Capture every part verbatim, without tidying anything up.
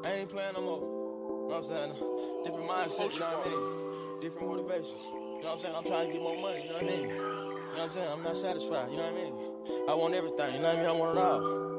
I ain't playing no more. You know what I'm saying? Different mindset, you know what I mean? Different motivations. You know what I'm saying? I'm trying to get more money, you know what I mean? You know what I'm saying? I'm not satisfied, you know what I mean? I want everything, you know what I mean? I want it all.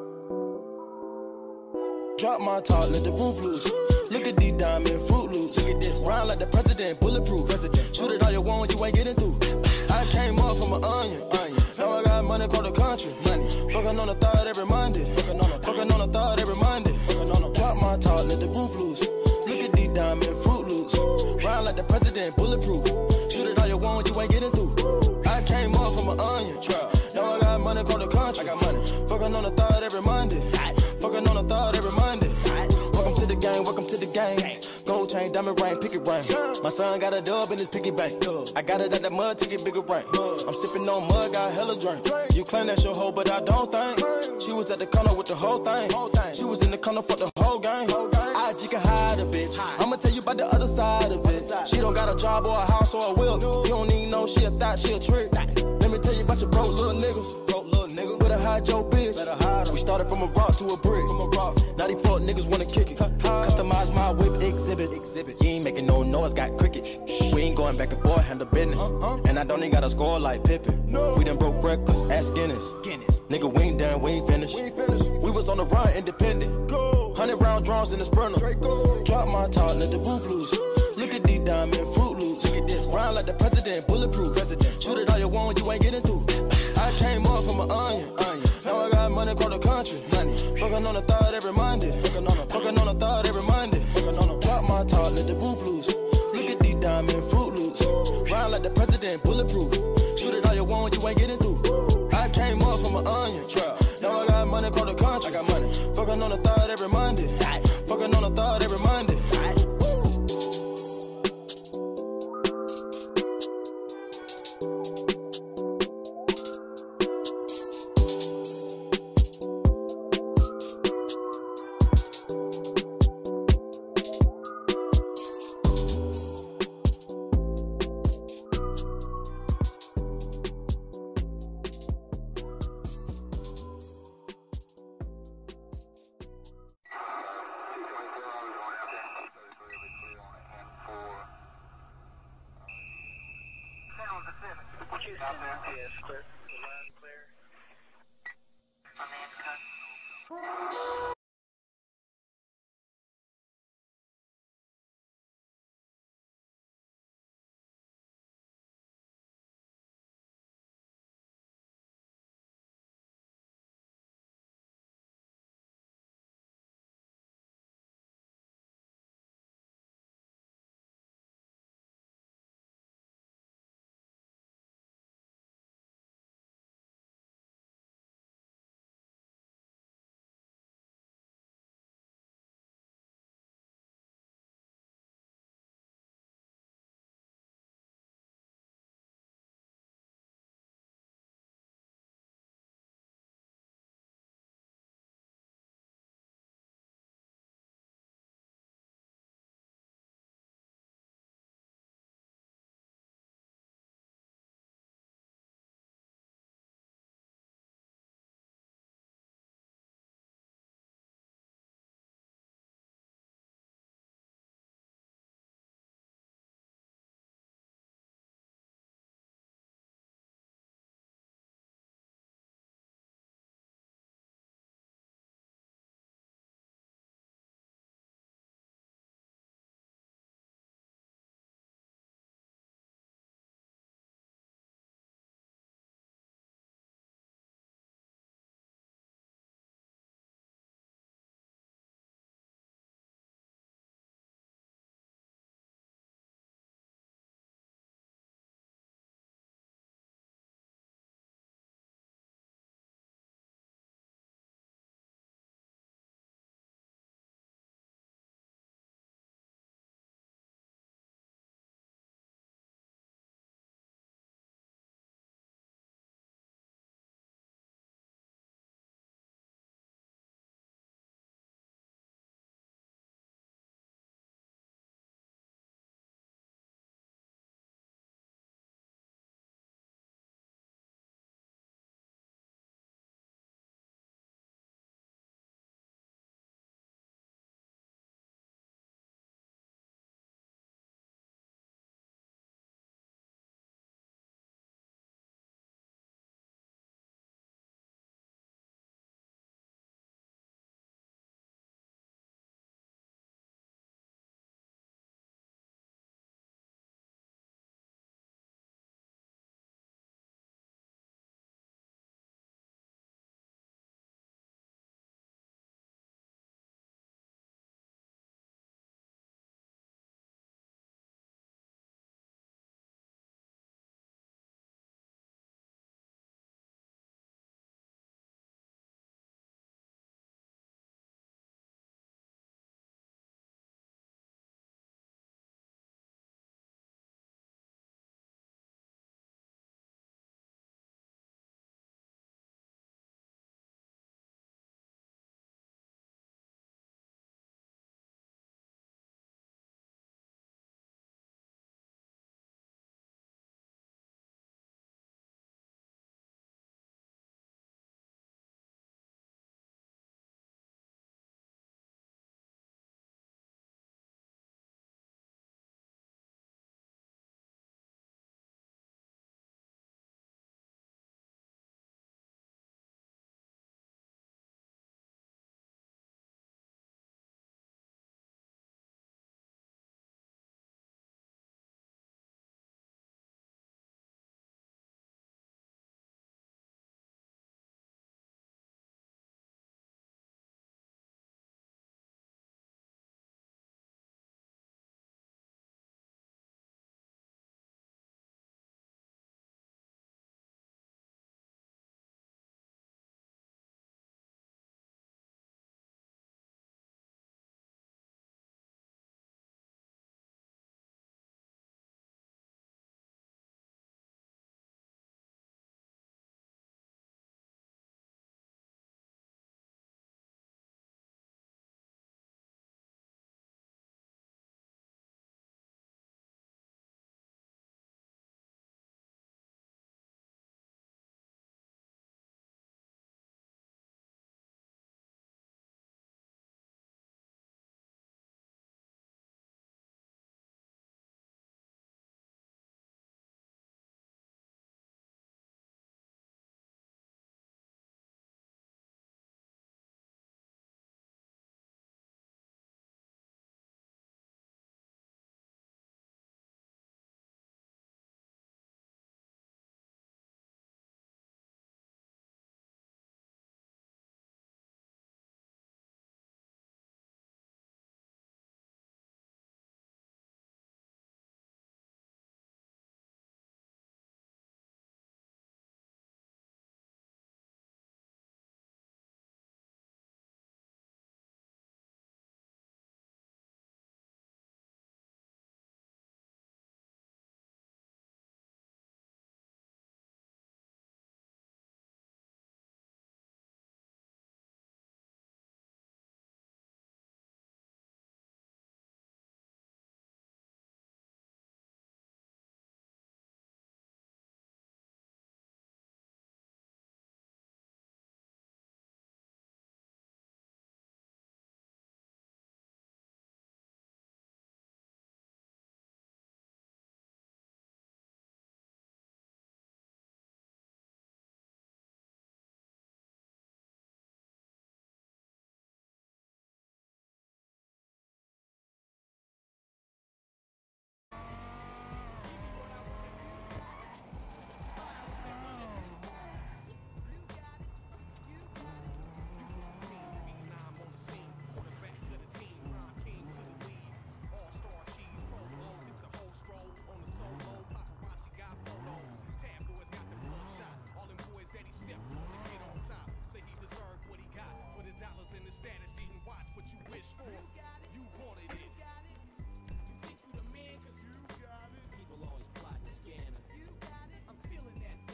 Drop my top, let the roof loose. Look at these diamond Fruit Loops. Look at this, rhyme like the president, bulletproof. President. Shoot it all you want, you ain't getting through. I came up from an onion, onion. Now I got money across the country. Money. Fucking on the third every Monday. Fucking on the, fucking on the third every Monday. Fucking on the, drop my top, let the roof loose. Look at these diamond Fruit Loops. Rhyme like the president, bulletproof. Shoot it all you want, you ain't getting through. I came up from an onion trap. Now I got money across the country. I got money. Fucking on the third every Monday. Fucking on the third every Monday. Welcome to the game, welcome to the game. Gold chain, diamond ring, pick it ring. My son got a dub in his piggy bank. I got it at the mud to get bigger rank. I'm sipping on mud, got hella drink. You claim that's your hoe, but I don't think. She was at the corner with the whole thing. She was in the corner for the whole gang. I G can hide a bitch. I'ma tell you about the other side of it. She don't got a job or a house or a will. You don't even know she a thought, she a trick. Let me tell you about your broke little niggas. Broke little nigga. Better hide your bitch. We started from a rock to a brick. From a rock. ninety-four niggas wanna kick it. Customize my whip exhibit. exhibit. You ain't making no noise, got crickets. We ain't going back and forth, handle business. Uh-huh. And I don't even got a score like Pippen. No. We done broke records, ask Guinness. Guinness. Nigga, we ain't done, we ain't finished. We ain't finished. We was on the run, independent. Go. Hundred round drums in the sprinter. Drop my top, let the roof loose. Look at these diamond Fruit Loops. Look at this, rhyme like the president, bulletproof. President. Shoot it all you want, you ain't getting through. I came up from an onion, onion. Now I got money across the country. Money. Fucking on the third every Monday. Fucking on the, fucking on the third every Monday. Fucking on the, drop my top, let the roof loose. Look at these diamond Fruit Loops. Rhyme like the president, bulletproof. Shoot it all you want, you ain't getting through. I came up from an onion trap. Now I got money across the country. I got money. Fucking on the third every Monday. Fucking on the third every Monday. Yes, clear. Loud and clear.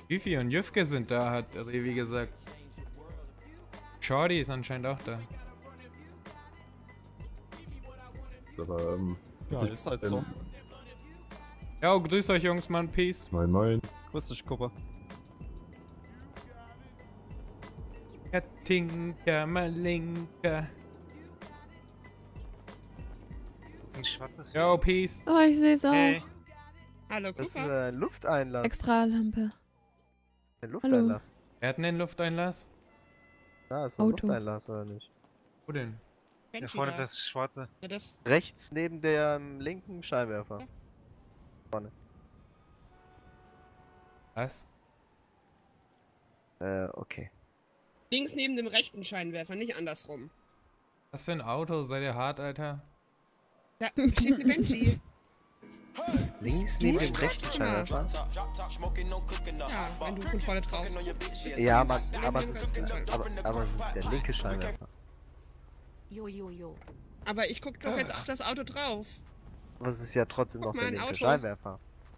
Fifi und Jüfke sind da, hat Revi gesagt. Shorty ist anscheinend auch da. Aber, ähm, Ja, was ich- ist halt ähm, so. Ja, grüß euch Jungs, Mann, Peace. Moin, moin. Grüß dich, Kuppe. Katinka, Malinka. Das ist ein schwarzes Yo, Peace. Oh, ich sehe es auch. Hey. Hallo, Das ist Cooper. äh, ein Lufteinlass. Extralampe. Ein Lufteinlass. Wer hat denn den Lufteinlass? Ja, ist ein Auto. Lufteinlass, oder nicht? Wo denn? Da Banshee vorne da. das schwarze. Ja, das, Rechts neben dem linken Scheinwerfer. Vorne. Was? Äh, okay. links neben dem rechten Scheinwerfer, nicht andersrum. Was für ein Auto? Seid ihr hart, Alter? Da steht eine Banshee. Links Du neben dem guckst rechten mal. Scheinwerfer? Ja, wenn du von vorne drauf guckst. Ja, aber, Neben aber, dem es ist, rechten aber, aber es ist der linke Scheinwerfer. Jo, jo, jo. Aber ich guck doch jetzt auf das Auto drauf. Aber es ist ja trotzdem noch Guck mal, der ein linke Auto. Scheinwerfer.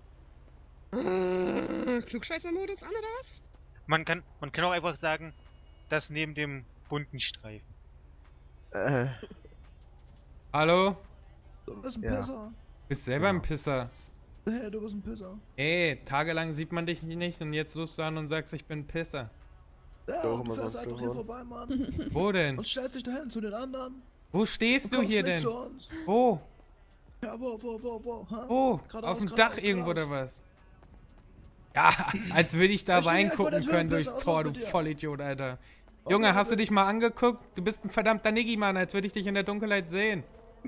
Äh, Klugscheißer-Modus an oder was? Man kann, man kann auch einfach sagen, das neben dem bunten Streifen. Äh, Hallo? Du bist ein Ja. Pisser. Bist selber ein Pisser. Hey, du bist ein Pisser. Ey, tagelang sieht man dich nicht und jetzt rufst du an und sagst, ich bin ein Pisser. Ja, Doch, und immer du fährst sonst einfach hier gewohnt. vorbei, Mann. Wo denn? Und stellst dich dahin zu den anderen. Wo stehst Und du kommst hier nicht denn? zu uns. Wo? Ja, wo, wo, wo, wo? Ha? Wo? Geradeaus, Auf dem geradeaus, Dach irgendwo oder geradeaus. was? Ja, als würde ich da Ich steh direkt vor der reingucken Tür, können besser durchs aus Tor, als du mit dir. Vollidiot, Alter. Oh, Junge, ja, hast du bitte. dich mal angeguckt? Du bist ein verdammter Niggi, Mann, als würde ich dich in der Dunkelheit sehen.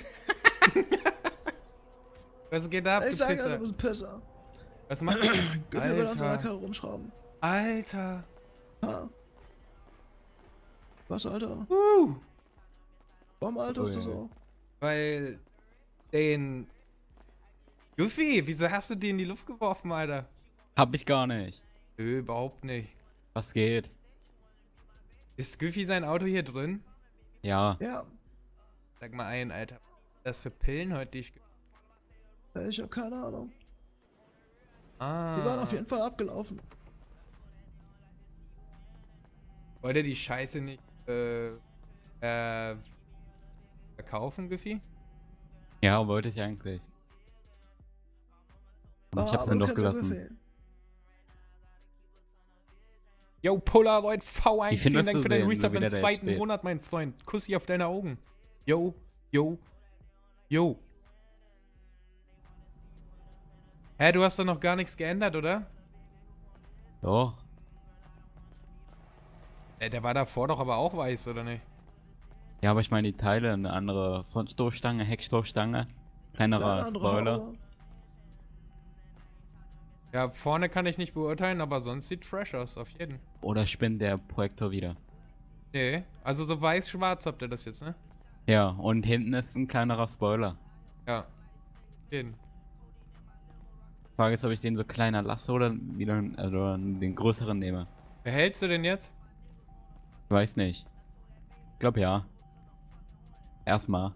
Was geht ab, Ich du sag ja, Pisser? du bist ein Pisser. Was machst Gefühl will an seiner Alter. Karre rumschrauben. Alter. Ha? Was, Alter? Uh, Warum, Alter, ist du so? weil den... Goofy, wieso hast du die in die Luft geworfen, Alter? Hab ich gar nicht. Nö, überhaupt nicht. Was geht? Ist Goofy sein Auto hier drin? Ja. Ja, Sag mal ein, Alter. Was ist das für Pillen heute, die ich... ge- äh, ich hab keine Ahnung. Ah. Die waren auf jeden Fall abgelaufen. Wollt ihr die Scheiße nicht, äh, äh, verkaufen, Goofy? Ja, wollte ich eigentlich. Und ich Ah, hab's aber dann du doch kennst ja gelassen. Buffet. Yo, Polaroid V eins, Wie vielen findest Dank du für deinen den, Resub so im wie der da jetzt zweiten steht? Monat, mein Freund. Kussi auf deine Augen. Yo, yo, yo. Hä, du hast doch noch gar nichts geändert, oder? So. Äh, der war davor doch aber auch weiß, oder nicht? Ja, aber ich meine die Teile, eine andere Frontstoßstange, Heckstoßstange, Ja, kleinerer eine andere Spoiler. Haube. Ja, vorne kann ich nicht beurteilen, aber sonst sieht fresh aus, auf jeden. Oder spinnt der Projektor wieder? Nee, also so weiß-schwarz habt ihr das jetzt, ne? Ja, und hinten ist ein kleinerer Spoiler. Ja. Auf jeden. Frage ist, ob ich den so kleiner lasse oder wieder also den größeren nehme. Behältst du den jetzt? Weiß nicht. Ich glaube ja. Erstmal.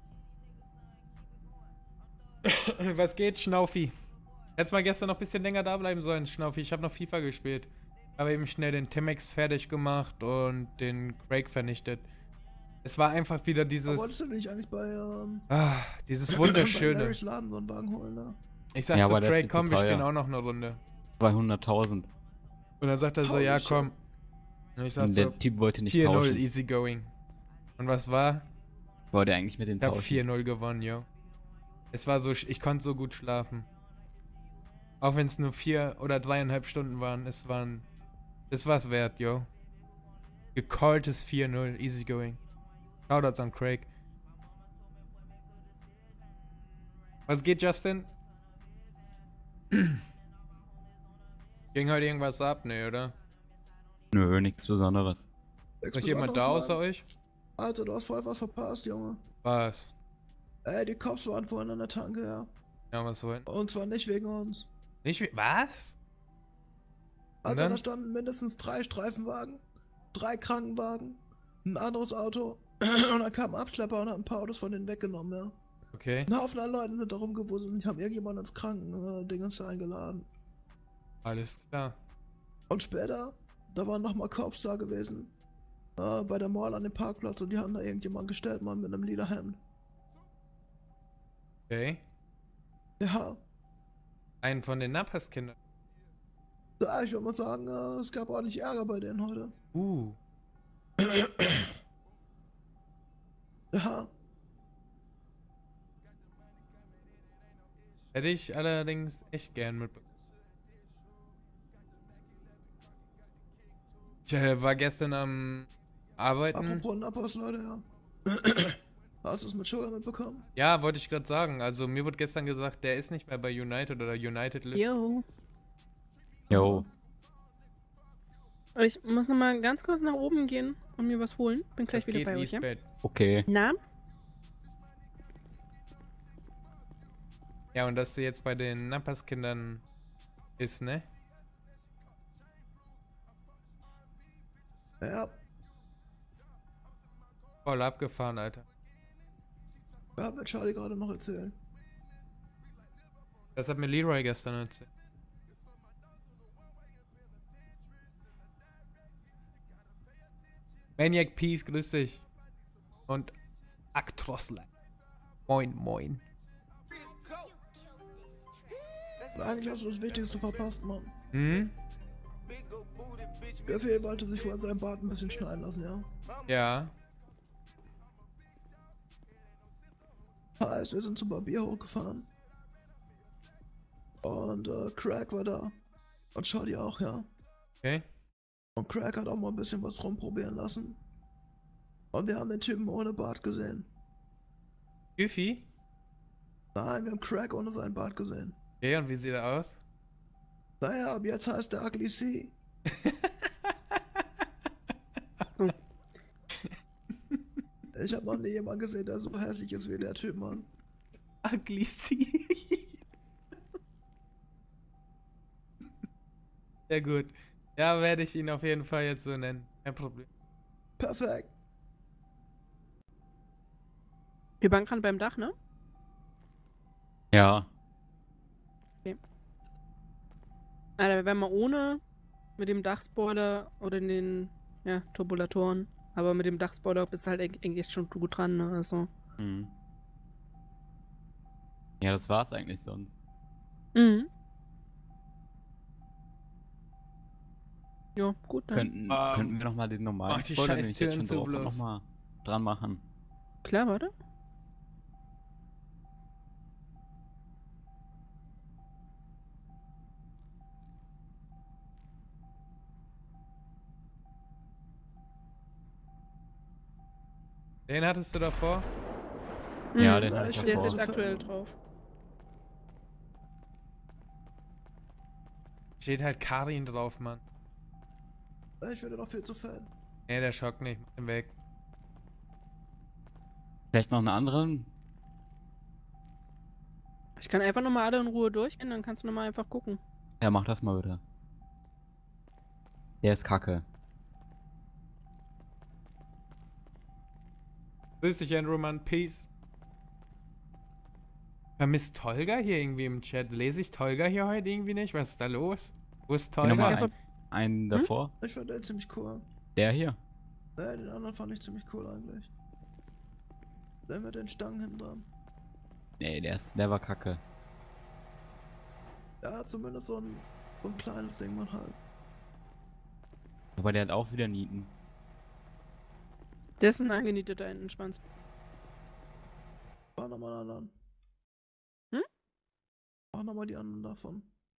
Was geht, Schnaufi? Hättest mal gestern noch ein bisschen länger da bleiben sollen, Schnaufi. Ich habe noch FIFA gespielt. Aber eben schnell den Timex fertig gemacht und den Craig vernichtet. Es war einfach wieder Aber dieses... wolltest du nicht eigentlich bei, ähm, Ah, dieses bei wunderschöne. Larrys Laden so einen Wagen holen, ne? Ich sag Ja, zu aber der ist Craig, mir zu komm, wir teuer. spielen auch noch eine Runde. zweihunderttausend. Und dann sagt er so, Holy ja shit. komm. Und ich sag Und so, der Typ wollte nicht vier null, tauschen. easy going. Und was war? Ich wollte eigentlich mit dem Ich hab tauschen. vier null gewonnen, yo. Es war so, sch- ich konnte so gut schlafen. Auch wenn es nur vier oder dreieinhalb Stunden waren, es waren, es war's wert, yo. Gecalltes vier null, easy going. Shoutouts an Craig. Was geht, Justin? Ging heute irgendwas ab? Nee, oder? Nö, nichts Besonderes. Ist noch jemand da außer euch? Alter, du hast voll was verpasst, Junge. Was? Ey, die Cops waren vorhin an der Tanke, ja. Ja, was wollen? Und zwar nicht wegen uns. Nicht wie. Was? Und Also dann? da standen mindestens drei Streifenwagen, drei Krankenwagen, ein anderes Auto und dann kam ein Abschlepper und hat ein paar Autos von denen weggenommen, ja. Okay, Ein Haufen an Leuten sind da rumgewuselt und die haben irgendjemanden ins Krankendingens da eingeladen. alles klar. Und später, da waren nochmal Cops da gewesen. Äh, bei der Mall an dem Parkplatz und die haben da irgendjemanden gestellt, Mann, mit einem lila Hemd. Okay. Ja. Einen von den Nappas-Kindern. Ja, ich würde mal sagen, äh, es gab ordentlich Ärger bei denen heute. Uh. Ja. Hätte ich allerdings echt gern mitbekommen. Ich äh, war gestern am Arbeiten. Apropos Nappas, Leute, ja. Hast du es mit Sugar mitbekommen? Ja, wollte ich gerade sagen. Also mir wurde gestern gesagt, der ist nicht mehr bei United oder United. Jo. Jo. Ich muss noch mal ganz kurz nach oben gehen und mir was holen. Bin gleich Das wieder geht bei euch, ja? Lisbeth. Okay. Na? Ja, und dass sie jetzt bei den Nappas-Kindern ist, ne? Ja. Voll abgefahren, Alter. Ja, hat mir Charlie gerade noch erzählt. Das hat mir Leroy gestern erzählt. Maniac Peace, grüß dich. Und Actrosler. Moin, moin. Und eigentlich hast du das Wichtigste verpasst, Mann. Hm? Befehl wollte sich vorher seinen Bart ein bisschen schneiden lassen, ja? Ja. Heißt, wir sind zum Barbier hochgefahren. Und äh, Craig war da. Und Charlie auch, ja. Okay. Und Craig hat auch mal ein bisschen was rumprobieren lassen. Und wir haben den Typen ohne Bart gesehen. Goofy? Nein, wir haben Craig ohne seinen Bart gesehen. Okay, und wie sieht er aus? Naja, ab jetzt heißt der Ugly C. Ich hab noch nie jemanden gesehen, der so hässlich ist wie der Typ, Mann. Ugly C. Sehr gut. Ja, werde ich ihn auf jeden Fall jetzt so nennen. Kein Problem. Perfekt. Wir waren gerade beim Dach, ne? Ja. Alter, wenn man ohne mit dem Dachspoiler oder den ja, Turbulatoren, aber mit dem Dachspoiler bist du halt eigentlich schon gut dran, ne? Also. Hm. Ja, das war's eigentlich sonst. Mhm. Ja, gut dann. Könnten, Ähm, könnten wir nochmal den normalen ach, die Spoiler, den scheiß ich jetzt Türen schon zu drauf habe, bloß. nochmal dran machen? Klar, warte. Den hattest du davor? Ja, Mhm. den Ja, hatte ich ich Der ist davor. jetzt davor. aktuell drauf. Steht halt Karin drauf, Mann. Ich bin doch viel zu Fan. Nee, der schockt nicht. Mach ihn weg. Vielleicht noch einen anderen? Ich kann einfach nochmal alle in Ruhe durchgehen, dann kannst du nochmal einfach gucken. Ja, mach das mal bitte. Der ist kacke. Grüß dich, Andrew, Mann. Peace. Vermisst Tolga hier irgendwie im Chat? Lese ich Tolga hier heute irgendwie nicht? Was ist da los? Wo ist Geh nochmal Tolga? eins, einen davor. Ich fand den ziemlich cool. Der hier. Ne, den anderen fand ich ziemlich cool eigentlich. Der mit den Stangen hinten dran. Nee, der ist, der war kacke. Der hat zumindest so ein, so ein kleines Ding, man halt. Aber der hat auch wieder Nieten. Der ist ein angenieteter Entenschwanz. Mach nochmal einen anderen. Hm? Mach nochmal die anderen davon.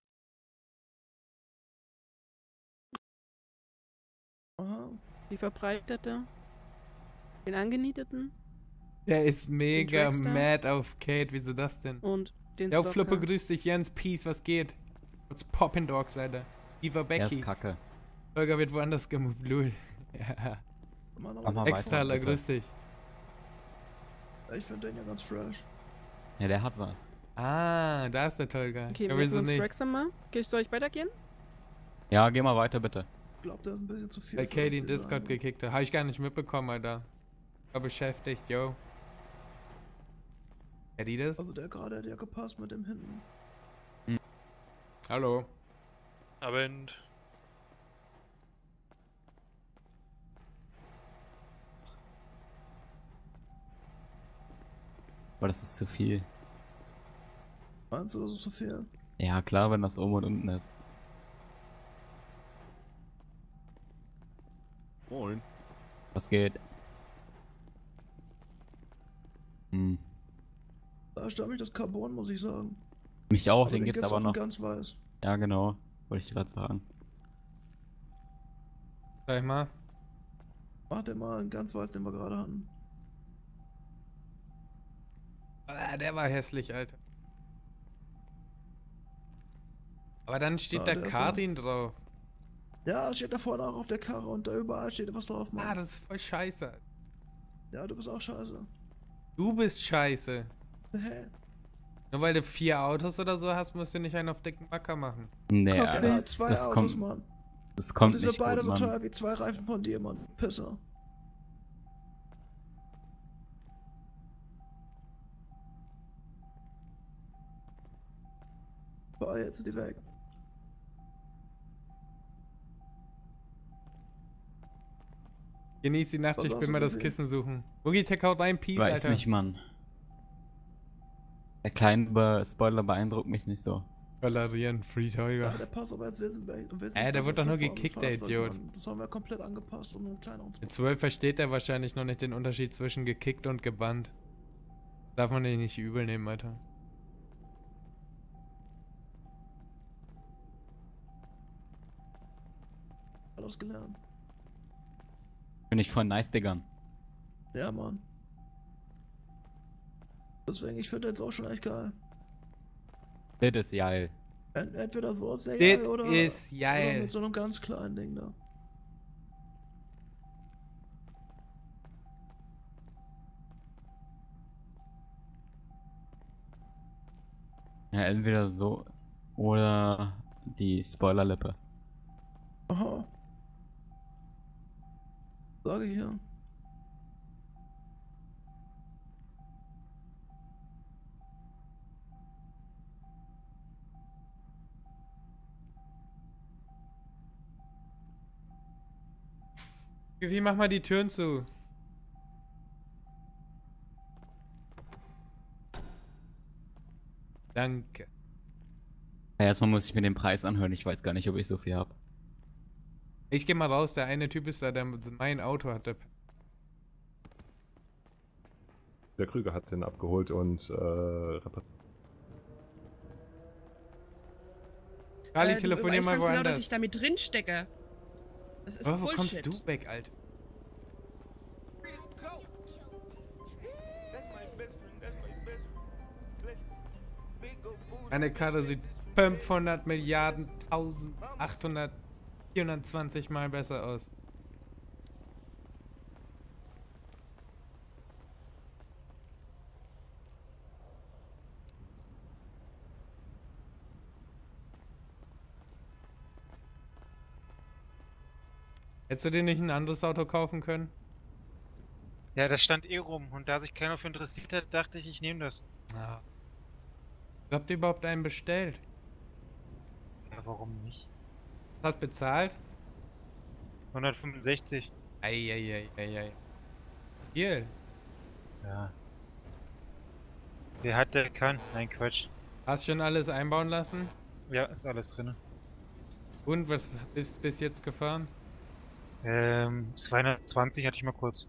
Aha. Die verbreitete. Den angenieteten Der ist mega Dragster? mad auf Kate. Wieso das denn? und den Ja, Stalker. Flippe, grüß dich, Jens. Peace, was geht? What's poppin' Dogs, Alter? Eva Der ist Becky. kacke. Tolga wird woanders gemoved, lul. Ja. Mach noch Mach mal den weiter. Extra, davon. grüß dich. Ich finde den ja ganz fresh. Ja, der hat was. Ah, da ist der Tolga. Okay, ja, wir wieso uns nicht? Dragster mal. Okay, soll ich weitergehen? Ja, geh mal weiter, bitte. Ich glaube, der ist ein bisschen zu viel. Weil für Katie das in Discord Design. gekickt hat. Habe ich gar nicht mitbekommen, Alter. War beschäftigt, yo. Wer die das? Also der gerade hätte ja gepasst mit dem hinten. Hallo. Abend. Aber das ist zu viel. Meinst du, das ist so viel? Ja, klar, wenn das oben und unten ist. Moin. Was geht? Hm. Da stört mich das Carbon, muss ich sagen. Mich auch, Aber den gibt's aber auch in noch. ganz weiß. Ja, genau. Wollte ich gerade sagen. Sag ich mal. Mach den mal in ganz weiß, den wir gerade hatten. Ah, der war hässlich, Alter. Aber dann steht Ja, da der ist Karin drauf. Ja, steht da vorne auch auf der Karre und da überall steht was drauf, Mann. Ah, das ist voll scheiße. Ja, du bist auch scheiße. Du bist scheiße. Hä? Nur weil du vier Autos oder so hast, musst du nicht einen auf dicken Macker machen. Nee, Ja, das, hat zwei das Autos, kommt, Mann. das Und kommt die sind nicht beide gut, so Mann. teuer wie zwei Reifen von dir, Mann. Pisser. Boah, jetzt ist die weg. Genieß die Nacht, Was ich hast will du mal das gesehen? Kissen suchen. Boogie Tech haut rein, Peace, Weiß Alter. nicht, Mann. Der kleine Be Spoiler beeindruckt mich nicht so. Tolerieren, Free Tiger. Ja, der passt aber jetzt wesentlich. wesentlich Äh, der besser wird doch nur zum Fahren, das gekickt, der Fahrzeug, Idiot. Mann. Das haben wir komplett angepasst, um einen kleineren zu Mit zwölf versteht er wahrscheinlich noch nicht den Unterschied zwischen gekickt und gebannt. Darf man den nicht übel nehmen, Alter. Alles gelernt. Finde ich voll nice, Diggern. Ja, Mann. Deswegen, ich finde jetzt auch schon echt geil. Das ist geil. Ent entweder so sehr Das geil oder, ist oder geil. mit so einem ganz kleinen Ding da. Ja, entweder so oder die Spoilerlippe. Aha. Sage ich ja. Wie mach mal die Türen zu? Danke. Ja, erstmal muss ich mir den Preis anhören, ich weiß gar nicht, ob ich so viel habe. Ich geh mal raus, der eine Typ ist da, der mein Auto hatte. Der Krüger hat den abgeholt und äh, repariert. Kali, Äh, du telefonier weißt mal ganz genau, dass woanders. ich da mit drin stecke. Das ist Oh, wo Bullshit. kommst du weg, Alter? Eine Karte sieht fünfhundert Milliarden eintausendachthundertvierundzwanzig Mal besser aus. Hättest du dir nicht ein anderes Auto kaufen können? Ja, das stand eh rum und da sich keiner für interessiert hat, dachte ich, ich nehme das. Ah. Habt ihr überhaupt einen bestellt? Ja, warum nicht? Hast bezahlt? hundertfünfundsechzig. Eieieiei. Viel. Ja. Wer hat, der kann. Nein, Quatsch. Hast schon alles einbauen lassen? Ja, ist alles drin. Und was bist bis jetzt gefahren? Ähm, zweihundertzwanzig hatte ich mal kurz.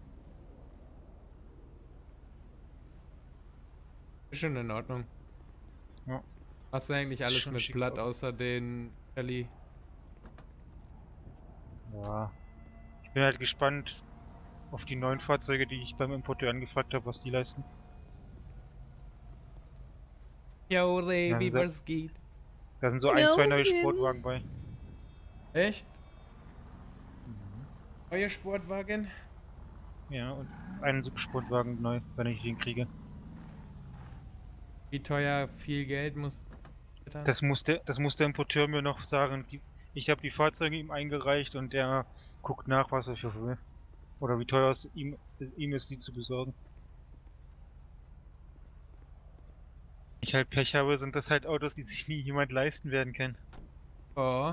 Ist schon in Ordnung. Ja. Hast du eigentlich alles Schon mit schickes Blatt Auto. außer den Kelly? Ja. Ich bin halt gespannt auf die neuen Fahrzeuge, die ich beim Importeur angefragt habe, was die leisten. Yo, Ray, wie Ja, was geht? Da sind so ein, Ja, zwei was neue geht? Sportwagen bei. Echt? Euer Sportwagen? Ja, und einen Supersportwagen neu, wenn ich den kriege. Wie teuer viel Geld muss. Das muss der, das muss der Importeur mir noch sagen. Die, ich habe die Fahrzeuge ihm eingereicht und der guckt nach, was er für will. Oder wie teuer es ihm, ihm ist, die zu besorgen. Ich halt Pech habe, sind das halt Autos, die sich nie jemand leisten werden kann. Oh.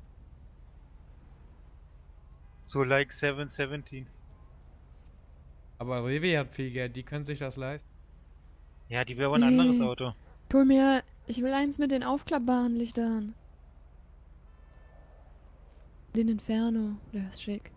So like seven seventeen. Aber Rewe hat viel Geld, die können sich das leisten. Ja, die wäre aber ein anderes Nee. Auto. Tu mir, ich will eins mit den aufklappbaren Lichtern. Den Inferno, der ist schick.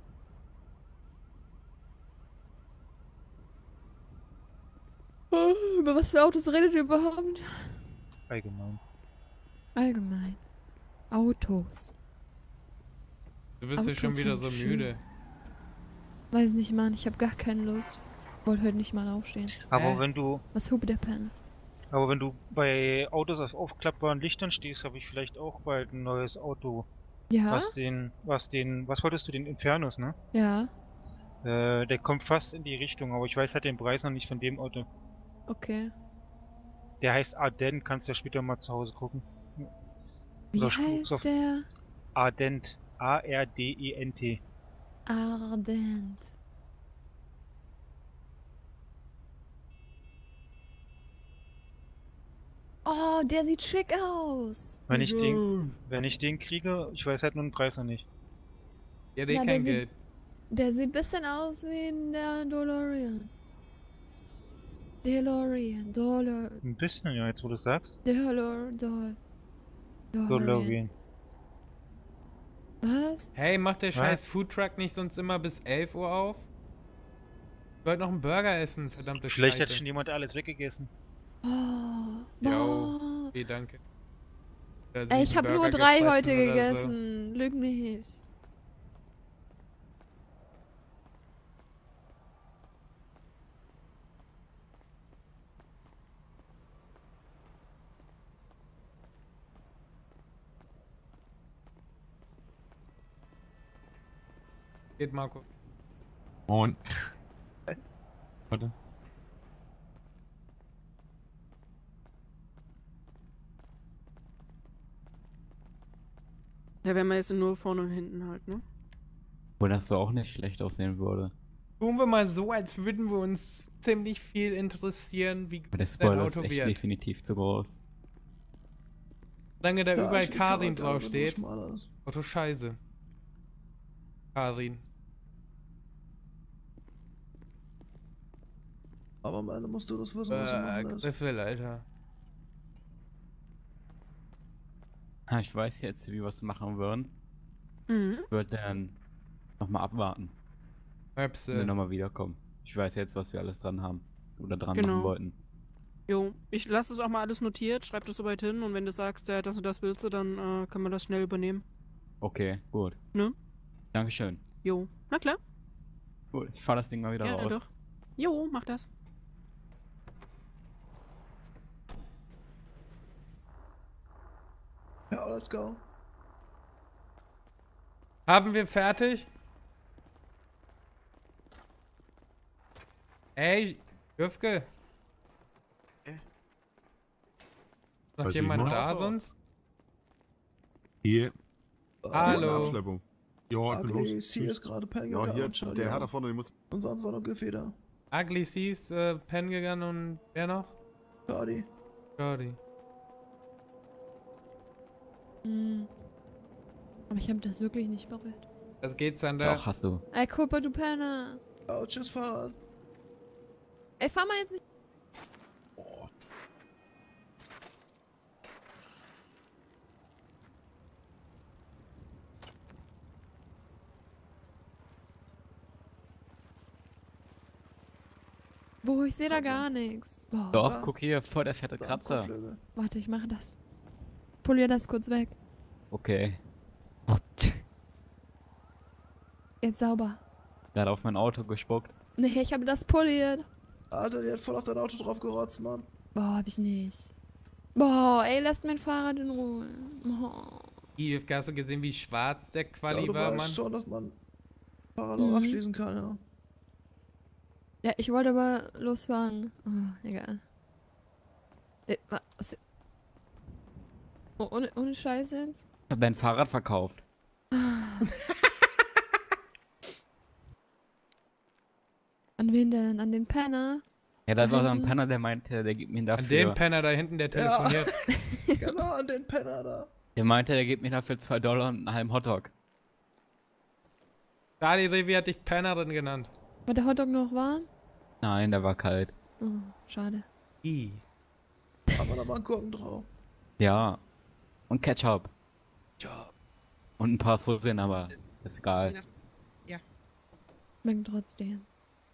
Oh, über was für Autos redet ihr überhaupt? Allgemein. Allgemein. Autos. Du bist ja Autos schon wieder sind so schön. müde. Weiß nicht, Mann, ich hab gar keine Lust. Wollte heute nicht mal aufstehen. Aber Äh? wenn du, Was hupe der Penner? aber wenn du bei Autos auf aufklappbaren Lichtern stehst, habe ich vielleicht auch bald ein neues Auto. Ja? Was den, was den, was wolltest du, den Infernus, ne? Ja, Äh, der kommt fast in die Richtung, aber ich weiß halt den Preis noch nicht von dem Auto. okay. Der heißt Ardent, kannst ja später mal zu Hause gucken. Wie Oder guck's auf- heißt der? Ardent. A R D E N T. Ardent. Oh, der sieht schick aus. Wenn ich den, wenn ich den kriege, ich weiß halt nur den Preis noch nicht. Ja, der Ja, hat der kein sieht- Geld. Der sieht ein bisschen aus wie der DeLorean. DeLorean, Dollar, Ein bisschen, ja, jetzt wo du es sagst. Dollar, Dollar. DeLorean. Was? Hey, macht der scheiß Was? Foodtruck nicht sonst immer bis elf Uhr auf? Ich wollte noch einen Burger essen, verdammte Vielleicht hat Scheiße. schon jemand alles weggegessen. Oh, Jo, boah. okay, danke. Oder Ey, ich sieben habe nur Burger drei gefressen heute oder gegessen. Lüg nicht. So. Geht Marco. Moin. Warte. Ja, wenn man jetzt nur vorne und hinten halt, ne? Wo das so auch nicht schlecht aussehen würde. Tun wir mal so, als würden wir uns ziemlich viel interessieren, wie Aber der dein Spoiler ist Auto echt wird. definitiv zu groß. Solange da Ja, überall ich will Karin Charakter, aber draufsteht. nur schmaler ist. Otto Scheiße. Karin. Aber am Ende musst du das wissen, was du Äh, machen lässt. Griffel, Alter. Ah, ich weiß jetzt, wie wir es machen würden. Mhm. Ich würde dann nochmal abwarten, wenn wir Möpse. nochmal wiederkommen. Ich weiß jetzt, was wir alles dran haben. Oder dran Genau. machen wollten. Jo, ich lasse es auch mal alles notiert, schreib das soweit hin und wenn du sagst, ja, das und das willst du, dann äh, können wir das schnell übernehmen. Okay, gut. Ne? Dankeschön. Jo, na klar. Gut, ich fahr das Ding mal wieder Gerne raus. doch. Jo, mach das. Ja, let's go. Haben wir fertig? Ey, Güfke. Ist noch Weiß ich jemand nicht. da sonst? Hier. Hallo. Abschleppung. Ja, ich bin Ugly, los. sie ist gerade pennen Ja, gegangen hier, und schau der dir Herr da an. vorne, der muss... Und sonst war noch Gefeder. Ugly Seas, äh, pennen gegangen und wer noch? Jordi. Jordi. Hm. Aber ich habe das wirklich nicht berührt. Das geht, Sander. Doch, hast du. Ey, Cooper, du Penner. Oh, tschüss, Fahrrad. Ey, fahr mal jetzt nicht. Wo, ich sehe da Kratzer. gar nichts. Boah. Doch, Ja. guck hier, voll der fette Da, Kratzer. Kotflügel. Warte, ich mache das. Polier das kurz weg. Okay. Jetzt sauber. Der hat auf mein Auto gespuckt. Nee, ich habe das poliert. Alter, die hat voll auf dein Auto drauf gerotzt, Mann. Boah, hab ich nicht. Boah, ey, lasst mein Fahrrad in Ruhe. Oh. Yves, hast du gesehen, wie schwarz der Quali Ja, du war, weißt Mann? schon, dass man Fahrrad Mhm. auch abschließen kann, ja. Ja, ich wollte aber losfahren. Oh, egal. Äh, wa- was? Oh, ohne, ohne Scheiß jetzt? Ich hab dein Fahrrad verkauft. An wen denn? An den Penner? Ja, da war so ein Mhm. Penner, der meinte, der gibt mir dafür. An den Penner da hinten, der telefoniert. Genau, an den Penner da. Der meinte, der gibt mir dafür zwei Dollar und einen halben Hotdog. Charlie Revi hat dich Pennerin genannt. War der Hotdog noch warm? Nein, der war kalt. Oh, schade. I. Aber da war Gurken drauf. Ja. Und Ketchup. Ja. Und ein paar Fusseln, aber ist egal. Ja. Schmeckt trotzdem.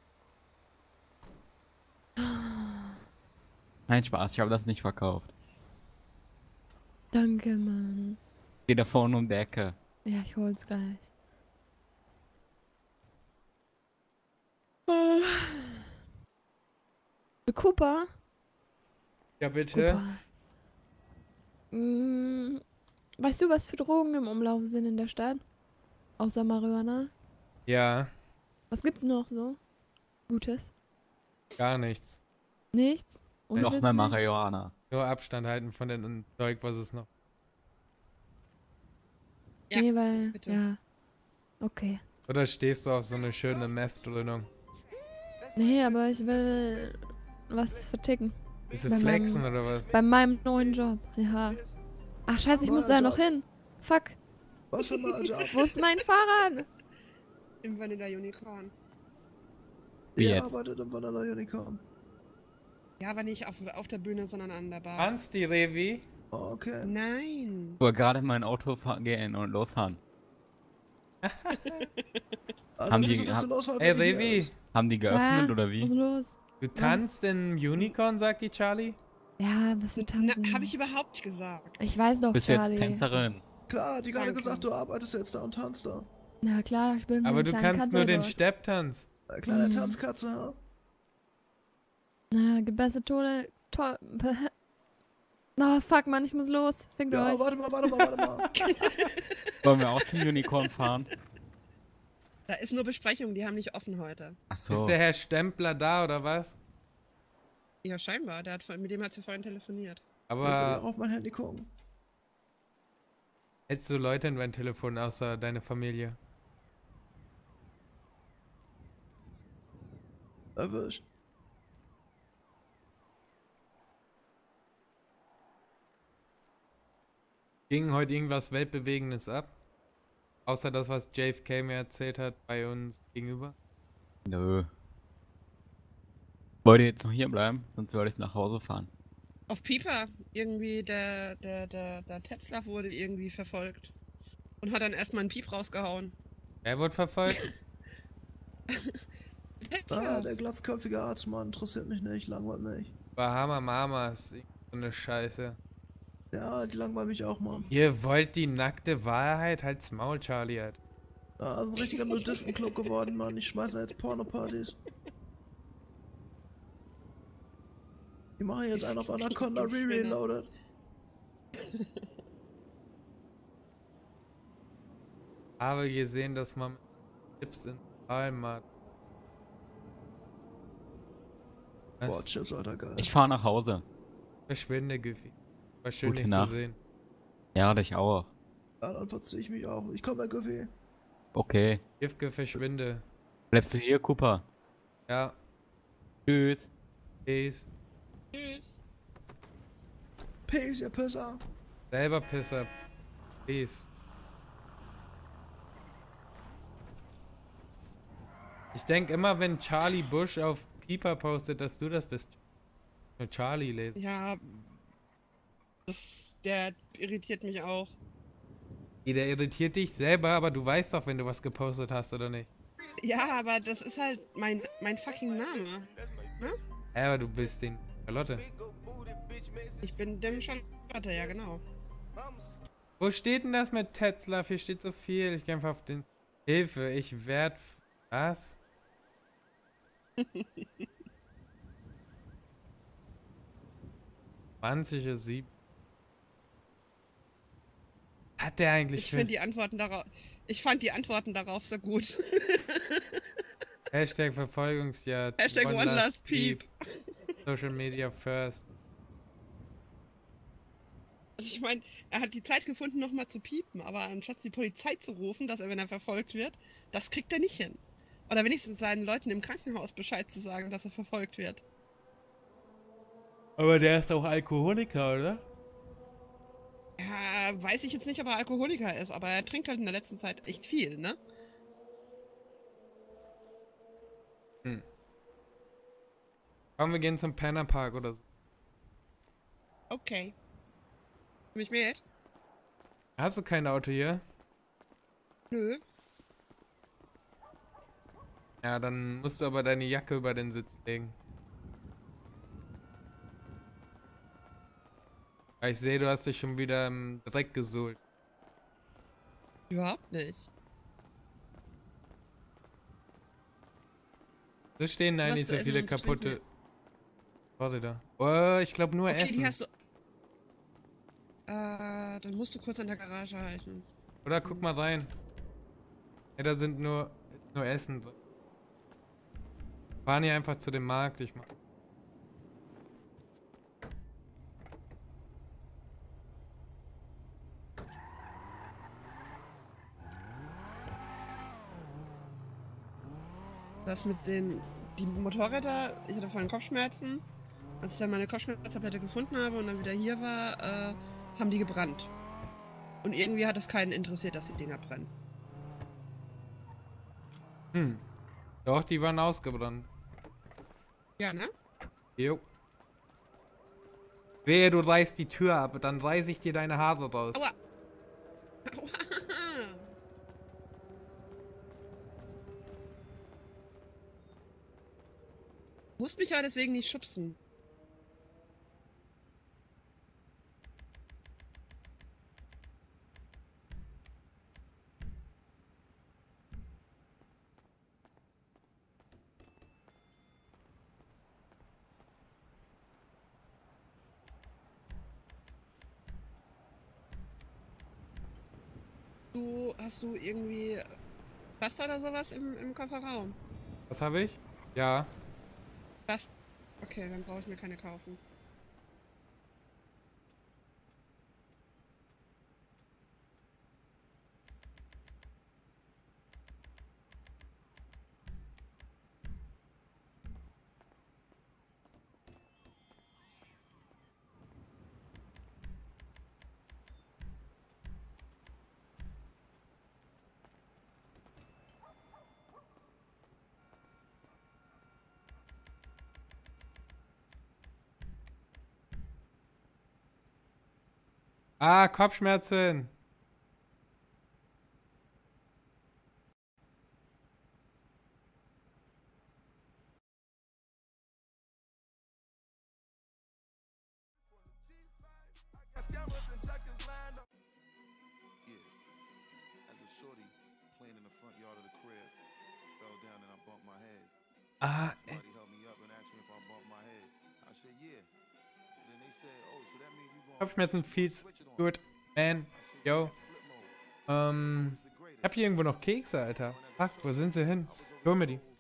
Nein, Spaß, ich habe das nicht verkauft. Danke, Mann. Geh da vorne um die Ecke. Ja, ich hol's gleich. Äh. Cooper? Ja, bitte. Cooper. Mm, weißt du, was für Drogen im Umlauf sind in der Stadt? Außer Marihuana? Ja, Was gibt's noch so? Gutes? gar nichts. Nichts? Noch mehr Unwitzig? Marihuana. Nur Abstand halten von dem Zeug, was es noch. Ja, Nee, weil, bitte. ja. Okay. Oder stehst du auf so eine schöne Meth-Dröhnung? Nee, aber ich will was verticken. Diese Bei Flexen meinem- oder was? Bei meinem neuen Job. Ja. Ach, scheiße, ich muss da noch hin. Fuck. Was für ein Job? Wo ist mein Fahrrad? Im Vanilla Unicorn. Wie Ihr jetzt? arbeitet im Vanilla Unicorn. Ja, aber nicht auf, auf der Bühne, sondern an der Bar. Kannst die Revi? Oh, okay. Nein. Ich wollte gerade in mein Auto fahren, gehen und losfahren. Also, Haben wieso die- willst du hab- losfahren, Ey, wenn die hier Revi, ist? Haben die geöffnet Ja, oder wie? Was ist los? du tanzt im Unicorn, sagt die Charlie? Ja, was für tanzen. Na, hab ich überhaupt nicht gesagt. Ich weiß doch, Bist jetzt Charlie. Tänzerin. Klar, die gerade Danke. gesagt, du arbeitest jetzt da und tanzt da. Na klar, ich bin mit Aber einem du kleinen kannst nur Katze den dort. Stepptanz. Eine kleine Mhm. Tanzkatze, ha? Na, gebesserte Tode. To Na, fuck, Mann, ich muss los. Fickt Ja, euch. warte mal, warte mal, warte mal. Wollen wir auch zum Unicorn fahren? Da ist nur Besprechung, die haben nicht offen heute. Ach Ist so. der Herr Stempler da oder was? Ja, scheinbar. Der hat, vor- mit dem hat sie vorhin telefoniert. Ich will auch Aber auf mein Handy gucken. hättest du Leute in dein Telefon außer deine Familie? Erwischt. Ging heute irgendwas Weltbewegendes ab? Außer das, was J F K mir erzählt hat bei uns gegenüber? Nö. Wollt ihr jetzt noch hier bleiben? Sonst würde ich nach Hause fahren. Auf Pieper, irgendwie der, der, der, der Tetzlaff wurde irgendwie verfolgt. Und hat dann erstmal einen Piep rausgehauen. Er wurde verfolgt? Ah, Tetzlaff! der glatzköpfige Arztmann interessiert mich nicht, langweilt mich. Bahama Mamas, so eine Scheiße. Ja, die langweilt mich auch, Mann. Ihr wollt die nackte Wahrheit? Halt's Maul, Charlie halt. Ja, das ist ein richtiger Nudistenclub geworden, Mann. Ich schmeiße jetzt Pornopartys. Die machen jetzt einen auf Anaconda Re-Reloaded. Habe gesehen, dass man Tipps in Palmat. Boah, Chips, Alter, geil. Ich fahre nach Hause. Verschwinde, Giffy. War schön, Gute dich Nacht. zu sehen. Ja, dich auch. Ja, dann verziehe ich mich auch. Ich komme, Goofy. Okay. Gifke, verschwinde. Bleibst du hier, Cooper? Ja, Tschüss. Peace. Tschüss. Peace, ihr Pisser. Selber Pisser. Peace. Ich denke immer, wenn Charlie Bush auf Pieper postet, dass du das bist. Nur Charlie lesen. Ja, das, der irritiert mich auch. Der irritiert dich selber, aber du weißt doch, wenn du was gepostet hast oder nicht. Ja, aber das ist halt mein, mein fucking Name. Ne? Ja, aber du bist den Charlotte. Ich bin dem Charlotte, ja genau. Wo steht denn das mit Tetzlaff? Hier steht so viel. Ich gehe einfach auf den... Hilfe, ich werd... Was? zwanzig Uhr sieben. Hat der eigentlich Ich für... finde die Antworten darauf. Ich fand die Antworten darauf so gut. Hashtag Verfolgungsjagd. Hashtag One Last Peep. Social Media First. Also ich meine, er hat die Zeit gefunden, nochmal zu piepen, aber anstatt die Polizei zu rufen, dass er, wenn er verfolgt wird, das kriegt er nicht hin. Oder wenigstens seinen Leuten im Krankenhaus Bescheid zu sagen, dass er verfolgt wird. Aber der ist auch Alkoholiker, oder? Ja, weiß ich jetzt nicht, ob er Alkoholiker ist, aber er trinkt halt in der letzten Zeit echt viel, ne? Hm. Komm, wir gehen zum Penner Park oder so. Okay. Mich mit? Hast du kein Auto hier? Nö. Ja, dann musst du aber deine Jacke über den Sitz legen. Ja, ich sehe, du hast dich schon wieder im Dreck gesuhlt. Überhaupt nicht. So stehen Was eigentlich zu so essen viele und zu kaputte... trinken? Warte da. Oh, ich glaube nur Okay, Essen. die hast du... Äh, dann musst du kurz an der Garage halten. Oder guck mal rein. Ja, da sind nur, nur Essen drin. Fahren hier einfach zu dem Markt, ich mach. Das mit den... Die Motorräder, ich hatte vorhin Kopfschmerzen. Als ich dann meine Kopfschmerztablette gefunden habe und dann wieder hier war, äh, haben die gebrannt. Und irgendwie hat es keinen interessiert, dass die Dinger brennen. Hm. Doch, die waren ausgebrannt. Ja, ne? Jo. Wehe, du reißt die Tür ab, dann reiß ich dir deine Haare raus. Aua! Aua! Du musst mich ja deswegen nicht schubsen. Du, hast du irgendwie Pasta oder sowas im, im Kofferraum? Was habe ich? Ja. Was? Okay, dann brauche ich mir keine kaufen. Ah, Kopfschmerzen. Ah, äh. Kopfschmerzen feels good, man. Yo. Ähm. Ich hab hier irgendwo noch Kekse, Alter. Fuck, wo sind sie hin? Hol mir die.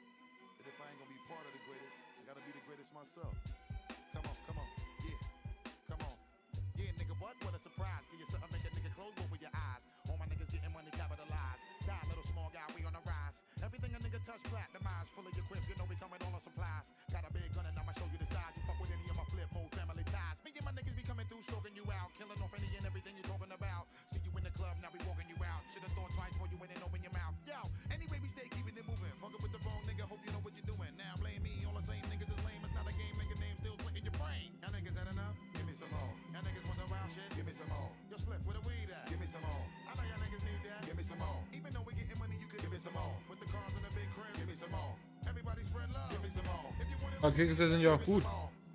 Aber Kekse sind ja auch gut.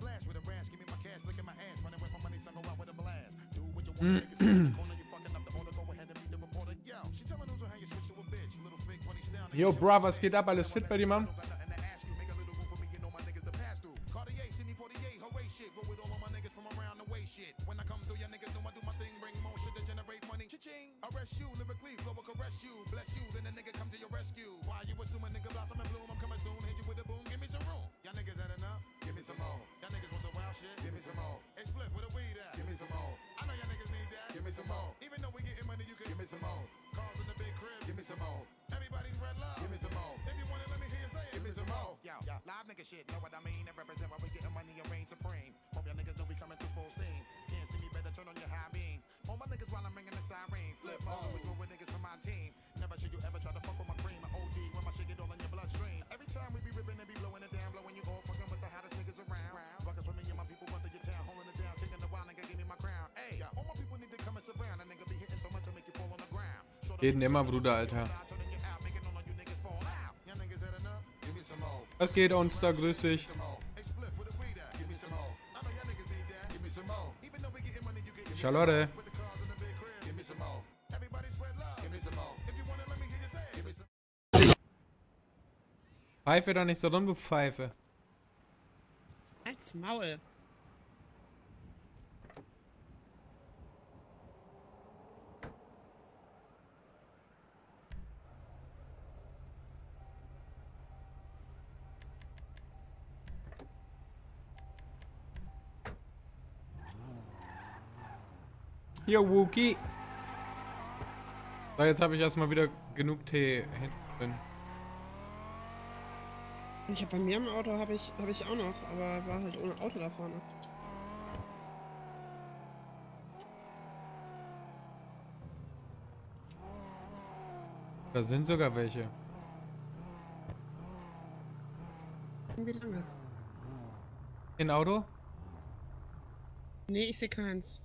Yo, bro, was geht ab? Alles fit bei dir, Mann? Shit, know what I mean? I represent why we getting money and reign supreme. Hope y'all niggas don't be coming through full steam. Can't see me, better turn on your high beam. All my niggas while I'm ringing the siren. Flip mode, we go with niggas from my team. Never should you ever try to fuck with my cream. I O D when my shit get all in your bloodstream. Every time we be ripping and be blowing it down, blowing you all fucking with the hottest niggas Jeden immer, Bruder, Alter. Was geht, Onster? Grüß dich. Charlotte. Pfeife doch nicht so rum, du Pfeife. Als Maul. Hier, Wookie. So, jetzt habe ich erstmal wieder genug Tee hinten. Ich hab bei mir im Auto habe ich, hab ich auch noch, aber war halt ohne Auto da vorne. Da sind sogar welche. Wie lange? In Auto? Nee, ich sehe keins.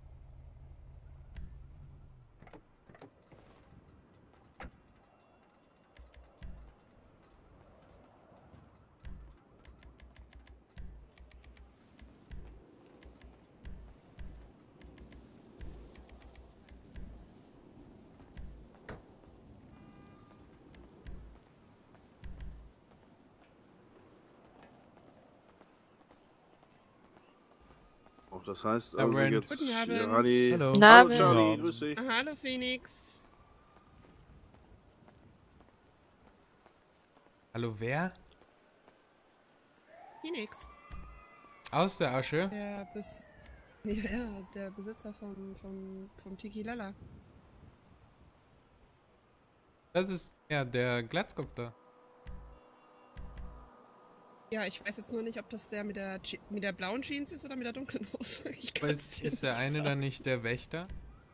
Das heißt Ja, also Brand. jetzt Guten Abend. Rani. Hallo. Guten Hallo Abend. Charlie, grüß dich. Ah, hallo Phoenix. Hallo, wer? Phoenix. Aus der Asche? Der Bes ja, ja, der Besitzer vom, vom, vom Tiki Lala. Das ist ja der Glatzkopf da. Ja, ich weiß jetzt nur nicht, ob das der mit der Je mit der blauen Jeans ist oder mit der dunklen Hose. Ich Aber kann's ist, dir ist der nicht eine sagen. dann nicht der Wächter?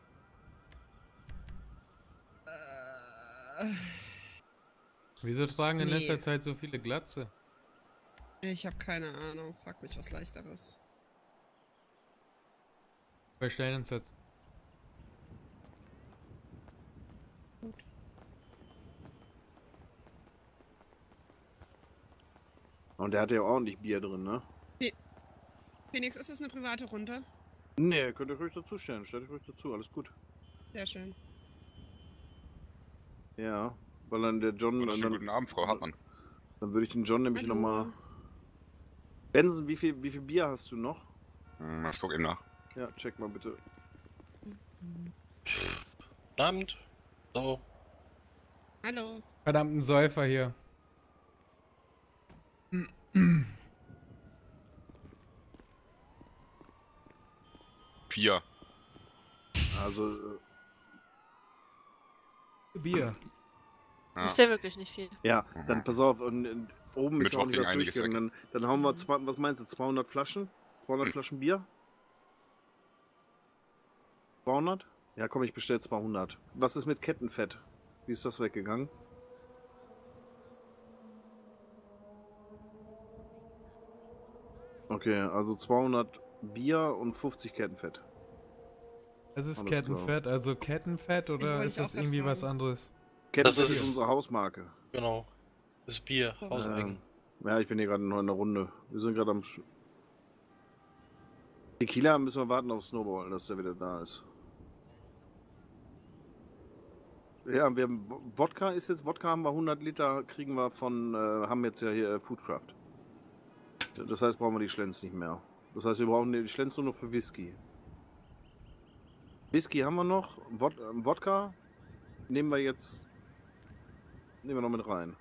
Äh, Wieso tragen in Nee. letzter Zeit so viele Glatze? Ich habe keine Ahnung. Frag mich was Leichteres. Wir stellen uns jetzt. Gut. Und der hat ja ordentlich Bier drin, ne? Phoenix, ist das eine private Runde? Nee, könnt ihr ruhig dazu stellen. Stellt euch ruhig dazu, alles gut. Sehr schön. Ja, weil dann der John. Wunderschönen Dann, guten Abend, Frau Hartmann. dann würde ich den John nämlich Hallo. nochmal. Benson, wie viel, wie viel Bier hast du noch? Hm, Ich guck eben nach. Ja, check mal bitte. Guten Abend. So. Hallo. Verdammten Säufer hier. Vier. Also. äh, Bier. Ja. Ist ja wirklich nicht viel. Ja, dann pass auf. Und, und oben ist Mittwoch auch nicht ging was einiges durchgegangen. Dann, dann hauen wir, zwei, was meinst du, zweihundert Flaschen? zweihundert Flaschen Bier? zweihundert? Ja, komm, ich bestell zweihundert. Was ist mit Kettenfett? Wie ist das weggegangen? Okay, also zweihundert Bier und fünfzig Kettenfett. Das ist Alles Kettenfett, also Kettenfett wollte oder ich ist auch das grad irgendwie fragen. was anderes? Kettenfett Das ist ist- unsere Hausmarke. Genau. Das Bier, hauseigen. Ähm, ja, ich bin hier gerade noch in der Runde. Wir sind gerade am. Sch Tequila müssen wir warten auf Snowball, dass der wieder da ist. Ja, wir haben Wodka ist jetzt, Wodka haben wir hundert Liter, kriegen wir von, äh, haben jetzt ja hier äh, Foodcraft. Das heißt, brauchen wir die Schlenz nicht mehr. Das heißt, wir brauchen die Schlenz nur noch für Whisky. Whisky haben wir noch, Wod äh, Wodka nehmen wir jetzt, nehmen wir noch mit rein.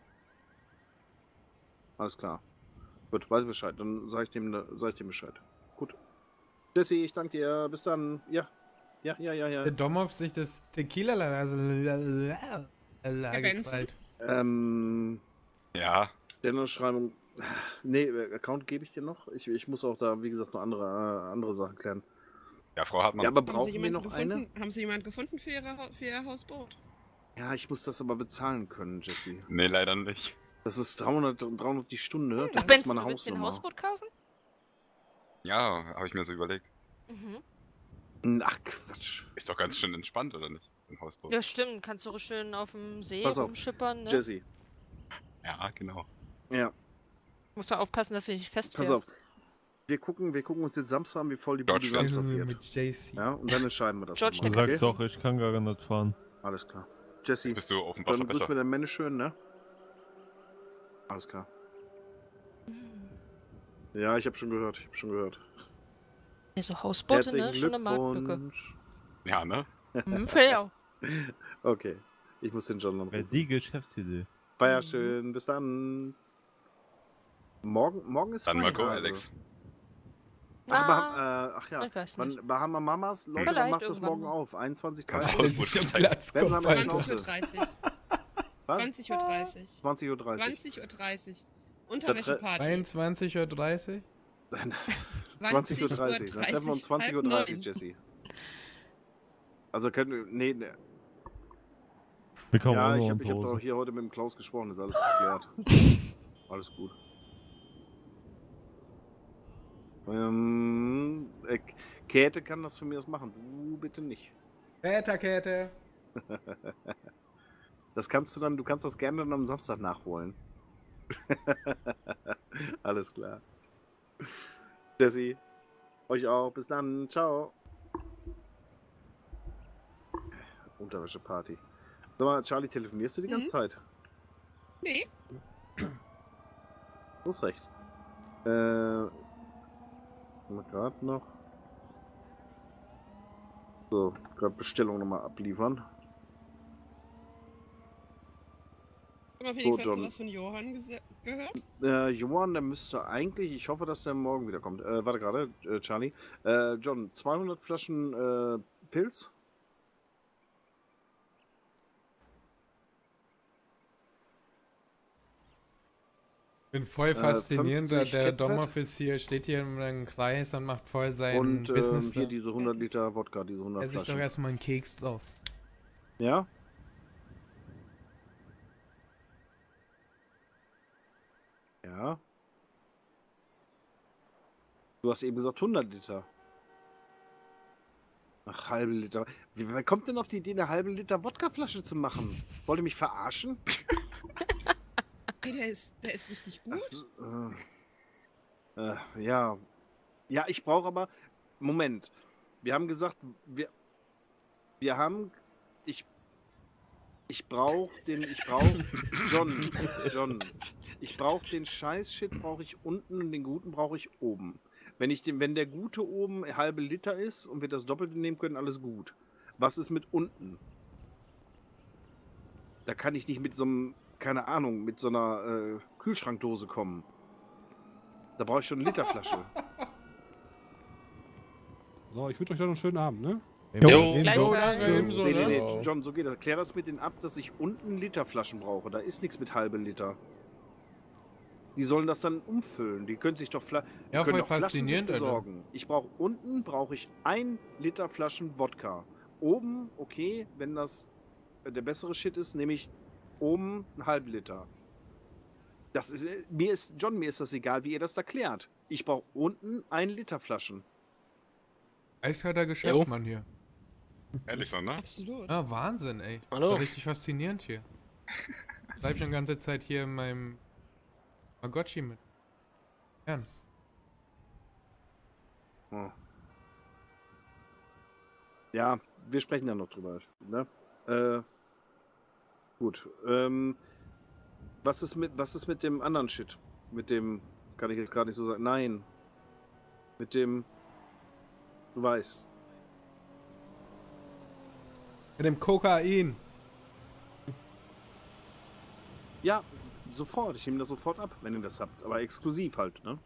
Alles klar. Gut, weiß Bescheid, dann sage ich, dem, sag ich dem Bescheid. Gut. Jesse, ich danke dir, bis dann. Ja, ja, ja, ja, ja. Der Dom auf sich das Tequila also Benson? geknallt. Ähm, Ja. Stellenausschreibung. Nee, Account gebe ich dir noch. Ich, ich muss auch da, wie gesagt, noch andere, äh, andere Sachen klären. Ja, Frau Hartmann. Ja, aber Haben Sie brauchen wir jemanden noch eine? gefunden? Haben Sie jemanden gefunden für, Ihre, Hau- für Ihr Hausboot? Ja, ich muss das aber bezahlen können, Jesse. Nee, leider nicht. Das ist dreihundert, dreihundert die Stunde. Das Ach, ist Benson, meine du willst dir ein Hausnummer. Hausboot kaufen? Ja, habe ich mir so überlegt. Mhm. Ach, Quatsch. Ist doch ganz schön entspannt, oder nicht? im Hausboot. Ja, stimmt. Kannst du schön auf dem See Pass auf, rumschippern, ne? Jesse. Ja, genau. Ja, Musst du aufpassen, dass du nicht pass festfährst. auf. Wir gucken, wir gucken uns jetzt Samstag an, wie voll die Bude George Samstag Also wird. mit J C. Ja, und dann entscheiden wir das. George, nochmal, der okay? Sag's doch, ich kann gar nicht fahren. Alles klar. Jesse, Bist du auf dem Wasser dann grüß besser? mir deine Männer schön, ne? Alles klar. Ja, ich habe schon gehört, ich habe schon gehört. Ja, so Hausboote, Herzlichen ne? Schon eine Marktlücke. Glückwunsch. Ja, ne? Hm, fair. Okay, ich muss den John noch Wäre die Geschäftsidee. Feier schön, bis dann. Morgen, morgen ist Dann mal frei, go, also. Alex. Ach, Ah, Baham, äh, ach ja, ich weiß wann, nicht. Bahama Mamas, Leute, Vielleicht dann macht das irgendwann morgen mal. auf. einundzwanzig Uhr Kannst dreißig. du Das ist Ausflug ja Platz, Wenn sie am Alter. zwanzig Uhr Schnauze. dreißig. Was? zwanzig Uhr dreißig. zwanzig Uhr dreißig. zwanzig Uhr dreißig. Unterwäscheparty. einundzwanzig Uhr dreißig? zwanzig Uhr dreißig. Dann treffen wir uns zwanzig Uhr dreißig, halb neun. Jesse. Also können wir. Nee, nee. Wir kommen Ja, auch ich noch habe in ich hab Pause. doch hier heute mit dem Klaus gesprochen, ist alles geklärt. Alles gut. Ähm, äh, Käthe kann das für mich aus machen, du bitte nicht. Käthe, Käthe. Das kannst du dann, du kannst das gerne dann am Samstag nachholen. Alles klar. Jesse, euch auch. Bis dann. Ciao. Unterwäscheparty. Sag mal, Charlie, telefonierst du die ganze Mhm. Zeit? Nee. Du hast recht. Äh. Mal gerade noch. So, gerade Bestellung nochmal abliefern. Guck mal, Felix, So, hast du John. was von Johann gese- gehört? Äh, Johann, der müsste eigentlich, ich hoffe, dass der morgen wiederkommt. Äh, warte gerade, äh, Charlie. Äh, John, zweihundert Flaschen äh, Pilz. Ich bin voll Äh, faszinierend, der, fünfzig der Catfat. Domoffizier steht hier in einem Kreis und macht voll sein Und ähm, Business. hier da. diese hundert Liter Wodka, diese hundert Er sich doch Flaschen. erstmal einen Keks drauf. Ja? Ja. Du hast eben gesagt hundert Liter. Ach, halbe Liter. Wie, wer kommt denn auf die Idee, eine halbe Liter Wodkaflasche zu machen? Wollt ihr mich verarschen? Hey, der ist, der ist richtig gut. Das, äh, äh, ja. Ja, ich brauche aber. Moment. Wir haben gesagt, wir. Wir haben. Ich. Ich brauche den. Ich brauche. John. John. Ich brauche den Scheiß-Shit, brauche ich unten und den guten brauche ich oben. Wenn, ich den, wenn der gute oben halbe Liter ist und wir das Doppelte nehmen können, alles gut. Was ist mit unten? Da kann ich nicht mit so einem, keine Ahnung, mit so einer äh, Kühlschrankdose kommen. Da brauche ich schon eine Literflasche. So, ich wünsche euch dann noch einen schönen Abend, ne? Jo, Gleichfalls. Ebenso, nee, nee, ne? nee, John, so geht das. Klär das mit denen ab, dass ich unten Literflaschen brauche. Da ist nichts mit halbe Liter. Die sollen das dann umfüllen. Die können sich doch, Fla die Ja, können voll doch Flaschen sich faszinierend, Alter. besorgen. Ich brauche unten brauche ich ein Liter Flaschen Wodka. Oben, okay, wenn das äh, der bessere Shit ist, nehme ich oben einen halben Liter. Das ist, äh, mir ist, John, mir ist das egal, wie ihr das da klärt. Ich brauche unten ein Liter Flaschen. Eiskalter Geschäftsmann hier. Ehrlich so, ne? Absolut. Ja, Wahnsinn, ey. Hallo. War richtig faszinierend hier. Bleib schon die ganze Zeit hier in meinem Magotchi mit. Gern. Oh. Ja, wir sprechen ja noch drüber. Ne? Äh, gut. Ähm, was ist mit, was ist mit dem anderen Shit? Mit dem, das kann ich jetzt gerade nicht so sagen. Nein. Mit dem, du weißt. Mit dem Kokain. Ja, sofort. Ich nehme das sofort ab, wenn ihr das habt. Aber exklusiv halt, ne?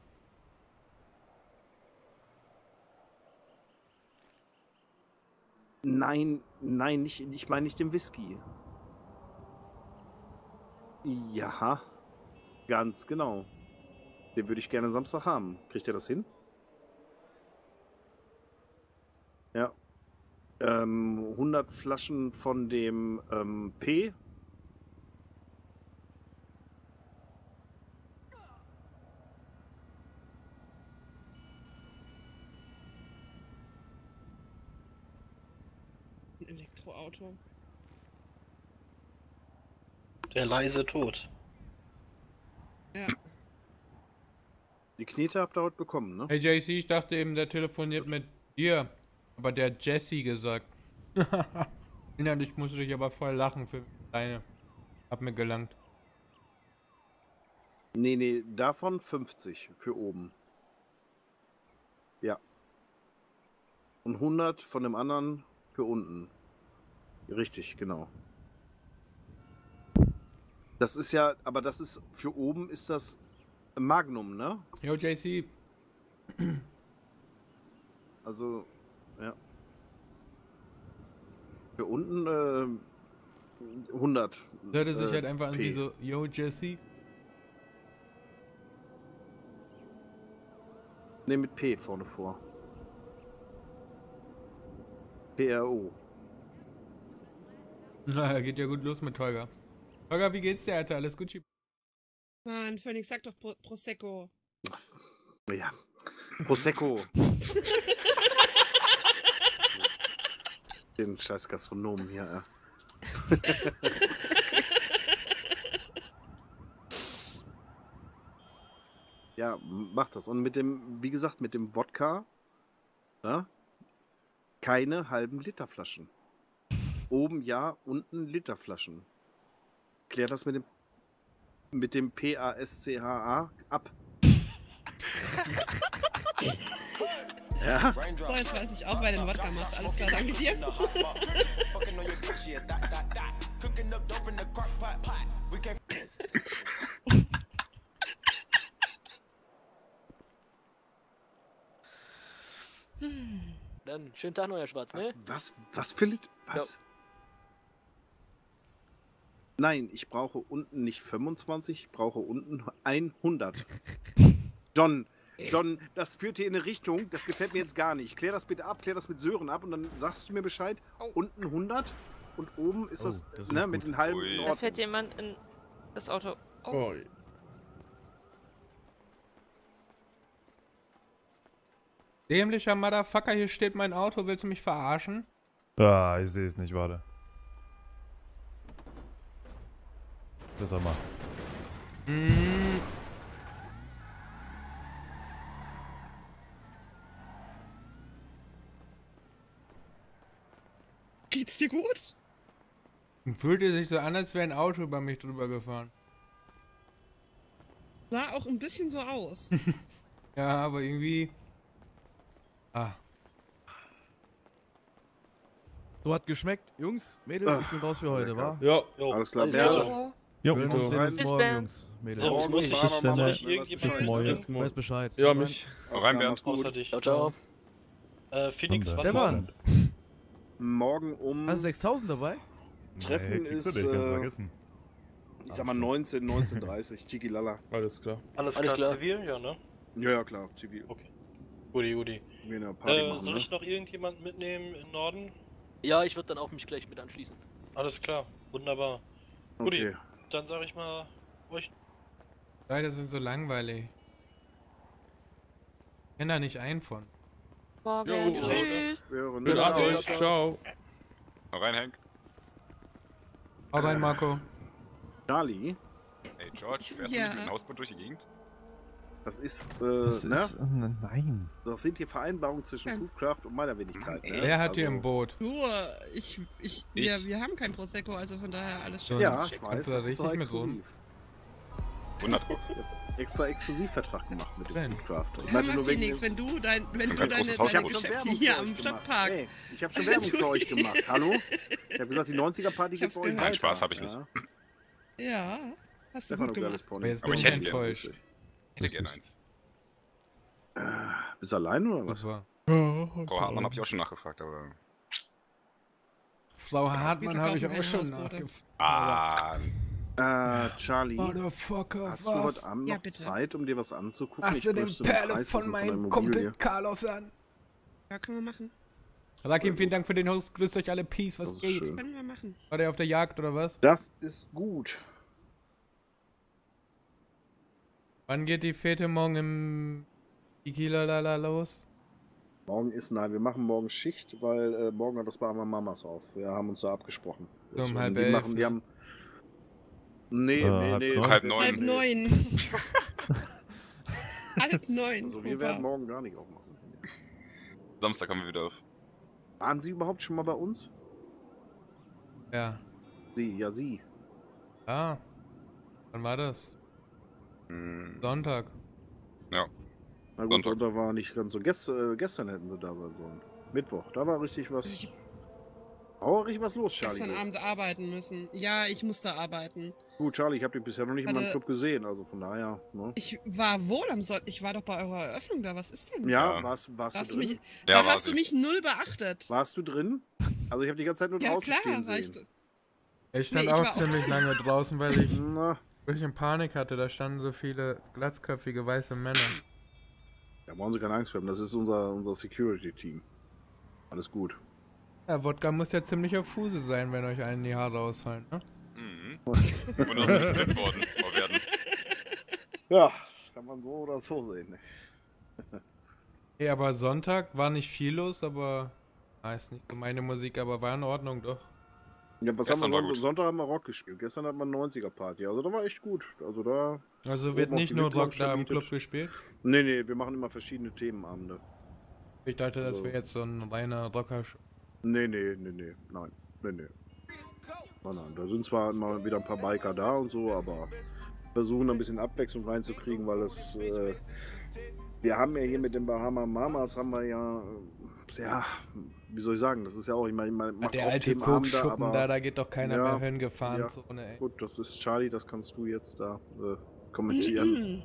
Nein, nein, nicht, ich meine nicht den Whisky. Ja, ganz genau. Den würde ich gerne Samstag haben. Kriegt ihr das hin? Ja. Ähm, hundert Flaschen von dem ähm, P. Ein Elektroauto. Der leise Tod. Ja. Die Knete habt ihr heute bekommen, ne? Hey J C, ich dachte eben, der telefoniert mit dir. Aber der hat Jesse gesagt. Innerlich musste ich aber voll lachen für deine. Hab mir gelangt. Nee, nee, davon fünfzig für oben. Ja. Und hundert von dem anderen für unten. Richtig, genau. Das ist ja, aber das ist, für oben ist das Magnum, ne? Yo, J C. Also, ja. Für unten äh, hundert. Hörte sich äh, halt einfach an P. wie so, yo, Jesse. Ne, mit P vorne vor. P R O. Na, geht ja gut los mit Holger. Holger, wie geht's dir, Alter? Alles gut? Mann, Phoenix, sag doch Pro Prosecco. Ja. Prosecco. Den scheiß Gastronomen hier. Ja, mach das. Und mit dem, wie gesagt, mit dem Wodka, ja, keine halben Literflaschen. Oben ja, unten Literflaschen. Klär das mit dem mit dem P A S C H A ab. Ja. So, jetzt weiß ich auch, wer den Wodka macht. Alles klar, danke dir. Hm. Dann schönen Tag noch, Herr Schwarz, ne? Was, was, was für Lit... Was? Nein, ich brauche unten nicht fünfundzwanzig, ich brauche unten hundert. John, John, das führt hier in eine Richtung, das gefällt mir jetzt gar nicht. Klär das bitte ab, klär das mit Sören ab und dann sagst du mir Bescheid. Unten hundert und oben ist Oh, das, das ist ne, nicht mit gut. den halben Ui. in Da Ordnung. fährt jemand in das Auto. Oh. Oh. Dämlicher Motherfucker, hier steht mein Auto, willst du mich verarschen? Ah, ich sehe es nicht, warte. Das auch mal. Mm. Geht's dir gut? Fühlte sich so an, als wäre ein Auto über mich drüber gefahren. Sah auch ein bisschen so aus. Ja, aber irgendwie... Ah. So hat geschmeckt, Jungs, Mädels, ich bin raus für heute, wa? Ja, Jo, Alles klar, alles Bernd. klar. Jo, wir Bis sehen uns dann. morgen, Bis Jungs, Mädels. So, Morgen muss nicht. ich, Bis soll dann. ich irgendjemand Bis Morgen. mitnehmen? Weiß Bescheid. Ja, mich. Rein, Ja, Bernd. außer dich. Ciao, ciao. Äh, Phoenix, Der was Mann. Morgen um... Hast du sechstausend dabei? Treffen Nee, kriegst du ist, nicht, kannst du äh, vergessen. ich sag mal neunzehn, neunzehn Uhr dreißig, Tiki Lala. Alles klar. Alles, Alles klar, klar. zivil? Ja, ne? Ja, ja, klar, zivil. Okay. Gudi, Gudi. Wir eine Party Äh, machen, soll ne? ich noch irgendjemand mitnehmen im Norden? Ja, ich würde dann auch mich gleich mit anschließen. Alles klar, wunderbar. Gudi, Okay. dann sag ich mal euch. Leute sind so langweilig. Ich kenn da nicht einen von. Morgen. Jo. Tschüss. Wir hören Schönen uns. Abend Ciao, euch. ciao. Ciao. Hau rein, Hank. Hau rein, Marco. Charlie, Ey, George, fährst Ja. du nicht mit dem Hausboot durch die Gegend? das ist, äh, Das ne? ist, äh, nein. Das sind die Vereinbarungen zwischen Ja. Foodcraft und meiner Wenigkeit, ne? Wer hat hier Also- im Boot? Du, äh, ich, ich, wir, Ich. wir haben kein Prosecco, also von daher alles schön. So, Ja, Kannst ich du weiß, da das ist richtig doch mit rum? exklusiv. hundert. Extra Exklusivvertrag gemacht mit dem Wenn. Foodcraft. Ich Hör meinte mal, nur wegen Phoenix, dem- wenn du, dein, wenn du Ganz deine, großes Haus. deine Ich hab schon Geschäfte Werbung hier für am euch gemacht. Stadtpark. Ey, ich habe schon Werbung für euch gemacht. Hallo? Ich habe gesagt, die neunziger-Party Ich gibt's hab's bei euch gehört. weiter. Nein, Spaß hab ich nicht. Ja, Ja, hast du Stefano, gut geiles gemacht. Pony. Aber jetzt Aber bin ich ich hätte gerne- enttäuscht. Ich hätte gerne eins. Äh, bist du allein oder was? Super. Frau Hartmann habe ich auch schon nachgefragt, aber... Frau Hartmann habe ich verkaufen auch schon keine Hausboote. nachgefragt. Ah, Äh, Charlie, Motherfucker, hast du was? heute Abend Ja, noch bitte. Zeit, um dir was anzugucken? Hast Ich du den möchte den Perle Preis von wissen meinem der Kumpel Immobilie. Carlos an? Ja, können wir machen. Sag ihm vielen Dank für den Host. Grüßt euch alle. Peace, was Das ist geht? schön. Können wir machen. War der auf der Jagd oder was? Das ist gut. Wann geht die Fete morgen im Ikilalala los? Morgen ist, nein, wir machen morgen Schicht, weil äh, morgen hat das bei Armer Mamas auf. Wir haben uns da abgesprochen. So um Deswegen, halb die elf, machen, die ne? haben, Nee, Äh, nee, halb nee. neun. Halb nee, neun. Halb nee. neun. Halb neun. Also wir Opa. werden morgen gar nicht aufmachen. Samstag haben wir wieder auf. Waren Sie überhaupt schon mal bei uns? Ja. Sie, ja Sie. Ah. Wann war das? Hm, Sonntag. ja. Na gut, Sonntag. Sonntag war nicht ganz so. Gest, äh, gestern hätten Sie da sein sollen. Mittwoch, da war richtig was. Aber richtig was los, Charlie. Gestern Abend arbeiten müssen. Ja, ich musste arbeiten. Gut, Charlie, ich habe dich bisher noch nicht in meinem Hatte- Club gesehen, also von daher. Ne? Ich war wohl am Sonntag. Ich war doch bei eurer Eröffnung da. Was ist denn? Ja, Ja. warst, warst Da hast du du drin? mich, Ja, da war hast du sie. mich null beachtet. Warst du drin? Also ich habe die ganze Zeit nur Ja, draußen klar, stehen war ich. sehen. Ich stand Nee, ich auch war auch- ziemlich lange draußen, weil ich Na, wirklich Panik hatte. Da standen so viele glatzköpfige weiße Männer. da brauchen Sie keine Angst vor haben. Das ist unser, unser Security-Team. Alles gut. Ja, Wodka muss ja ziemlich auf Fuße sein, wenn euch allen die Haare ausfallen, ne? Mhm. Und das ist nicht worden. Aber werden. Ja, kann man so oder so sehen. Nee, aber Sonntag war nicht viel los, aber... Ah, ist nicht so meine Musik, aber war in Ordnung, doch. Ja, was Gestern haben wir war Sonntag, gut. Sonntag haben wir Rock gespielt. Gestern hatten wir eine neunziger-Party. Also da war echt gut. Also da. Also wird oben auf nicht die nur Wicklock Rock da im gemietet. Club gespielt? Nee, nee, wir machen immer verschiedene Themenabende. Ich dachte, das Also- wäre jetzt so ein reiner rocker -Sch Nee, nee, nee, nee. Nein. Nee, nee. Nein, nein. Da sind zwar immer wieder ein paar Biker da und so, aber versuchen ein bisschen Abwechslung reinzukriegen, weil es. Äh, wir haben ja hier mit den Bahama Mamas haben wir ja. äh, Ja, wie soll ich sagen, das ist ja auch, ich meine, man macht Der auch alte Themenabende, Kokschuppen aber- da, da geht doch keiner Ja, mehr hingefahren. ja. So ohne, ey. Gut, das ist Charlie, das kannst du jetzt da äh, kommentieren.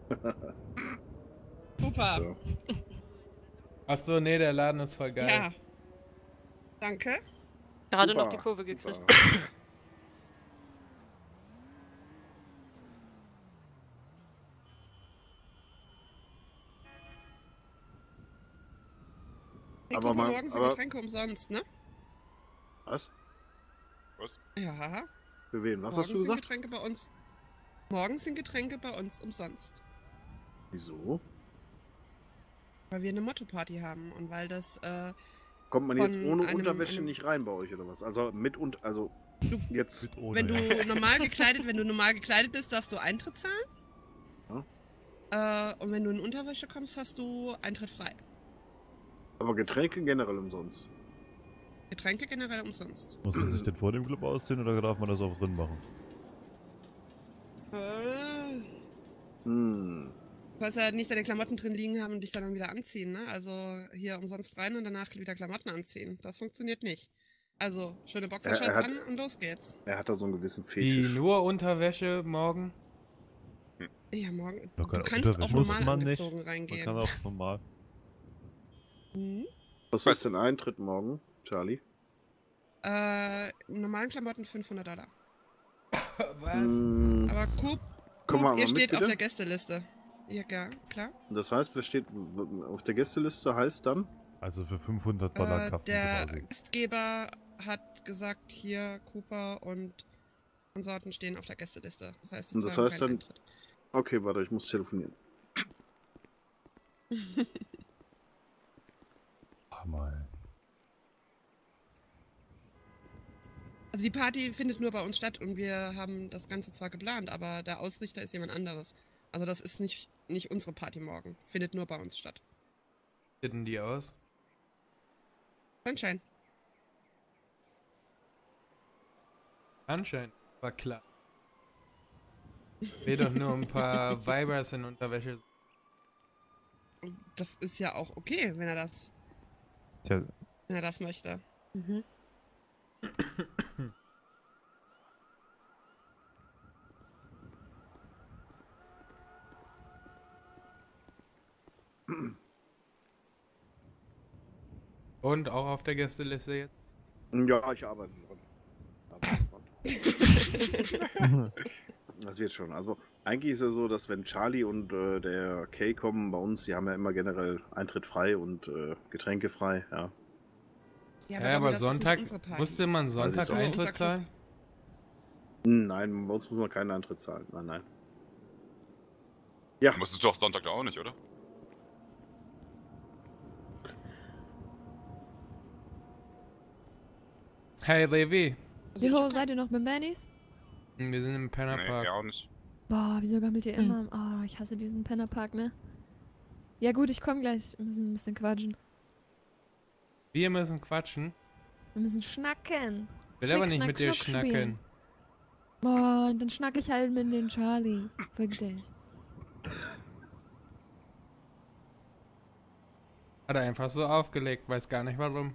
Super. Ja. Achso, nee, der Laden ist voll geil. Ja. Danke. Gerade noch Super, die Kurve gekriegt. super. Hey, Aber guck mal, mal- morgen sind aber- Getränke umsonst, ne? Was? Was? Ja. Für wen? Was morgen hast du sind gesagt? Getränke bei uns. Morgen sind Getränke bei uns umsonst. Wieso? Weil wir eine Motto-Party haben und weil das, äh, Kommt man jetzt von ohne einem- Unterwäsche einem- nicht rein bei euch oder was? Also mit und also jetzt. wenn du normal gekleidet, wenn du normal gekleidet bist, darfst du Eintritt zahlen. Äh, und wenn du in Unterwäsche kommst, hast du Eintritt frei. Aber Getränke generell umsonst. Getränke generell umsonst. Muss man sich denn vor dem Club ausziehen oder darf man das auch drin machen? Äh, Hm. du sollst ja nicht deine Klamotten drin liegen haben und dich dann wieder anziehen, ne? Also hier umsonst rein und danach wieder Klamotten anziehen. Das funktioniert nicht. Also, schöne Boxershorts Er- er hat- an und los geht's. Er hat da so einen gewissen Die Fetisch. nur Unterwäsche morgen? Ja, morgen. Ja, Du keine kannst auch Unterwäsche muss normal man nicht. angezogen reingehen. Man kann auch normal. Mhm. Was ist denn Eintritt morgen, Charlie? Äh, in normalen Klamotten fünfhundert Dollar. Was? Hm, Aber Coop, Komm Coop mal, ihr mal mit, steht auf bitte. der Gästeliste. Ja, ja, klar. Das heißt, wer steht auf der Gästeliste heißt dann? Also für fünfhundert Dollar Äh, Kaffee der quasi. Gastgeber hat gesagt, hier Cooper und Konsorten stehen auf der Gästeliste. Das heißt, die Und das zahlen heißt keinen dann. Okay, warte, ich muss telefonieren. Ach mal. Also die Party findet nur bei uns statt und wir haben das Ganze zwar geplant, aber der Ausrichter ist jemand anderes. Also das ist nicht, nicht unsere Party morgen. Findet nur bei uns statt. Wie sieht die aus? Sunshine. Anscheinend. War klar. Will doch nur ein paar Vibers in Unterwäsche. Das ist ja auch okay, wenn er das, Tja, wenn er das möchte. Mhm. Und auch auf der Gästeliste jetzt? Ja, ich arbeite dran. Das wird schon. Also eigentlich ist ja so, dass wenn Charlie und äh, der Kay kommen bei uns, die haben ja immer generell Eintritt frei und äh, Getränke frei, ja. Ja, Ja, aber das ist nicht Sonntag unsere Party. musste man Also Sonntag ist auch- Unser Eintritt Club. zahlen? Nein, bei uns muss man keinen Eintritt zahlen. Nein, nein. Ja. Musstest du doch Sonntag da auch nicht, oder? Hey Levi, Wie hoch seid ihr noch mit Bannys? Wir sind im Nee, Pennerpark. ja auch nicht. Boah, wieso gammelt ihr immer? Oh, ich hasse diesen Pennerpark, ne? Ja gut, ich komm gleich. Wir müssen ein bisschen quatschen. Wir müssen quatschen. Wir müssen schnacken. Ich will aber Schnick, nicht schnack, mit dir schnuck schnacken. spielen. Boah, dann schnack ich halt mit den Charlie. Wirklich. Hat er einfach so aufgelegt, weiß gar nicht warum.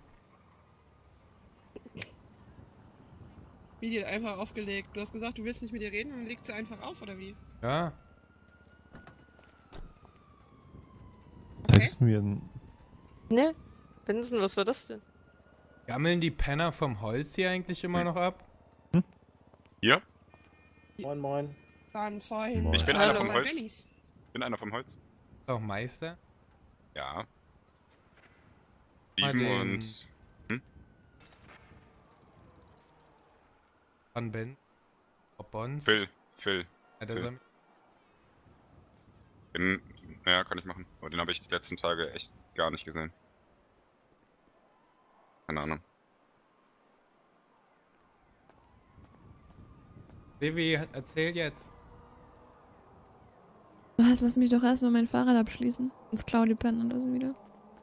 Wie die hat einfach aufgelegt. Du hast gesagt, du willst nicht mit ihr reden und dann legt sie einfach auf, oder wie? Ja. Text mir ein. Ne? Benson, was war das denn? Gammeln die Penner vom Holz hier eigentlich immer noch ab? Ja? Moin, moin. Waren vorhin. Ich bin äh, einer vom bei Holz. Bennys. Ich bin einer vom Holz. Ist auch Meister? Ja. Mal Steven den- und... Hm? Von Ben? Ob Bons? Phil. Phil. Ja, das Phil. ist Den, ja, kann ich machen. Aber den habe ich die letzten Tage echt gar nicht gesehen. Keine Ahnung. Vivi, erzähl jetzt. Was? Lass mich doch erstmal mein Fahrrad abschließen. Sonst klauen die Penner das wieder.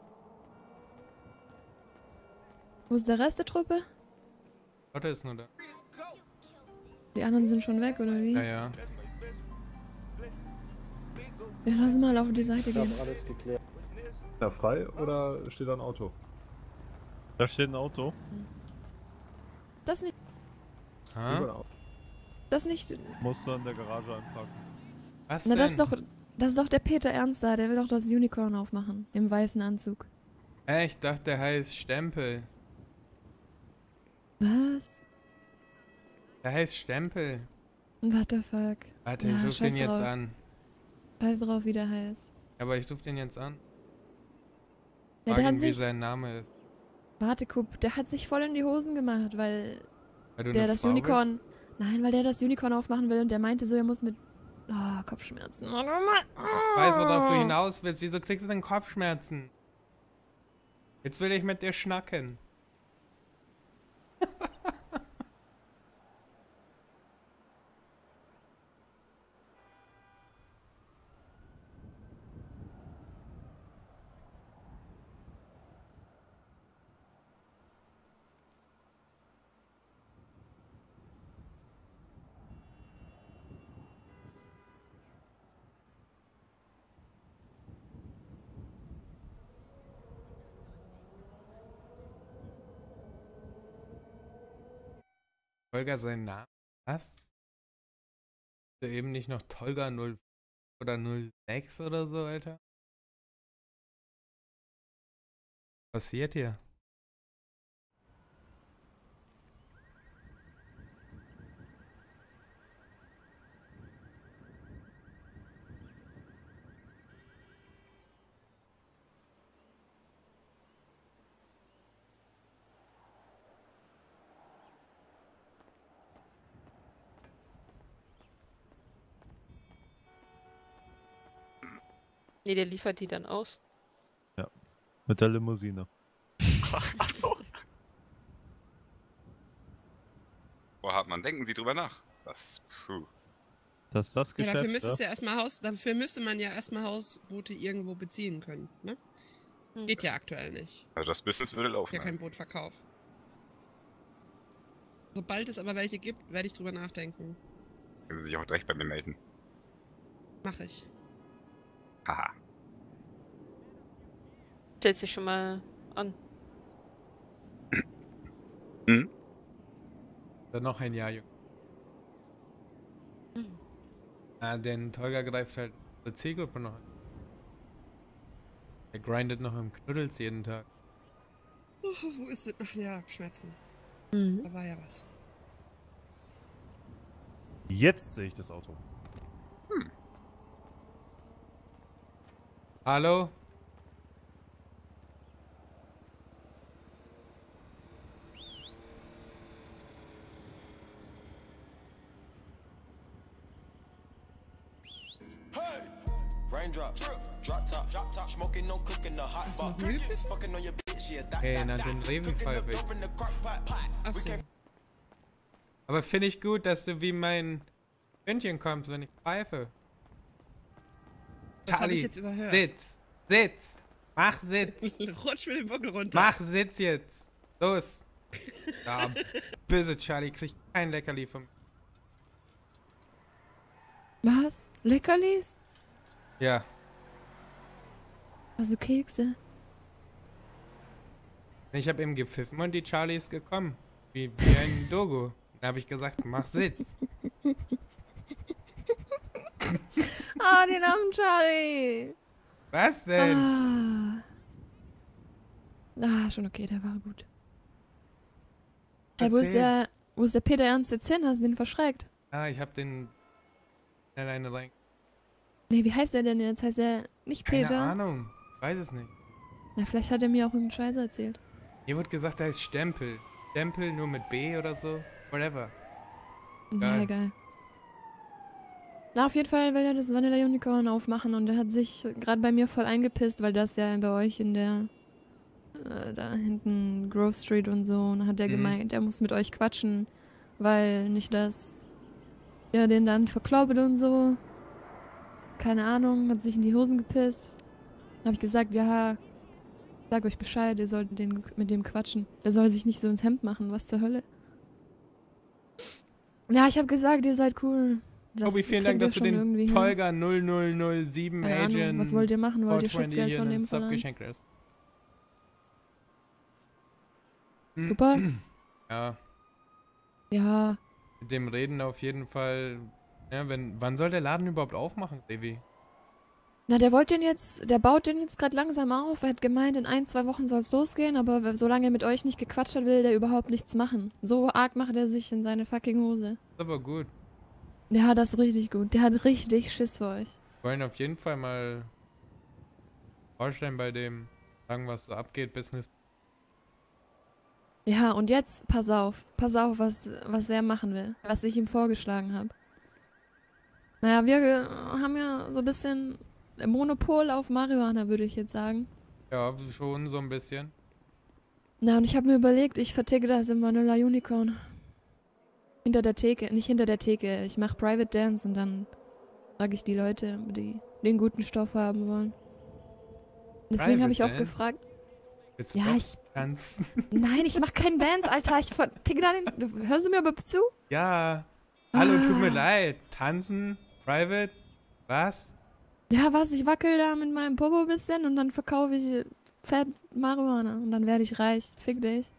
Wo ist der Rest der Truppe? Otto ist nur da. Die anderen sind schon weg, oder wie? Ja, ja. Ja, lass mal auf die Seite gehen. Alles geklärt. Ist er frei oder steht da ein Auto? Da steht ein Auto. Das nicht. Ha? Das nicht. Musst du an der Garage einpacken. Was Na, denn? das ist doch. Das ist doch der Peter Ernst da, der will doch das Unicorn aufmachen. Im weißen Anzug. Äh, ich dachte, der heißt Stempel. Was? Der heißt Stempel. What the fuck? Warte, Ja, ich ruf den scheiß jetzt drauf. an. Scheiß drauf, wie der heißt. Aber ich ruf den jetzt an. Ja, Frag der hat ihn, wie sich. sein Name ist. Warte, Kup, der hat sich voll in die Hosen gemacht, weil. Weil du der eine das Frau Unicorn. Nein, weil der das Unicorn aufmachen will und der meinte so, er muss mit. Oh, Kopfschmerzen. Ich weiß, worauf du hinaus willst. Wieso kriegst du denn Kopfschmerzen? Jetzt will ich mit dir schnacken. Tolga sein Name? Was? Ist der eben nicht noch Tolga null oder null sechs oder so, Alter? Was passiert hier? Nee, der liefert die dann aus. Ja. Mit der Limousine. Ach so. Boah, Hartmann, denken Sie drüber nach. Das, puh. Das ist das Ja, Geschäft, dafür müsste es ja? ja erstmal Haus, dafür müsste man ja erstmal Hausboote irgendwo beziehen können, ne? Geht ja aktuell nicht. Also das Business würde laufen. Ja, kein Bootverkauf. Sobald es aber welche gibt, werde ich drüber nachdenken. Können Sie sich auch direkt bei mir melden. Mache ich. Haha. Stellt sich schon mal an. Hm? Dann noch ein Jahr, Junge. Hm. Ah, den Tolga greift halt zur Zielgruppe noch an. Er grindet noch im Knuddels jeden Tag. Oh, wo ist es? Ach ja, Schmerzen. Mhm. Da war ja was. Jetzt sehe ich das Auto. Hallo? Raindrops, drop top, drop top, smoking, no cooking, the hot Hast du noch pot. Müll gepfiffen? Fucking on your bitch, yeah, that, Ey, that, na, that. den Revi Cooking pfeife up ich. dope in the crock pot, pot. Ach We so. came Aber finde ich gut, dass du wie mein Hündchen kommst, wenn ich pfeife. Das habe Charlie, ich jetzt überhört. Sitz, Sitz, mach Sitz. Rutsch mit dem Buckel runter. Mach Sitz jetzt. Los. Ja, böse Charlie, krieg kein Leckerli von mir. Was? Leckerlis? Ja. Also Kekse? Ich habe eben gepfiffen und die Charlie ist gekommen. Wie, wie ein Dogo. Da habe ich gesagt, mach Sitz. Ah, den armen Charlie. Was denn? Ah. ah, schon okay, der war gut. Hey, wo ist Erzähl. der, wo ist der Peter Ernst jetzt hin? Hast du den verschreckt? Ah, ich habe den alleine rein. Nee, wie heißt der denn jetzt? Heißt er nicht Keine Peter? Ahnung. Weiß es nicht. Na, vielleicht hat er mir auch irgendeinen Scheiß erzählt. Hier wird gesagt, da ist Stempel. Stempel nur mit B oder so. Whatever. Ja, Geil. egal. Na, auf jeden Fall will er das Vanilla Unicorn aufmachen und er hat sich gerade bei mir voll eingepisst, weil das ja bei euch in der, äh, da hinten Grove Street und so, und dann hat er Mhm. gemeint, er muss mit euch quatschen, weil nicht, dass ihr den dann verklaubelt und so. Keine Ahnung, hat sich in die Hosen gepisst. Dann habe ich gesagt, ja, sag euch Bescheid, ihr solltet den, mit dem quatschen. Er soll sich nicht so ins Hemd machen, was zur Hölle. Ja, ich habe gesagt, ihr seid cool. Das Tobi, vielen Dank, kriegt ihr dass du schon irgendwie den hin. Tolga null null null sieben Keine Ahnung, Agent was wollt ihr machen? Wollt ihr vierhundertzwanzig Schutzgeld hier von einen dem Sub verlangen? geschenkt hast? Super. Ja, Ja, mit dem Reden auf jeden Fall. Ja, wenn, wann soll der Laden überhaupt aufmachen, Levi? na, der wollte den jetzt, der baut den jetzt gerade langsam auf. Er hat gemeint, in ein, zwei Wochen soll es losgehen, aber solange er mit euch nicht gequatscht hat, will der überhaupt nichts machen. So arg macht er sich in seine fucking Hose. Ist aber gut. Der hat das richtig gut. Der hat richtig Schiss für euch. Wir wollen auf jeden Fall mal vorstellen bei dem, sagen, was so abgeht, Business. Ja, und jetzt, pass auf. Pass auf, was, was er machen will. Was ich ihm vorgeschlagen habe. Naja, wir äh, haben ja so ein bisschen Monopol auf Marihuana, würde ich jetzt sagen. Ja, schon so ein bisschen. Na, und ich habe mir überlegt, ich verticke das im Vanilla Unicorn. Hinter der Theke, nicht hinter der Theke. Ich mache Private Dance und dann frage ich die Leute, die den guten Stoff haben wollen. Deswegen habe ich auch Dance? gefragt. Willst du Ja, doch ich. tanzen? Nein, ich mache keinen Dance, Alter. Ich verticke da den. Du- Hören Sie mir aber zu? Ja. Hallo, tut mir Ah. leid. Tanzen? Private? Was? Ja, was? Ich wackel da mit meinem Popo ein bisschen und dann verkaufe ich Fett Marihuana und dann werde ich reich. Fick dich.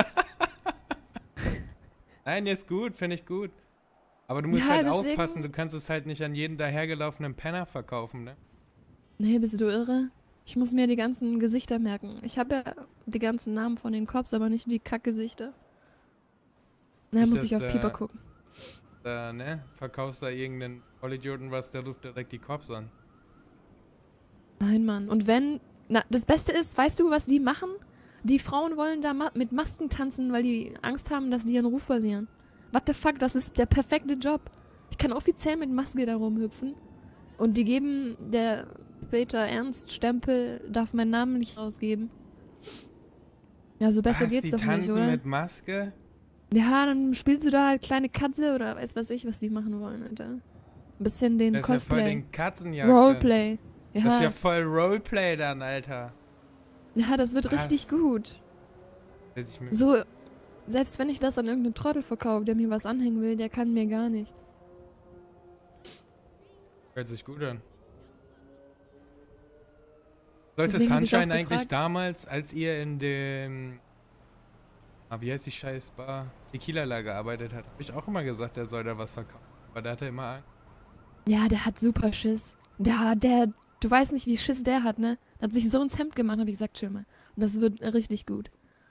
Nein, ist gut, finde ich gut. Aber du musst Ja, halt deswegen- aufpassen, du kannst es halt nicht an jeden dahergelaufenen Penner verkaufen, ne? Nee, bist du irre? Ich muss mir die ganzen Gesichter merken. Ich habe ja die ganzen Namen von den Cops, aber nicht die Kackgesichter. Na, Nicht, muss dass ich auf da- Pieper gucken. Da, ne? Verkaufst da irgendeinen Vollidioten was, der ruft direkt die Cops an. Nein, Mann. Und wenn. Na, das Beste ist, weißt du, was die machen? Die Frauen wollen da ma mit Masken tanzen, weil die Angst haben, dass die ihren Ruf verlieren. What the fuck, das ist der perfekte Job. Ich kann offiziell mit Maske da rumhüpfen. Und die geben, der Peter Ernst Stempel darf meinen Namen nicht rausgeben. Ja, so besser was, geht's die doch nicht, tanzen oder? mit Maske? Ja, dann spielst du da halt kleine Katze oder weiß was ich, was die machen wollen, Alter. Ein bisschen den Das ist ja voll Cosplay. den Katzenjagd. Roleplay. Ja. Das ist ja voll Roleplay dann, Alter. Ja, das wird Was? richtig gut. Weiß ich mir- So, selbst wenn ich das an irgendeinen Trottel verkaufe, der mir was anhängen will, der kann mir gar nichts. Hört sich gut an. Sollte Deswegen hab ich auch Sunshine eigentlich gefragt- damals, als ihr in dem... Ah, wie heißt die scheiß Bar? Tequila gearbeitet hat, habe ich auch immer gesagt, der soll da was verkaufen. Aber der hatte immer Angst. Ja, der hat super Schiss. Der, der, du weißt nicht, wie Schiss der hat, ne? Der hat sich so ins Hemd gemacht, habe ich gesagt, chill mal. Und das wird richtig gut.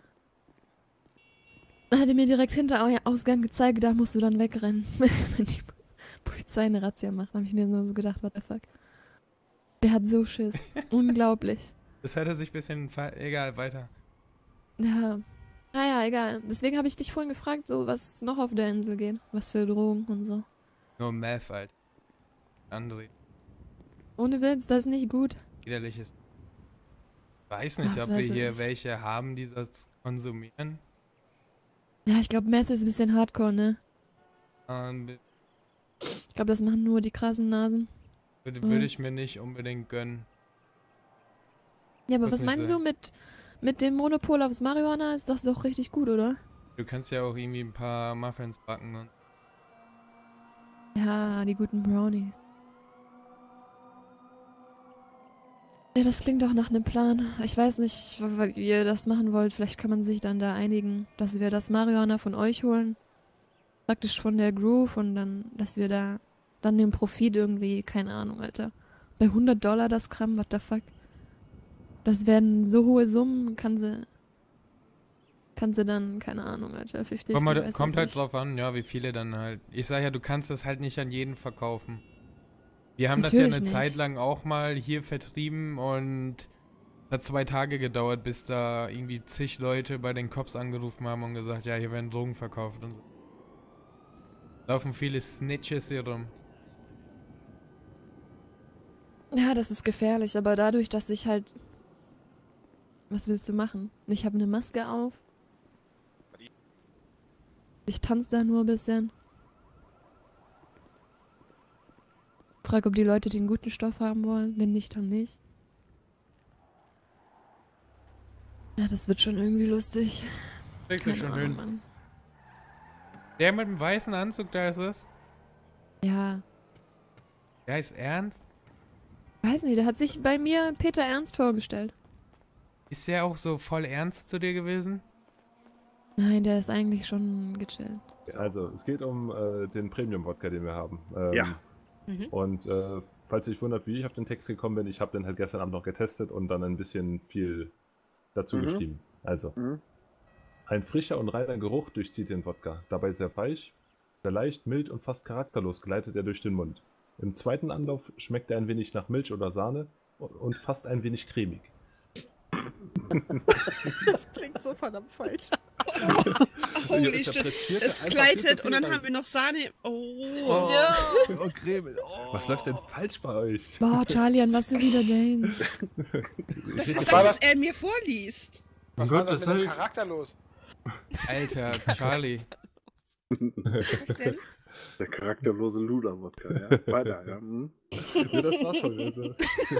Dann hat er mir direkt hinter Au- Ausgang gezeigt, da musst du dann wegrennen, wenn die Polizei eine Razzia macht. Habe ich mir nur so gedacht, what the fuck. Der hat so Schiss. Unglaublich. Das hat er sich ein bisschen... ver- Egal, weiter. Ja. Naja, egal. Deswegen habe ich dich vorhin gefragt, so was noch auf der Insel geht. Was für Drogen und so. Nur Meth halt. André. Ohne Witz, das ist nicht gut. Widerliches. Weiß nicht, Ach, ob weiß wir hier ich. welche haben, die das konsumieren. Ja, ich glaube, Meth ist ein bisschen hardcore, ne? Ähm, Ich glaube, das machen nur die krassen Nasen. Würde, Mhm. würde ich mir nicht unbedingt gönnen. Ja, aber Muss was nicht meinst sein. du mit, mit dem Monopol aufs Marihuana? Ist das doch richtig gut, oder? Du kannst ja auch irgendwie ein paar Muffins backen und Ja, die guten Brownies. Ja, das klingt doch nach einem Plan. Ich weiß nicht, wie ihr das machen wollt. Vielleicht kann man sich dann da einigen, dass wir das Marihuana von euch holen. Praktisch von der Groove und dann, dass wir da dann den Profit irgendwie, keine Ahnung, Alter. Bei hundert Dollar das Gramm, what the fuck? Das werden so hohe Summen, kann sie, kann sie dann, keine Ahnung, Alter, fünfzig. Komm mal, weiß kommt was halt ich. drauf an, ja, wie viele dann halt. Ich sag ja, du kannst das halt nicht an jeden verkaufen. Wir haben das ja Natürlich eine nicht. Zeit lang auch mal hier vertrieben und hat zwei Tage gedauert, bis da irgendwie zig Leute bei den Cops angerufen haben und gesagt, ja, hier werden Drogen verkauft und so. Laufen viele Snitches hier rum. Ja, das ist gefährlich, aber dadurch, dass ich halt... Was willst du machen? Ich habe eine Maske auf. Ich tanze da nur ein bisschen. Frag, ob die Leute den guten Stoff haben wollen. Wenn nicht, dann nicht. Ja, das wird schon irgendwie lustig. Kriegst du Keine schon Ahnung, hin. Mann. Der mit dem weißen Anzug, da ist es. Ja, Der ist ernst? weiß nicht, der hat sich bei mir Peter Ernst vorgestellt. Ist der auch so voll ernst zu dir gewesen? Nein, der ist eigentlich schon gechillt. Also, es geht um äh, den Premium-Wodka, den wir haben. Ähm, Ja. Mhm. Und äh, falls ihr euch wundert, wie ich auf den Text gekommen bin, ich habe den halt gestern Abend noch getestet und dann ein bisschen viel dazu Mhm. geschrieben. Also, Mhm. ein frischer und reiner Geruch durchzieht den Wodka. Dabei sehr weich, sehr leicht, mild und fast charakterlos gleitet er durch den Mund. Im zweiten Anlauf schmeckt er ein wenig nach Milch oder Sahne und fast ein wenig cremig. Das klingt so verdammt falsch. Holy shit. Es gleitet und dann haben wir noch Sahne. Oh. Oh, Ja. oh Creme. Oh. Was läuft denn falsch bei euch? Boah, Charlie, an was du wieder denkst. Das Ich- ist das, was er mir vorliest. Was Mein war Gott, das das mit dem soll- Charakter los? Alter, Charlie. Was denn? Der charakterlose Luder-Wodka, ja. Weiter, ja. Hm. Ja, das war's schon. Also.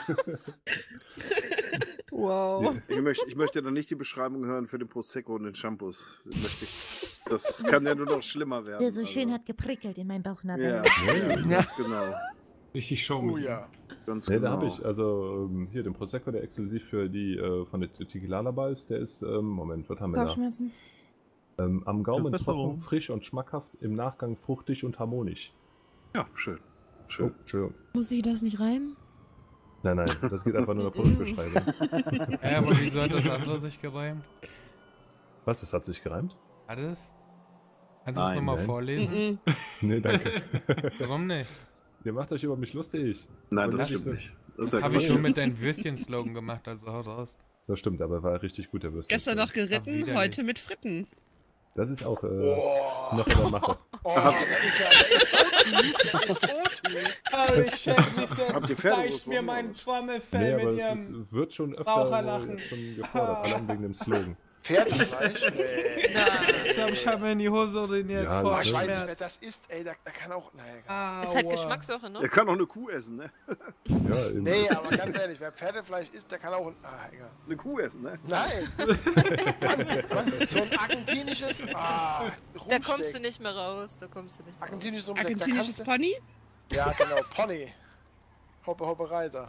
Wow. Ich möchte, ich möchte dann nicht die Beschreibung hören für den Prosecco und den Shampoos. Das, möchte ich, das kann ja nur noch schlimmer werden. Der so also. schön hat geprickelt in meinem Bauchnabel. Ja, ja, ganz genau. Richtig Show Oh mit ja. Ganz Ne, genau. da habe ich, also ähm, hier den Prosecco, der exklusiv für die äh, von der Tequila Bar ist, der ist, ähm, Moment, was haben wir da? Bauchschmerzen. Ähm, am Gaumen Verbesserung. trocken, frisch und schmackhaft, im Nachgang fruchtig und harmonisch. Ja, schön. Oh, Schön. Entschuldigung. Muss ich das nicht reimen? Nein, nein, das geht einfach nur in der Produktbeschreibung. Ja, aber wieso hat das andere sich gereimt? Was, das hat sich gereimt? Hat es? Kannst du es Nein, nochmal nein. vorlesen? Nee, danke. Warum nicht? Ihr macht euch über mich lustig. Nein, Und das das- stimmt nicht. Das, Das ist ja habe ich Quatsch. schon mit deinem Würstchen-Slogan gemacht, also haut raus. Das stimmt, aber war richtig gut, der Würstchen. Gestern noch Ach, geritten, widerlich. heute mit Fritten. Das ist auch äh, Oh. noch in der Mache. Oh, der ist ja der ist so tief, der ist so tief. Holy shit, lief der Habt ihr Pferde gleicht mir meinen Nee, Trommelfell aber mit es ihrem... ist, wird schon öfter Raucherlachen. äh, schon gefordert, allein wegen dem Slogan. Pferdefleisch? Nee. Ich glaube, ich habe mir in die Hose uriniert Ja, vor Boah, ich weiß nicht, wer Schmerz. das ist, ey, der, der kann auch. Nee, Ah, Ist halt Aua. Geschmackssache, ne? Er kann auch eine Kuh essen, ne? Ja, eben. nee, aber ganz ehrlich, wer Pferdefleisch isst, der kann auch. Ah, egal. Eine Kuh essen, ne? Nein! Mann, Mann, so ein argentinisches. Ah, Da Rumpsteak. kommst du nicht mehr raus, da kommst du nicht mehr raus. Argentinisches Rumpsteak, da Argentinisches kannst du- Pony? Ja, genau, Pony. Hoppe, hoppe, Reiter.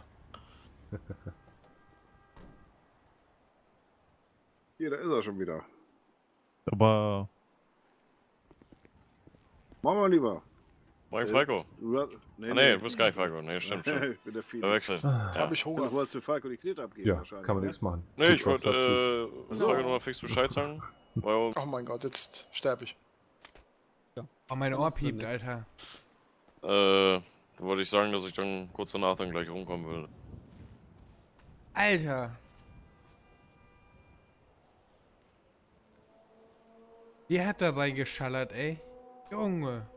Hier, da ist er schon wieder. Aber Machen wir lieber. Moin, Äh, Falco. Du, hast- Nee, nee, du bist gar nicht Falco. Nee, stimmt schon. ich bin der Felix. Verwechselt. Jetzt Ja. hab ich Hunger. Du wolltest für Falco die Knete abgeben Ja, wahrscheinlich. kann man ne? nichts machen. Nee, ich Tut wollte auch äh, So. Falco nochmal fix Bescheid sagen. Weil, Oh mein Gott, jetzt sterbe ich. Oh, mein Ohr piept, Alter. äh, da wollte ich sagen, dass ich dann kurz danach dann gleich rumkommen will. Alter. Wie hat er reingeschallert, ey? Junge.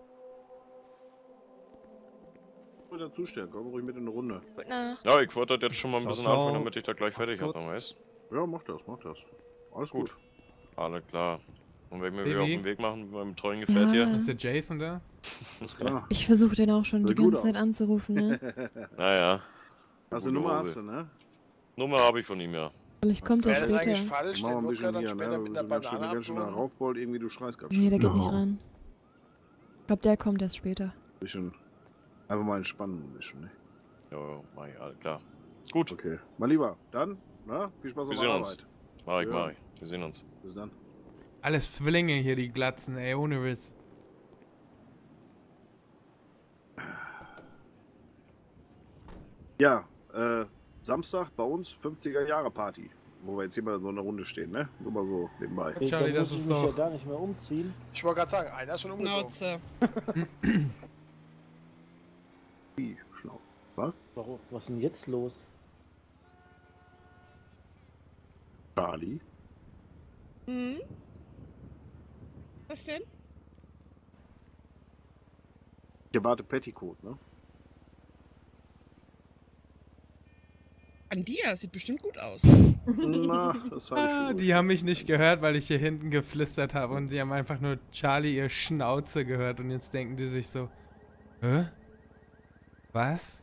Ich will dazustellen, komm ruhig mit in eine Runde. Gute Nacht. Ja, ich wollte das jetzt schon mal ein Ciao, bisschen ciao. anfangen, damit ich da gleich fertig Macht's habe, gut. dann weißt. Ja, mach das, mach das. Alles gut. Alles klar. Und wenn wir Baby? wieder auf den Weg machen mit meinem treuen Gefährt Ja. hier. Ist der Jason da? Ich versuche den auch schon Sieht die gut ganze Zeit aus. anzurufen, ne? Naja. Also Nummer hast du, ne? Nummer habe ich von ihm, ja. Vielleicht kommt er Wäre das eigentlich später. falsch, Machen wir den ein Wodka bisschen dann hier, später ne? mit Du einer bist ganz schön, Banane ganz schön nach abzuholen? Raufbold, irgendwie, du schreist ganz Nee, schön. der geht nicht ran. Ich glaube, der kommt erst später. Ein bisschen, einfach mal entspannen ein bisschen, ne? Ja, ja, mach ich, alles klar. Gut. Okay. Mein Lieber, dann, na, viel Spaß Wir auf sehen der uns. Arbeit. Mach ich, Ja. mach ich. Wir sehen uns. Bis dann. Alles Zwillinge hier, die Glatzen, ey, ohne Witz. Ja, äh, Samstag bei uns fünfziger Jahre Party. Wo wir jetzt hier mal so eine Runde stehen, ne? Nur mal so nebenbei. Ich, Charlie, da das muss ich ist mich ja doch- gar nicht mehr umziehen. Ich wollte gerade sagen, einer ist schon umgezogen. Schnauze. Wie schlau. Was? Warum? Was ist denn jetzt los? Charlie? Hm? Was denn? Ich erwarte Petticoat, ne? An dir, sieht bestimmt gut aus. Na, das habe ich Ah, schon. die haben mich nicht gehört, weil ich hier hinten geflüstert habe und die haben einfach nur Charlie ihr Schnauze gehört und jetzt denken die sich so, hä? Was?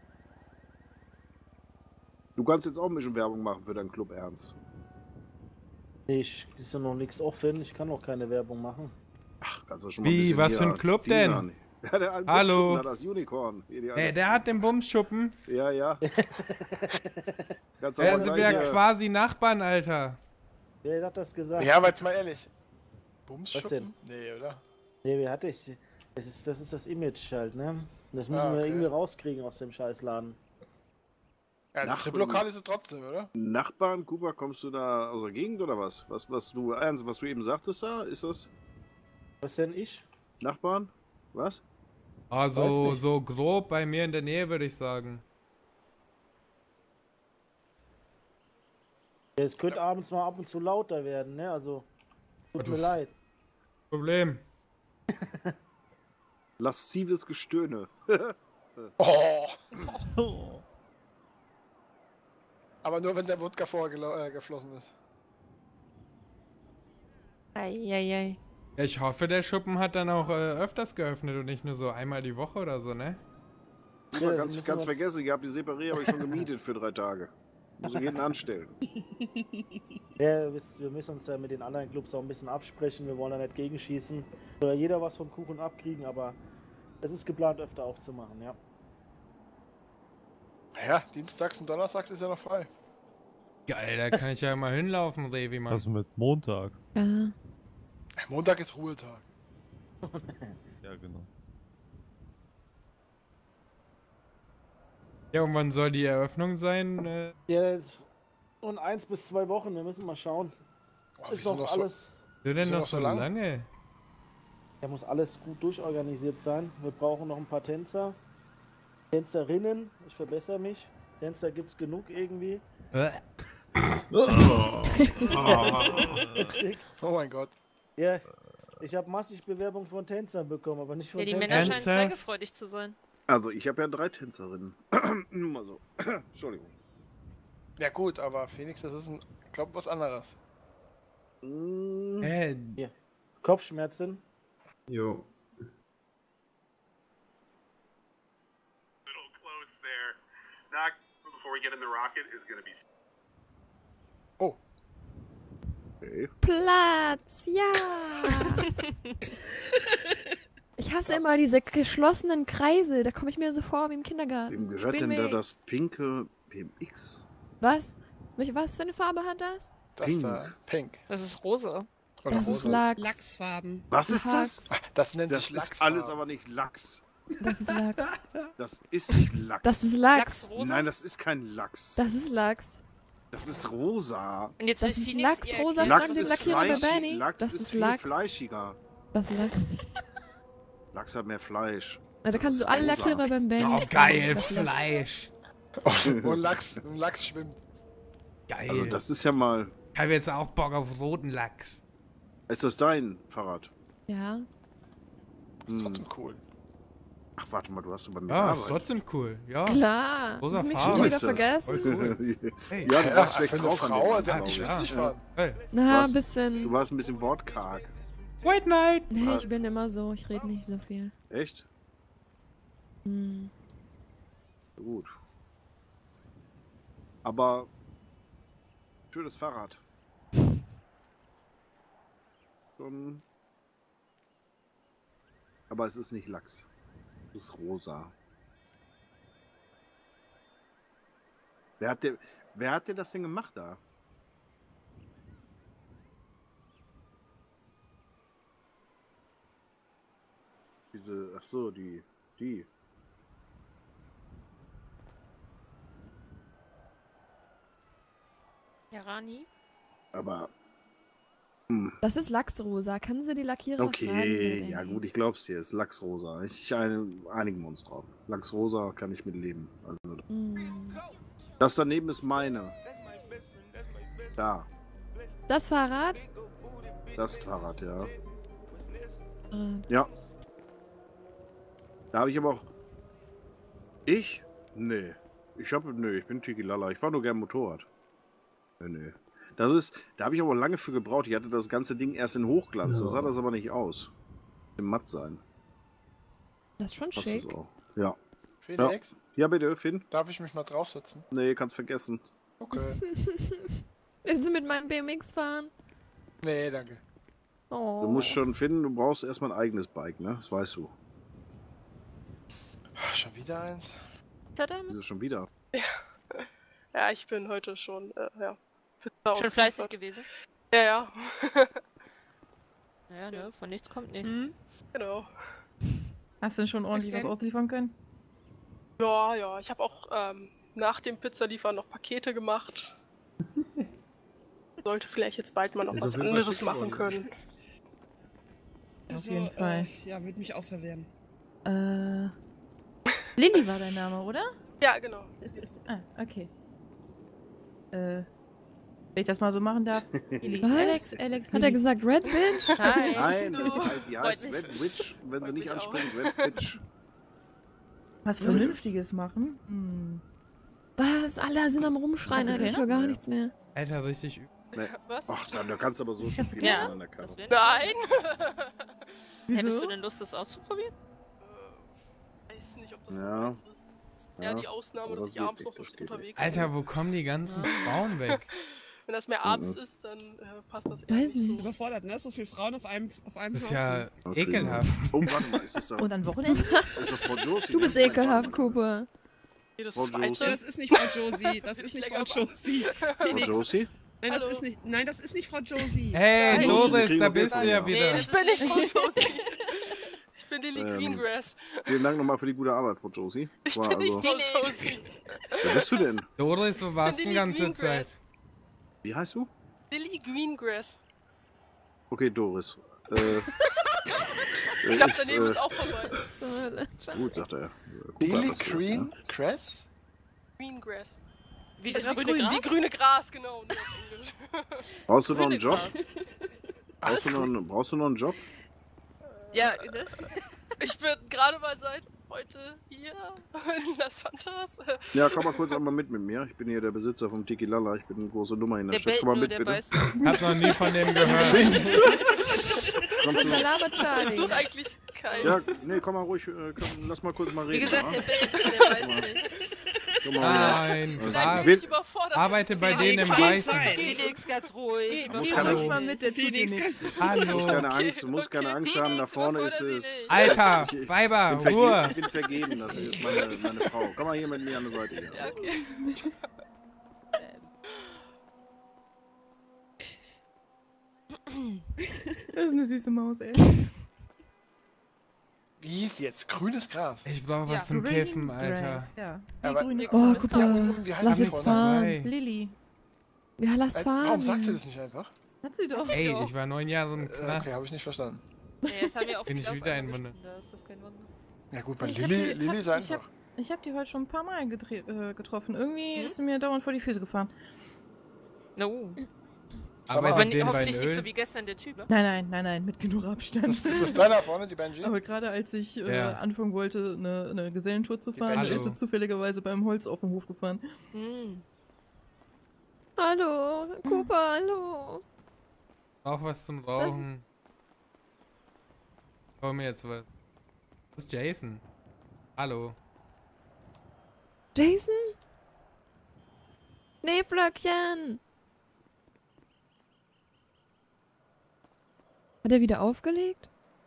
Du kannst jetzt auch ein bisschen Werbung machen für deinen Club Ernst. Nee, ich, ist ja noch nichts offen. Ich kann noch keine Werbung machen. Ach, kannst du schon mal ein Wie, bisschen was hier für ein Club teasern. denn? Ja, der alte Hallo? Bumsschuppen hat das Unicorn. Hier, die Ey, alte- der hat den Bumsschuppen. Ja, ja. Kannst du Ey, aber sind gleich, wir ja äh, quasi Nachbarn, Alter. Wer hat das gesagt? Ja, aber jetzt mal ehrlich. Was Bumsschuppen? denn? Nee, oder? Nee, wer hatte ich? Das ist, das ist das Image halt, ne? Das müssen Ah, wir okay. irgendwie rauskriegen aus dem Scheißladen. Ja, das Nach- Triplokal ist es trotzdem, oder? Nachbarn, Cooper, kommst du da aus der Gegend oder was? Was, was du, Ernst, was du eben sagtest da, ist das Was denn ich? Nachbarn? Was? Ah, Weiß so, nicht. so grob bei mir in der Nähe, würde ich sagen. Ja, es könnte abends mal ab und zu lauter werden, ne? Also, tut mir leid. Problem. Laszives Gestöhne. Oh. Aber nur wenn der Wodka vorher gelo- äh, geflossen ist. Eieiei. Ja, ich hoffe, der Schuppen hat dann auch äh, öfters geöffnet und nicht nur so einmal die Woche oder so, ne? Cooper, Ja, ganz, müssen ganz wir- vergessen, ihr habt die Separé habe ich schon gemietet für drei Tage. Muss ich jeden anstellen. Ja, ihr wisst, wir müssen uns ja mit den anderen Clubs auch ein bisschen absprechen. Wir wollen da nicht gegenschießen. Soll ja jeder was vom Kuchen abkriegen, aber es ist geplant, öfter aufzumachen, ja. Ja, dienstags und donnerstags ist ja noch frei. Geil, da kann ich ja mal hinlaufen, Revi, Mann. Was mit Montag? Ja. Montag ist Ruhetag. Ja, genau. Ja, und wann soll die Eröffnung sein? Äh, Ja, ist und eins bis zwei Wochen, wir müssen mal schauen. Oh, ist wieso noch noch so- alles. wieso denn Wieso noch noch so so lang? lange? Da muss alles gut durchorganisiert sein. Wir brauchen noch ein paar Tänzer. Tänzerinnen, ich verbessere mich. Tänzer gibt's genug irgendwie. Äh, Oh mein Gott. Ja, ich habe massig Bewerbung von Tänzern bekommen, aber nicht von Ja, die Tänzern. Männer scheinen Ernsthaft? zeigefreudig zu sein. Also, ich habe ja drei Tänzerinnen. Nur mal so. Entschuldigung. Ja gut, aber Phoenix, das ist ein, ich glaube, was anderes. Mm, äh, Hier. Kopfschmerzen. Jo. Little close there. Knock before we get in the rocket is gonna be. Oh. okay. Platz, ja! Ich hasse immer diese geschlossenen Kreise. Da komme ich mir so vor wie im Kindergarten. Wem gehört Spielen denn da wir- das pinke B M X? Was? Welche- Was für eine Farbe hat das? Das Pink. da. Pink. Das ist rosa. Oder Das ist rosa. Lachs. Lachsfarben. Was ist das? Lachs. Das nennt Das sich ist Lachsfarben. alles aber nicht Lachs. Das ist Lachs. Das ist nicht Lachs. Das ist Lachs. Lachsrosa? Nein, das ist kein Lachs. Das ist Lachs. Das ist rosa. Und jetzt Das will ist Phoenix Lachs, ihr rosa, erklären- Lachs Fragen den ist Lackierer bei fleischig. Benny. Lachs Das ist ist viel Lachs. fleischiger. Das ist Lachs. Lachs hat mehr Fleisch. Na, da kannst du alle rosa. Lackierer beim Benny. oh, fragen, geil, das ist Lachs. Fleisch. Wo ein Lachs, ein Lachs schwimmt. Geil. Also das ist ja mal... ich habe jetzt auch Bock auf roten Lachs. Ist das dein Fahrrad? Ja. Hm. Trotzdem cool. Ach, warte mal, du hast über mir Ja, ist gearbeitet. trotzdem cool. Ja. Klar. Rosa Hast du mich Farbe. schon wieder Ist das? vergessen? Cool. Hey. Ja, du Ja, warst für schlecht eine drauf an Frau, dem als Abend, hätte ich glaub ich. richtig Ja. waren. Hey. Na, Du ein warst- bisschen. Du warst ein bisschen wortkarg. White Knight! Nee, ich bin immer so. Ich rede nicht so viel. Echt? Hm. Gut. Aber schönes Fahrrad. Schon. Aber es ist nicht Lachs. Es ist rosa. Wer hat dir, wer hat dir das denn gemacht da? Diese, ach so, die, die. Ja, Rani? Aber, Das ist Lachsrosa. Kann sie die Lackierer fragen? wer okay, der ja gut, ist? ich glaub's dir, es ist Lachsrosa. Ich, ich ein, einigen wir uns drauf. Lachsrosa kann ich mit leben. Also, Hm. das daneben ist meine. Da, Das Fahrrad? das Fahrrad, ja. Ah, Ja. Da habe ich aber auch. Ich? Nee. Ich habe. Nee, ich bin Tiki Lala. Ich fahre nur gern Motorrad. Nee, nee. Das ist. Da habe ich aber lange für gebraucht. Ich hatte das ganze Ding erst in Hochglanz. Da Ja. sah das aber nicht aus. Im Matt sein. Das ist schon Passt schick. es auch. Ja. Felix, Ja, bitte, Finn. darf ich mich mal draufsetzen? Nee, kannst vergessen. Okay. Willst du mit meinem B M X fahren? Nee, danke. Oh. Du musst schon finden, du brauchst erstmal ein eigenes Bike, ne? Das weißt du. Ach, schon wieder eins? Tadam. Wieso schon wieder? Ja, ich bin heute schon, äh, ja. Schon fleißig gewesen. Ja, ja. Naja, ne, von nichts kommt nichts. Mhm. Genau. Hast du denn schon ordentlich was denn? ausliefern können? Ja, ja. Ich habe auch ähm, nach dem Pizzaliefern noch Pakete gemacht. Sollte vielleicht jetzt bald mal noch Ist was auf jeden Fall anderes schick machen geworden. können. Auf jeden Fall. Äh, ja, würde mich auch verwehren. Äh. Lilly war dein Name, oder? Ja, genau. Ah, okay. Äh. Wenn ich das mal so machen darf. Lilly. Was? Alex, Alex, Hat er Lilly. gesagt Red Bitch? Hi. Nein, Hallo. die, die heißt Freut mich. Red Witch, wenn sie Freut nicht mich anspringt, Red Witch. Was Vernünftiges machen? Hm. Was? Alle sind am Rumschreien, Kannst du Alter. Ich den? höre gar Ja. nichts mehr. Alter, richtig übel. Nee. Was? Ach, da, da kannst du aber so schon viel Ja, machen an der Karre. das wär- Nein! Hättest du denn Lust, das auszuprobieren? Ich weiß nicht, ob das Ja. so meins ist. Ja, Ja, die Ausnahme, aber dass das ich geht abends nicht, noch so das geht unterwegs Alter, wo kommen die ganzen Frauen weg? Wenn das mehr abends Mhm. ist, dann äh, passt das eher Weiß nicht nicht. so. Überfordert, ne? So viele Frauen auf einem, auf einem Das ist Haufen. ja Okay. ekelhaft. Oh, warte mal, ist das da? Und an Wochenende? Ist das Frau Josie? Du bist ne? ekelhaft, Cooper. Jedes Frau zweite. Josie? Das ist nicht Frau Josie. Das Bin ist ich nicht länger Frau Josie. Frau Felix. Josie? Nein, das Hallo. ist nicht. Nein, das ist nicht Frau Josie. Hey, Nein. Doris, kriegen da wir bist du Geld ja von, wieder. Nee, Ich bin nicht Frau Josie. Ich bin Lily Ähm, Greengrass. Vielen Dank nochmal für die gute Arbeit, Frau Josie. Ich War bin nicht also, Frau Josie. wer bist du denn? Doris, wo warst du die Lily ganze Greengrass. Zeit? Wie heißt du? Lily Greengrass. Okay, Doris. Äh, äh, Knapp ist, daneben äh, ist auch vorbei. So, Alter. gut, sagt er. Guck mal, Lily was du- Green? Cress? Greengrass. Wie Das das grüne, grüne Gras? Gras? Wie grüne Gras, genau. Nur auf Englisch. Brauchst du noch einen Grüne Job? Gras. Brauchst du, noch einen, brauchst du noch einen Job? Ja, ne? Ich bin gerade mal seit heute hier in Las Santas. Ja, komm mal kurz einmal mit mit mir. Ich bin hier der Besitzer vom Tiki Lala. Ich bin eine große Nummer in der, Der Stadt. bellt Komm mal nur, mit, der bitte. beißt. Hab noch nie von dem gehört. Kommst du? Der labert Das Charlie. wird eigentlich kein. Ja, nee, komm mal ruhig. Äh, komm, lass mal kurz mal Wie reden. gesagt, ja? der bellt, der weiß nicht. Komm mal, Nein, ja. Gras. Wen- Überfordert. Arbeite bei Felix, denen im kann Weißen. sein. Felix, ganz ruhig. muss Geh keine- ruhig mal mit, der tut dir Felix, nichts. kannst du. Du musst Hallo. keine Okay, Angst, du musst keine okay. Angst haben. Da vorne ist überfordert es. sie nicht. Alter, Ich- ich Weiber, bin verge- Ruhe. Ich bin vergeben, das ist meine, meine Frau. Komm mal hier mit mir an der Seite. Hier. Ja, okay. Das ist eine süße Maus, ey. Wie ist jetzt? Grünes Gras. Ich brauche was Ja. zum Green Kiffen, Alter. Grass, Ja. Wie Aber- grünes Oh, Gras. Cooper. Wie heißt Lass die jetzt Vorname? fahren. Hey. Lilly. Ja, lass Äh, fahren. Warum sagst du das nicht einfach? Hat sie doch. Ey, ich war neun Jahre im Äh, okay, Knast. habe ich nicht verstanden. Ja, jetzt haben wir auch Bin viel ich auf wieder einmal ein Wunder. geschnitten, da ist das kein Wunder. Ja gut, bei Ich hab Lilly, die- Lilly hab- ist ich einfach. hab- Ich habe die heute schon ein paar Mal gedre- äh, getroffen. Irgendwie Hm? ist sie mir dauernd vor die Füße gefahren. No. Aber Arbeitet wenn, den bei hoffentlich nicht Öl? so wie gestern der Typ, ne? Nein, nein, nein, nein, mit genug Abstand. Ist, ist das deiner vorne, die Benji? Aber gerade als ich äh, Ja. anfangen wollte, eine, eine Gesellentour zu fahren, da Benji. ist sie zufälligerweise beim Holz auf den Hof gefahren. Hm. Hallo, Cooper, hallo. Auch was zum Rauchen. Ich hol mir jetzt was. Das ist Jason. Hallo. Jason? Schneeflöckchen. Hat er wieder aufgelegt?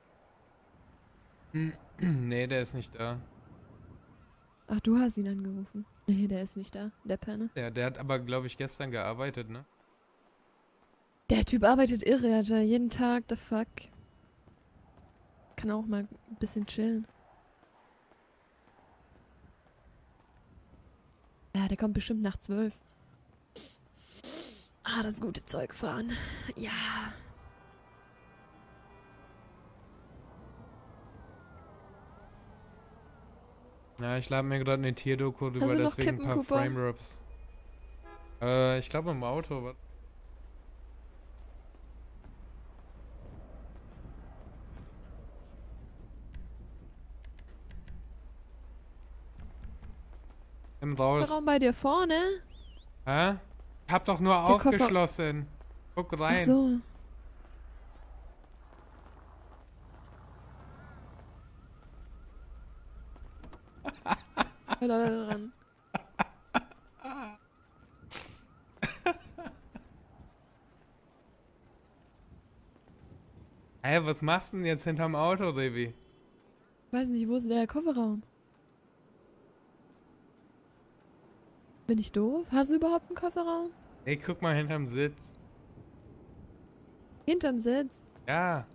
Nee, der ist nicht da. Ach, du hast ihn angerufen. Nee, der ist nicht da, der Penner. Ja, der hat aber, glaube ich, gestern gearbeitet, ne? Der Typ arbeitet irre, Alter. Jeden Tag, the fuck. Kann auch mal ein bisschen chillen. Ja, der kommt bestimmt nach zwölf. Ah, das gute Zeug fahren. Ja. Ja, ich lade mir gerade eine Tierdoku drüber, Also noch deswegen kippen, ein paar Cooper? Frame-Drops. Äh, ich glaube im Auto, was? Im Raus. Warum bei dir vorne? Hä? Ich hab doch nur Der Koffer- aufgeschlossen. Guck rein. Ach so. Hör da dran. Hä, was machst du denn jetzt hinterm Auto, Revi? Ich weiß nicht, wo ist der Kofferraum? Bin ich doof? Hast du überhaupt einen Kofferraum? Ey, guck mal hinterm Sitz. Hinterm Sitz? Ja.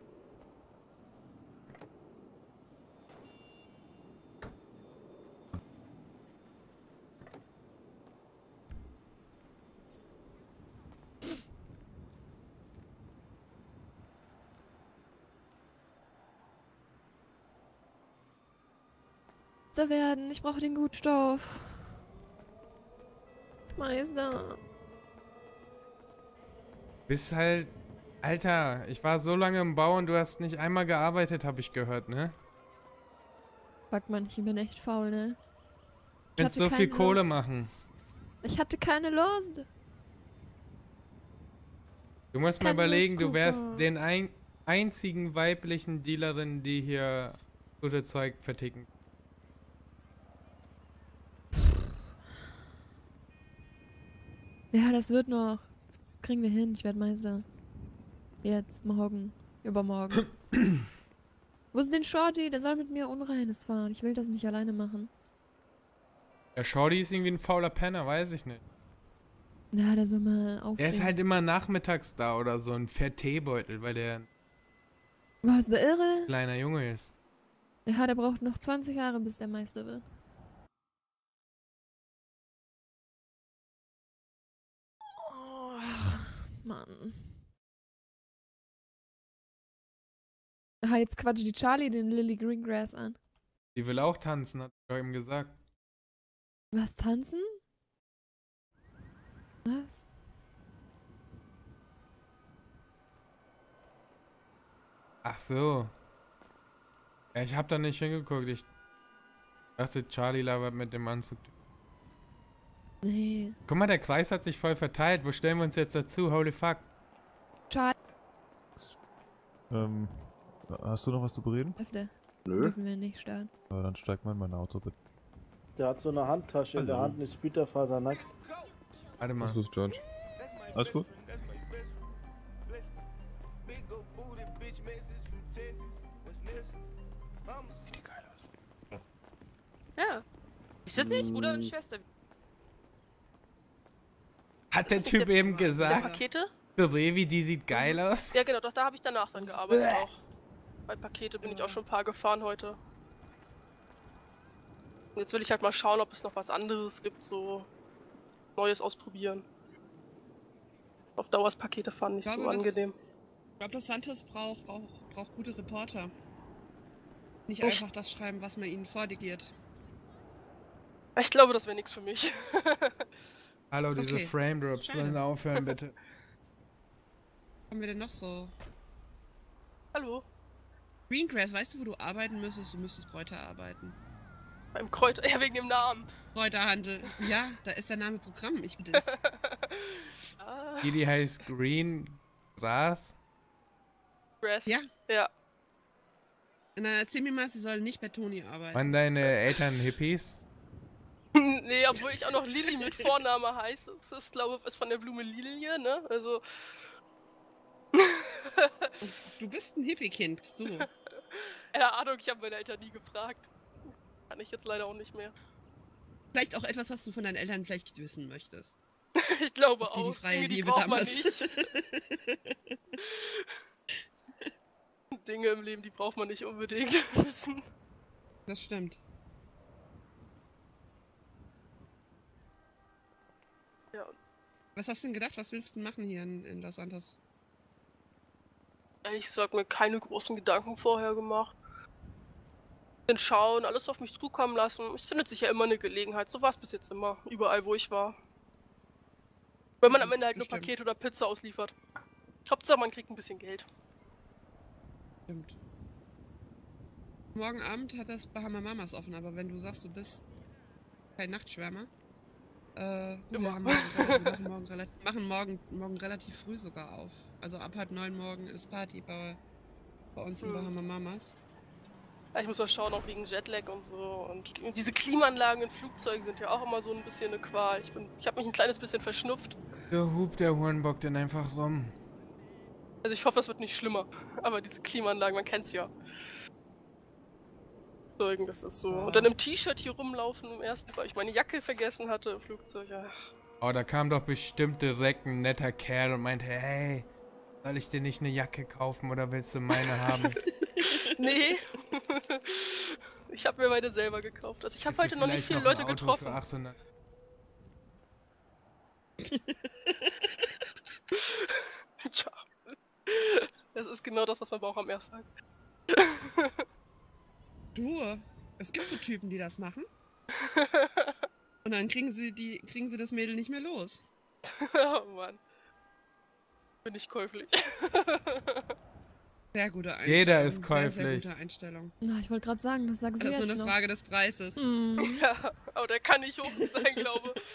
So werden. Ich brauche den Gutstoff. Meister. Bist halt... Alter, ich war so lange im Bau und du hast nicht einmal gearbeitet, habe ich gehört, ne? Fuck man, ich bin echt faul, ne? Du willst so viel keine Kohle Lust. machen. Ich hatte keine Lust. Du musst mal Keine überlegen, Lust, du wärst Cooper. den ein einzigen weiblichen Dealerin, die hier gute Zeug verticken. Ja, das wird noch. Das kriegen wir hin. Ich werde Meister. Jetzt, morgen, übermorgen. Wo ist denn Shorty? Der soll mit mir Unreines fahren. Ich will das nicht alleine machen. Der Shorty ist irgendwie ein fauler Penner, weiß ich nicht. Na, der soll mal aufstehen. Er ist halt immer nachmittags da oder so, ein fährt Teebeutel, weil der ein Was, der Irre? kleiner Junge ist. Ja, der braucht noch zwanzig Jahre, bis der Meister wird. Oh, Mann. Ah, jetzt quatscht die Charlie den Lily Greengrass an. Die will auch tanzen, hat ich ihm gesagt. Was, tanzen? Was? Ach so. Ja, ich hab da nicht hingeguckt. Ich dachte, Charlie labert mit dem Anzug. Nee. Guck mal, der Kreis hat sich voll verteilt. Wo stellen wir uns jetzt dazu? Holy fuck. Charlie. Ähm, hast du noch was zu bereden? Öfter. Nö. Dürfen wir nicht starten. Ja, dann steig mal in mein Auto, bitte. Der hat so eine Handtasche in der Hallo. Hand und ist splitterfasernackt. Warte mal. Was ist, George? Alles gut? Sieht geil aus. Ja. Ist das nicht? Bruder und Schwester. Hat der Ist das Typ der- eben Der gesagt? Pakete? Der Revi, die sieht geil aus. Ja, genau, doch, da habe ich danach dann gearbeitet auch. Bei Pakete bin ich auch schon ein paar gefahren heute. Und jetzt will ich halt mal schauen, ob es noch was anderes gibt, so Neues ausprobieren. Auf Dauer ist Pakete fahren nicht Ich so glaube, das- angenehm. Ich glaube, dass Santos braucht, braucht, braucht gute Reporter. Nicht Echt? einfach das schreiben, was man ihnen vordiktiert. Ich glaube, das wäre nichts für mich. Hallo, diese Okay. Frame Drops Schade. sollen aufhören, bitte. haben wir denn noch so? Hallo. Greengrass, weißt du, wo du arbeiten müsstest? Du müsstest Kräuter arbeiten. Beim Kräuter, ja, wegen dem Namen. Kräuterhandel. Ja, da ist der Name Programm, ich bitte dich. ah. Die, die heißt Green Gras. Grass. Ja. Ja. Und dann erzähl mir mal, sie sollen nicht bei Toni arbeiten. Waren deine Eltern Hippies? Nee, obwohl ich auch noch Lilly mit Vorname heiße. Das ist, glaube ich, ist von der Blume Lilie, ne? Also. Du bist ein Hippie-Kind, so. Keine Ahnung, ich habe meine Eltern nie gefragt. Kann ich jetzt leider auch nicht mehr. Vielleicht auch etwas, was du von deinen Eltern vielleicht wissen möchtest. Ich glaube Ob die auch. die freie Dinge, die Liebe braucht man damals. nicht. Dinge im Leben, die braucht man nicht unbedingt wissen. Das stimmt. Ja. Was hast du denn gedacht? Was willst du denn machen hier in, in Los Santos? Ehrlich gesagt, mir keine großen Gedanken vorher gemacht. Dann schauen, alles auf mich zukommen lassen. Es findet sich ja immer eine Gelegenheit. So war es bis jetzt immer. Überall, wo ich war. Wenn man am Ende halt nur Bestimmt. Paket oder Pizza ausliefert. Hauptsache, man kriegt ein bisschen Geld. Stimmt. Morgen Abend hat das Bahama Mamas offen, aber wenn du sagst, du bist kein Nachtschwärmer, äh, gut, wir, haben morgen, wir machen, morgen, relativ, machen morgen, morgen relativ früh sogar auf. Also ab halb neun morgen ist Party bei, bei uns in Hm. Bahama Mamas. Ja, ich muss mal schauen, auch wegen Jetlag und so. Und diese Klimaanlagen in Flugzeugen sind ja auch immer so ein bisschen eine Qual. Ich, bin, ich habe mich ein kleines bisschen verschnupft. So hupt der Hornbock denn einfach rum. Also ich hoffe, es wird nicht schlimmer. Aber diese Klimaanlagen, man kennt's ja. Flugzeugen, das ist so. Und dann im T-Shirt hier rumlaufen im ersten, weil ich meine Jacke vergessen hatte im Flugzeug. Ja. Oh, da kam doch bestimmt direkt ein netter Kerl und meinte, hey, soll ich dir nicht eine Jacke kaufen oder willst du meine haben? Nee. Ich habe mir meine selber gekauft. Also ich habe heute noch nicht viele Leute getroffen. Für achthundert. Ja. Das ist genau das, was man braucht am ersten Tag. Du, es gibt so Typen, die das machen. Und dann kriegen sie die, kriegen sie das Mädel nicht mehr los. Oh Mann. Bin ich käuflich. Sehr gute Einstellung. Jeder ist Sehr, käuflich. sehr gute Einstellung. Na, ich wollte gerade sagen, das sagst du Das ist jetzt nur eine noch. Frage des Preises. Hm. Ja, aber der kann nicht hoch sein, glaube ich.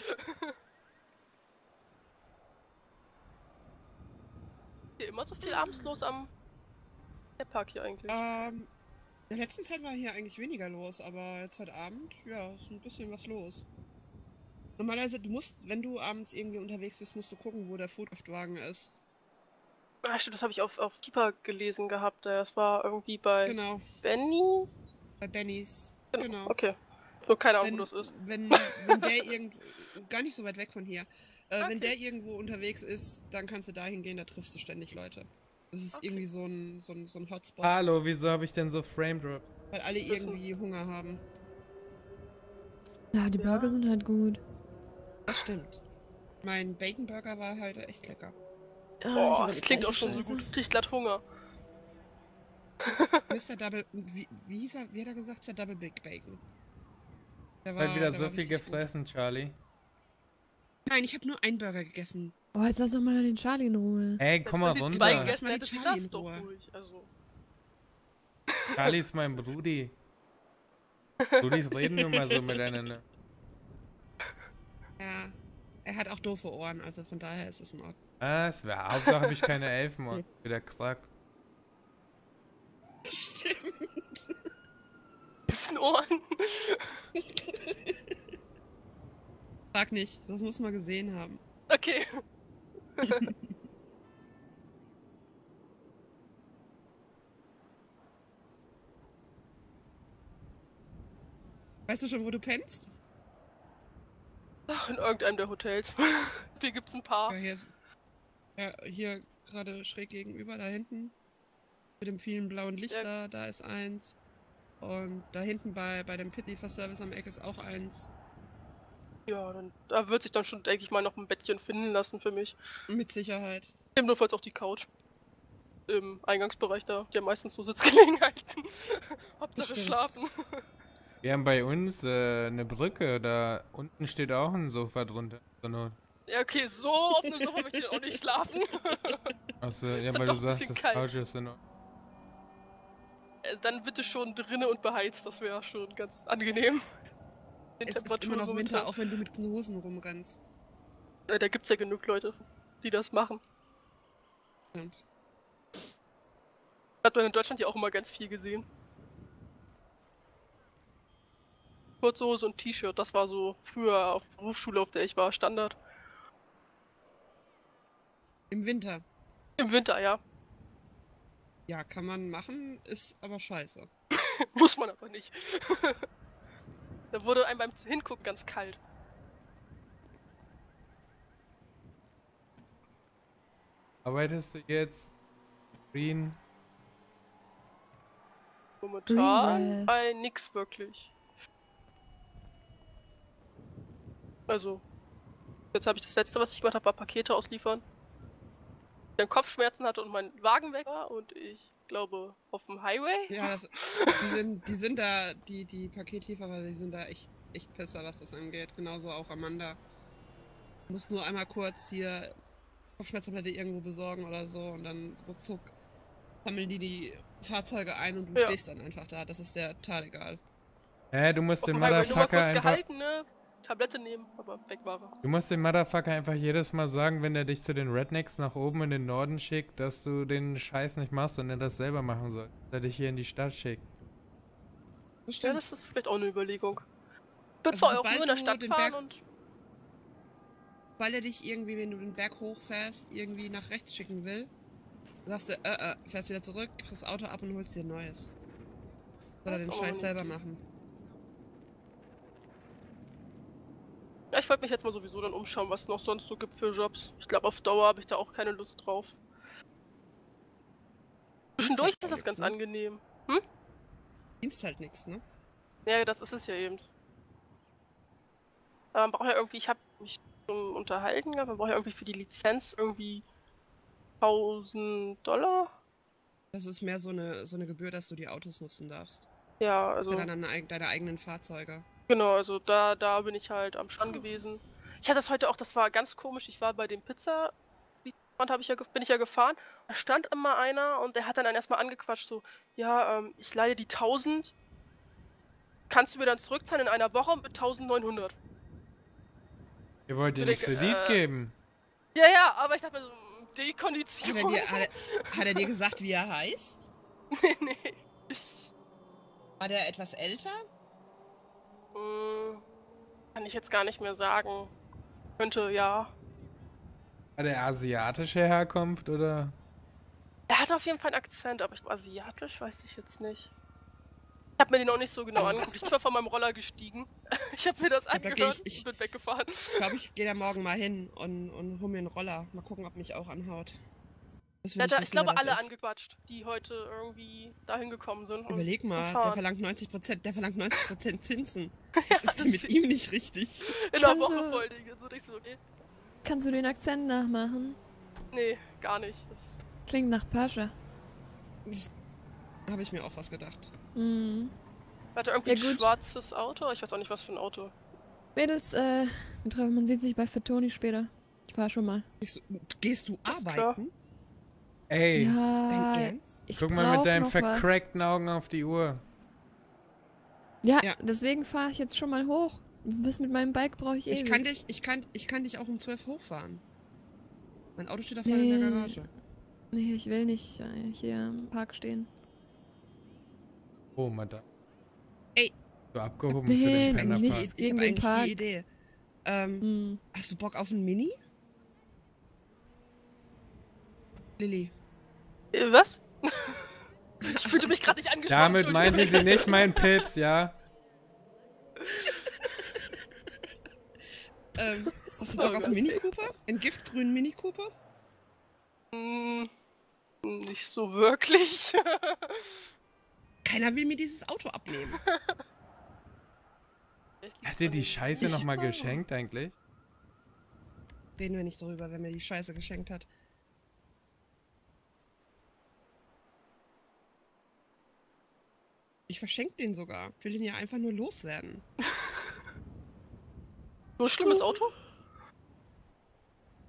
Hier immer so viel abends los am der Park hier eigentlich. Ähm, in der letzten Zeit war hier eigentlich weniger los, aber jetzt heute Abend, ja, ist ein bisschen was los. Normalerweise, du musst, wenn du abends irgendwie unterwegs bist, musst du gucken, wo der Foodwagen ist. Ah, stimmt, das habe ich auf, auf Keeper gelesen gehabt. Das war irgendwie bei Genau. Bennys? Bei Bennys. Genau. Okay. Nur keine Ahnung, Wenn, wo das ist. wenn, wenn der irgendwo, gar nicht so weit weg von hier, äh, Okay. wenn der irgendwo unterwegs ist, dann kannst du dahin gehen, da triffst du ständig Leute. Das ist Okay. irgendwie so ein, so ein, so ein Hotspot, Hallo, wieso habe ich denn so Frame Drop? weil alle irgendwie Hunger haben. Ja, die Burger sind halt gut. Das stimmt. Mein Bacon Burger war heute echt lecker. Oh, das klingt auch schon so gut. Ich krieg glatt Hunger. Mister Double, wie, wie hieß er, wie hat er gesagt? Der Double Big Bacon. Der Mal wieder der so viel richtig gut. gefressen, Charlie. Nein, ich habe nur einen Burger gegessen. Oh, jetzt lass doch mal den Charlie in Ruhe. Ey, komm mal Wenn die zwei runter. gegessen Lass mal hätte, die sie Charlie das in doch Ruhe. ruhig. Also. Charlie ist mein Brudi. Brudis reden nun mal so miteinander. Ja, er hat auch doofe Ohren, also von daher ist es in Ordnung. Was? Wer? Hauptsache habe ich keine Elfen. Mann. Wieder krack. Stimmt. Ohren. Frag nicht, das muss man gesehen haben. Okay. Weißt du schon, wo du pennst? Ach, in irgendeinem der Hotels. Hier gibt's ein paar. Ja, hier, ist- ja, hier gerade schräg gegenüber, da hinten. Mit dem vielen blauen Licht Ja. da, da ist eins. Und da hinten bei, bei dem Pit-Liefer-Service am Eck ist auch eins. Ja, dann, da wird sich dann schon, denke ich mal, noch ein Bettchen finden lassen für mich. Mit Sicherheit. Ebenfalls auch die Couch. Im Eingangsbereich da. Die haben meistens so Sitzgelegenheiten. Hauptsache Bestimmt. schlafen. Wir haben bei uns äh, eine Brücke, da unten steht auch ein Sofa drunter. So eine, Ja, okay, so auf einem Sofa möchte ich dann auch nicht schlafen. Achso, ja, Ist dann weil doch du ein sagst, bisschen das kalt. Couch ist in Ordnung. Also dann bitte schon drinnen und beheizt, das wäre schon ganz angenehm. Den Es ist immer noch Winter, auch wenn du mit den Hosen rumrennst. Äh, Da gibt's ja genug Leute, die das machen. Stimmt. Hat man in Deutschland ja auch immer ganz viel gesehen. Kurzhose und T-Shirt, das war so früher auf der Berufsschule, auf der ich war, Standard. Im Winter. Im Winter, ja. Ja, kann man machen, ist aber scheiße. Muss man aber nicht. Da wurde einem beim Hingucken ganz kalt. Arbeitest du jetzt? Green? Momentan Greengrass. bei nix wirklich. Also, jetzt habe ich das letzte, was ich gemacht habe, war Pakete ausliefern. Ich dann Kopfschmerzen hatte und mein Wagen weg war und ich glaube auf dem Highway. Ja, das, die, sind, die sind da, die, die Paketlieferer, die sind da echt, echt pisser, was das angeht. Genauso auch Amanda. Muss nur einmal kurz hier Kopfschmerztablette irgendwo besorgen oder so und dann ruckzuck sammeln die die Fahrzeuge ein und du Ja. stehst dann einfach da. Das ist der total egal. Hä, du musst Auf den dem Highway nur mal Motherfucker kurz einfach... gehalten, ne? Tablette nehmen, aber weg war er. Du musst dem Motherfucker einfach jedes Mal sagen, wenn er dich zu den Rednecks nach oben in den Norden schickt, dass du den Scheiß nicht machst und er das selber machen soll. Dass er dich hier in die Stadt schickt. Ja, das ist vielleicht auch eine Überlegung. Ich würde Also vorher auch sobald nur in der du Stadt den fahren Berg- und... Weil er dich irgendwie, wenn du den Berg hochfährst, irgendwie nach rechts schicken will, sagst du, äh, äh, fährst wieder zurück, gibst das Auto ab und holst dir ein neues. Soll er Das den ist auch Scheiß eine selber Idee. machen. Ja, ich wollte mich jetzt mal sowieso dann umschauen, was es noch sonst so gibt für Jobs. Ich glaube, auf Dauer habe ich da auch keine Lust drauf. Zwischendurch halt ist das nix, ganz ne? angenehm. Hm? Dienst halt nix, ne? Ja, das ist es ja eben. Aber man braucht ja irgendwie, ich habe mich schon unterhalten, gehabt, man braucht ja irgendwie für die Lizenz irgendwie tausend Dollar. Das ist mehr so eine, so eine Gebühr, dass du die Autos nutzen darfst. Ja, also. Für deine, eig- deine eigenen Fahrzeuge. Genau, also da, da bin ich halt am Stand gewesen. Ich hatte das heute auch, das war ganz komisch. Ich war bei dem Pizza, hab ich ja, ge- bin ich ja gefahren. Da stand immer einer und der hat dann einen erstmal angequatscht, so, ja, ähm, ich leihe die tausend. Kannst du mir dann zurückzahlen in einer Woche mit tausendneunhundert? Ihr wollt dir Ich einen denke, Kredit äh, geben. Ja, ja, aber ich dachte mir so, die Hat Kondition. er, dir, hat, er, hat er dir gesagt, wie er heißt? nee, nee. War der etwas älter? Hm, kann ich jetzt gar nicht mehr sagen. Könnte, ja. Hat er asiatische Herkunft oder? Er hat auf jeden Fall einen Akzent, aber ich, asiatisch weiß ich jetzt nicht. Ich habe mir den auch nicht so genau angeguckt. Ich bin mal von meinem Roller gestiegen. Ich habe mir das Ja, da geh angehört ich- ich- und bin weggefahren. Ich glaube, ich gehe da morgen mal hin und, und hol mir einen Roller. Mal gucken, ob mich auch anhaut. Das will Ja, ich da, ich wissen, glaube, wer das alle ist. angequatscht, die heute irgendwie dahin gekommen sind. um Überleg zu mal, der fahren. verlangt neunzig Prozent, der verlangt neunzig Prozent Zinsen. Das ist denn mit ihm nicht richtig. In der Kannst Woche du- voll, Digga. So denkst du, okay. Kannst du den Akzent nachmachen? Nee, gar nicht. Das Klingt nach Pascha. Habe ich mir auch was gedacht. Mhm. hatte irgendwie Ja, ein gut. schwarzes Auto. Ich weiß auch nicht, was für ein Auto. Mädels, äh, wir treffen- man sieht sich bei Fatoni später. Ich fahr schon mal. Gehst du, gehst du arbeiten? Ey, Ja, Dein Ernst? ich guck mal brauch mit deinen noch was. vercrackten Augen auf die Uhr. Ja, Ja. deswegen fahre ich jetzt schon mal hoch. Was mit meinem Bike brauche ich eh. Ich kann dich, ich kann, ich kann dich auch um zwölf hochfahren. Mein Auto steht da vorne in der Nee. Garage. Nee, ich will nicht äh, hier im Park stehen. Oh, Madame. Ey. So abgehoben Nee, für den nicht. Pennerpark. Ich Gegen habe den eigentlich Park. die Idee. Ähm, Hm. Hast du Bock auf einen Mini? Lilly. Äh, was? Ich fühlte mich gerade nicht angesprochen. Damit meinte Entschuldigung. sie nicht meinen Pips, ja? Ähm, hast du war Bock auf ganz einen Mini Cooper? Einen giftgrünen Mini Cooper? Hm, nicht so wirklich. Keiner will mir dieses Auto abnehmen. Hat dir die Scheiße Ich- nochmal geschenkt eigentlich? Reden wir nicht darüber, wer mir die Scheiße geschenkt hat. Ich verschenke den sogar. Ich will ihn ja einfach nur loswerden. So ein schlimmes Auto?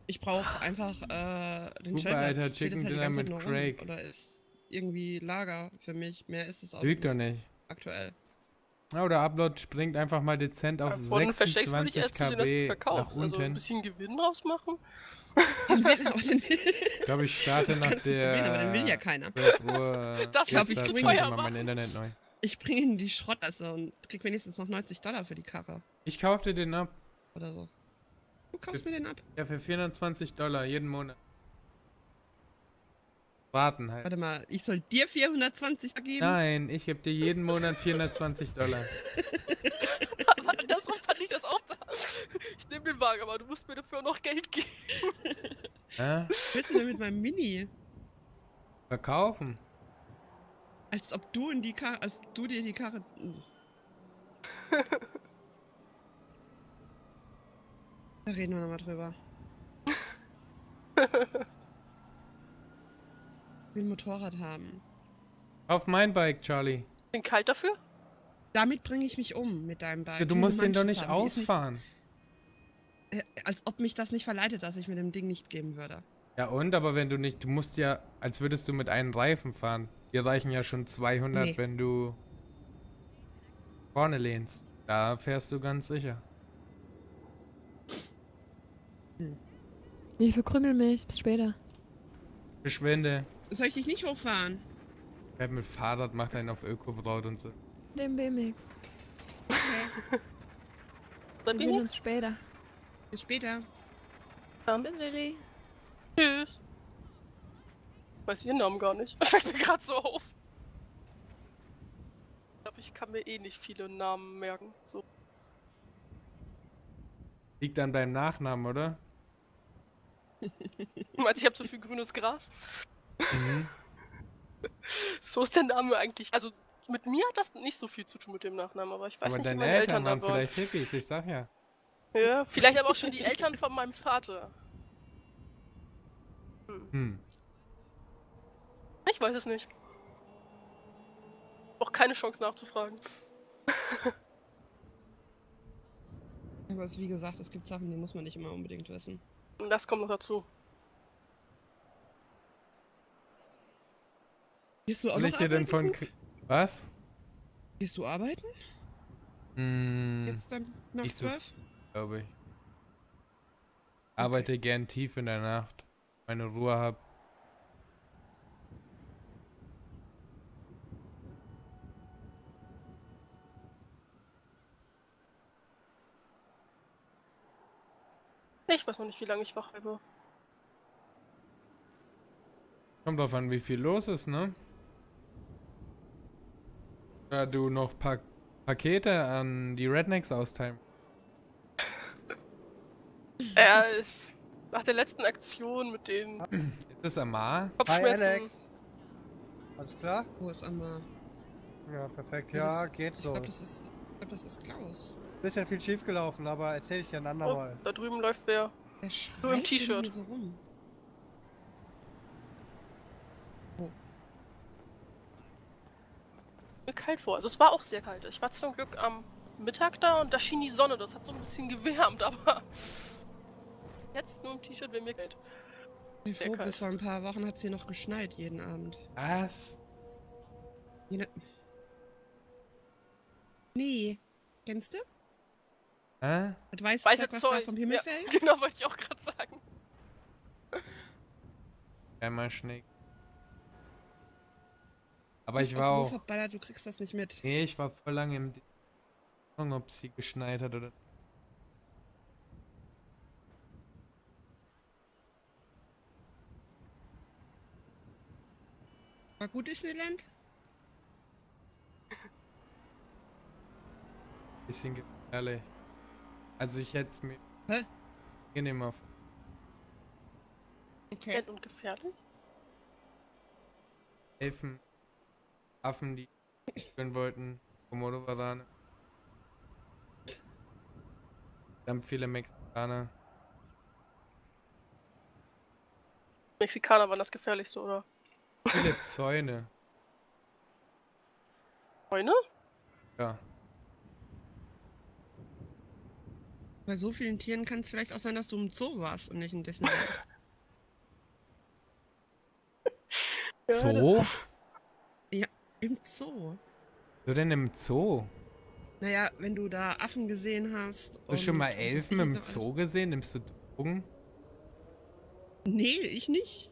Ich brauche einfach äh, den Super, Alter, Stellplatz. Steht Chicken das halt die Dinner ganze Zeit mit nur rum. Craig. Oder ist irgendwie Lager für mich. Mehr ist es auch Lügt doch nicht. aktuell. Ja, der Upload springt einfach mal dezent auf Von den Versteckst würde ich sechsundzwanzig erst zu den, dass du Kilobyte nach verkaufst. Also ein unten. bisschen Gewinn rausmachen. Den will, aber den will. Ich glaube, ich starte Das nach kannst du der probieren, aber den will ja keiner. zwölf Uhr. Darf ich nicht Jetzt zu bringe ich teuer mal mein machen. Internet neu. Ich bringe ihn die Schrottasse und krieg wenigstens noch neunzig Dollar für die Karre. Ich kauf dir den ab. Oder so. Du kaufst mir den ab. Ja, für vierhundertzwanzig Dollar jeden Monat. Warten halt. Warte mal, ich soll dir vierhundertzwanzig geben? Nein, ich gebe dir jeden Monat vierhundertzwanzig Dollar. Aber andersrum fand ich das auch da. Ich nehme den Wagen, aber du musst mir dafür noch Geld geben. Hä? Was willst du denn mit meinem Mini? Verkaufen. Als ob du in die Karre, als du dir die Karre... Uh. Da reden wir nochmal drüber. Ich will ein Motorrad haben. Auf mein Bike, Charlie. Bin kalt dafür? Damit bringe ich mich um, mit deinem Bike. Ja, du Ich will musst den doch manches nicht haben. Die ist ausfahren. Nicht, äh, als ob mich das nicht verleitet, dass ich mir dem Ding nicht geben würde. Ja und, aber wenn du nicht, du musst ja, als würdest du mit einem Reifen fahren. Die reichen ja schon zweihundert, Nee. wenn du vorne lehnst. Da fährst du ganz sicher. Ich verkrümmel mich. Bis später. Verschwinde. Soll ich dich nicht hochfahren? Wer mit Fahrrad macht einen auf Öko-Braut und so. Den B M X. Dann Wir sehen uns später. Bis später. Bis Lilly. Tschüss. Ich weiß ihren Namen gar nicht. Fällt mir gerade so auf. Ich glaube, ich kann mir eh nicht viele Namen merken. So. Liegt an deinem Nachnamen, oder? Du meinst, ich habe so viel grünes Gras? Mhm. So ist der Name eigentlich. Also mit mir hat das nicht so viel zu tun mit dem Nachnamen, aber ich weiß Aber nicht, wie deine meine Eltern, Eltern da waren waren. vielleicht Hippies, ich sag ja. Ja, vielleicht aber auch schon die Eltern von meinem Vater. Hm. Hm. Ich weiß es nicht. Auch keine Chance nachzufragen. Aber es, wie gesagt, es gibt Sachen, die muss man nicht immer unbedingt wissen. Das kommt noch dazu. Gehst du auch Soll noch ich dir denn arbeiten, von... Coop? K- Was? Gehst du arbeiten? Hm, Jetzt dann nach nicht so zwölf? glaube ich. Arbeite gern tief in der Nacht. Meine Ruhe hab. Ich weiß noch nicht, wie lange ich wach bleibe. Kommt drauf an, wie viel los ist, ne? Da du noch pa Pakete an die Rednecks austeilen. Er ist nach der letzten Aktion mit den Ist das Amar? Kopfschmerzen. Hi Alex. Alles klar? Wo ist Amma? Ja, perfekt. Ja, Ja, das- geht Ich so. glaube, das ist, ich glaub, das ist Klaus. Bisschen viel schief gelaufen, aber erzähl ich dir ein Oh, andermal. da drüben läuft wer. Der Nur im schreit denn T-Shirt. hier so rum. Mir kalt vor. Also es war auch sehr kalt. Ich war zum Glück am Mittag da und da schien die Sonne. Das hat so ein bisschen gewärmt, aber jetzt nur im T-Shirt wäre mir kalt. Ich Sehr froh, kalt. bis vor ein paar Wochen hat es hier noch geschneit, jeden Abend. Was? Jene... Nee. Kennst du? Hä? Das weiße, Weiße Zeug, was da Zeug. vom Himmel Ja, fällt? genau, wollte ich auch gerade sagen. Einmal Schnee. Aber Bist ich aus war so auch... verballert, du kriegst das nicht mit. Nee, ich war voll lange im... Ahnung, ob sie geschneit hat oder... War gut Disneyland? Bisschen gefährlich. Also ich hätte es mir... Hä? Angenehmer Okay. Und gefährlich? helfen. Affen, die spielen wollten. Komodo-Warane. Dann viele Mexikaner. Mexikaner waren das gefährlichste, oder? Viele Zäune. Zäune? Ja. Bei so vielen Tieren kann es vielleicht auch sein, dass du im Zoo warst und nicht in Disneyland. Zoo? Ja, im Zoo. So denn im Zoo? Naja, wenn du da Affen gesehen hast. Hast du schon mal und- was weiß Elfen ich im noch Zoo alles. gesehen? Nimmst du Drogen? Nee, ich nicht.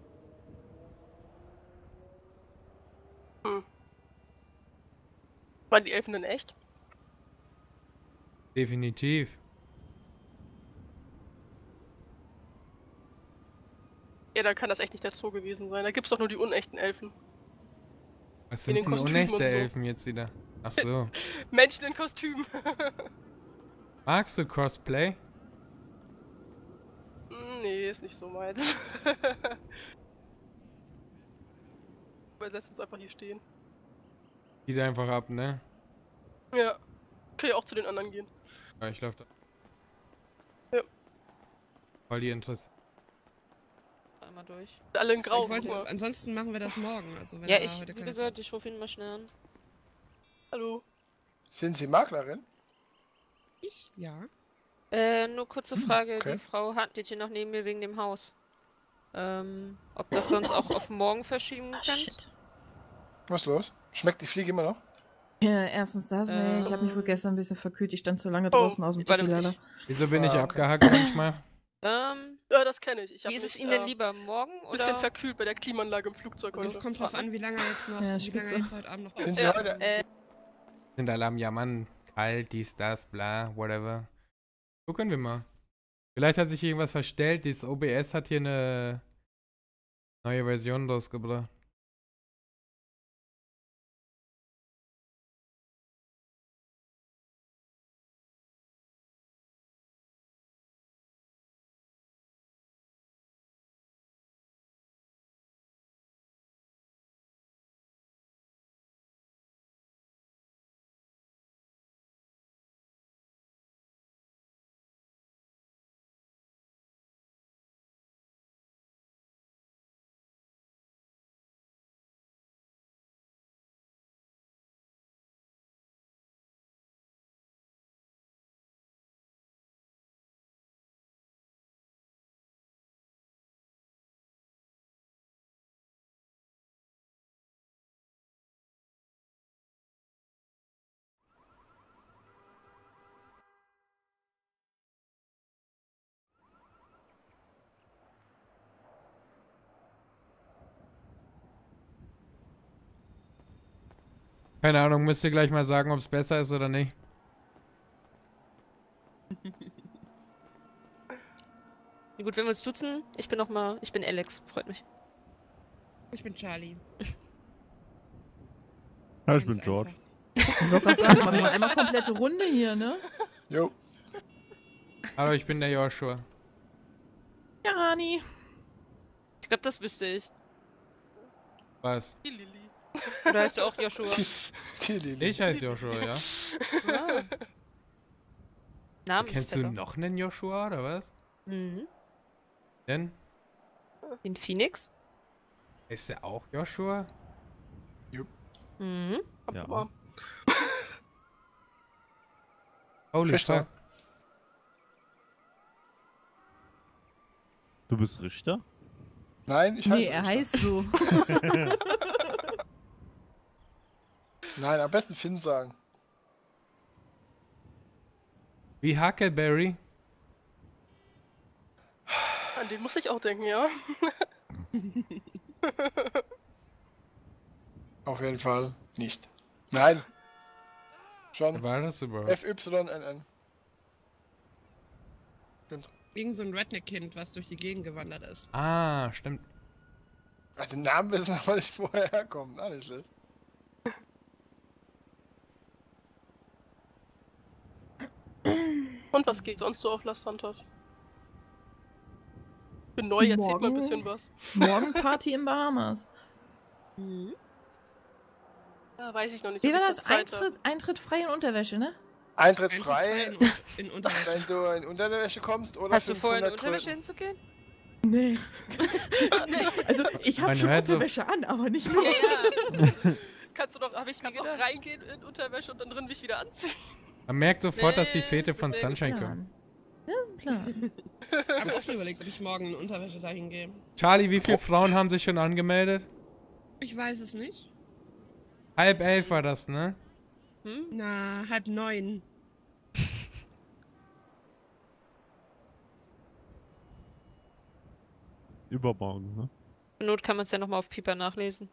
Hm. Waren die Elfen denn echt? Definitiv. Ja, dann kann das echt nicht der Zoo gewesen sein. Da gibt's doch nur die unechten Elfen. Was In sind den denn Kostümen unechte und so. Elfen jetzt wieder? Ach so. Menschen in Kostümen. Magst du Cosplay? Hm, nee, ist nicht so meins. Aber lässt uns einfach hier stehen. Geht einfach ab, ne? Ja. Kann ja auch zu den anderen gehen. Ja, ich lauf da. Ja. Voll die Interesse. Einmal durch. Alle in Grau. Ich wollte, guck mal. ansonsten machen wir das morgen. Also wenn Ja, er ich, heute wie keine gesagt, ich rufe ihn mal schnell an. Hallo. Sind Sie Maklerin? Ich? Ja. Äh, nur kurze Frage. okay. Die Frau handelt hier noch neben mir wegen dem Haus. Ähm, ob das sonst auch auf morgen verschieben könnt? Was ist los? Schmeckt die Fliege immer noch? Ja, erstens das, nee, ich habe mich wohl gestern ein bisschen verkühlt. Ich stand zu lange draußen aus dem warte Tipi mal, leider. Wieso bin ich Ah, okay. abgehackt manchmal? Ähm, Ja, das kenne ich. ich hab wie ist es mich, Ihnen denn äh, lieber? Morgen Bisschen oder? verkühlt bei der Klimaanlage im Flugzeug. Also es kommt drauf an, wie lange jetzt noch, Ja, wie spitze. lange jetzt heute Abend noch. Sind Sie Ja, heute? Äh, Sind alle am Jammern, kalt, dies, das, bla, whatever. Gucken wir mal. Vielleicht hat sich irgendwas verstellt. Dieses O B S hat hier eine neue Version rausgebracht. Keine Ahnung, müsst ihr gleich mal sagen, ob es besser ist oder nicht. Ja, gut, wenn wir uns duzen, ich bin noch mal, ich bin Alex, freut mich. Ich bin Charlie. Ja, ich Ganz bin George. einfach. Ich wollte gerade sagen, machen wir einmal komplette Runde hier, ne? Jo. Hallo, ich bin der Joshua. Ja, Rani. Ich glaube, das wüsste ich. Was? Die Lilly. Oder heißt du auch Joshua? Tierlili. Ich heiße Joshua, ja. Ja. Name Kennst du noch einen Joshua, oder was? Mhm. Denn? Den Phoenix? Ist der auch Joshua? Mhm. Ja. Holy Richter. fuck. Du bist Richter? Nein, ich heiße Nee, er Richter. heißt so. Nein, am besten Finn sagen. Wie Huckleberry? An den muss ich auch denken, ja. Auf jeden Fall nicht. Nein. Schon. Wer war das überhaupt? F Y N N. Stimmt. Irgend so ein Redneck-Kind, was durch die Gegend gewandert ist. Ah, stimmt. Ach, den Namen wissen aber nicht, wo er herkommt. Na, nicht schlecht. Und was geht sonst so auf Las Santas? Bin neu, erzählt mal ein Morgen- bisschen was. Morgen Party in Bahamas. Mhm. Ja, weiß ich noch nicht. Wie ob war ich das? da Zeit hab. Eintritt, Eintritt frei in Unterwäsche, ne? Eintritt Eintritt frei, frei in, in Unterwäsche. wenn du in Unterwäsche kommst oder Hast du vorher in fünfhundert Unterwäsche Kröten. hinzugehen? Nee. Also, ich habe Man schon hört so- Unterwäsche an, aber nicht nur. Ja, ja. Kannst du doch, Hab ich mir kannst auch reingehen in Unterwäsche und dann drin mich wieder anziehen. Man merkt sofort, dass die Nee, Fete von deswegen- Sunshine Ja. kommt. klar. Ich habe auch schon überlegt, ob ich morgen in Unterwäsche dahin gehe. Charlie, wie viele Frauen haben sich schon angemeldet? Ich weiß es nicht. Halb elf war das, ne? Hm? Na, halb neun. Übermorgen, ne? Zur Not kann man es ja nochmal auf Pieper nachlesen.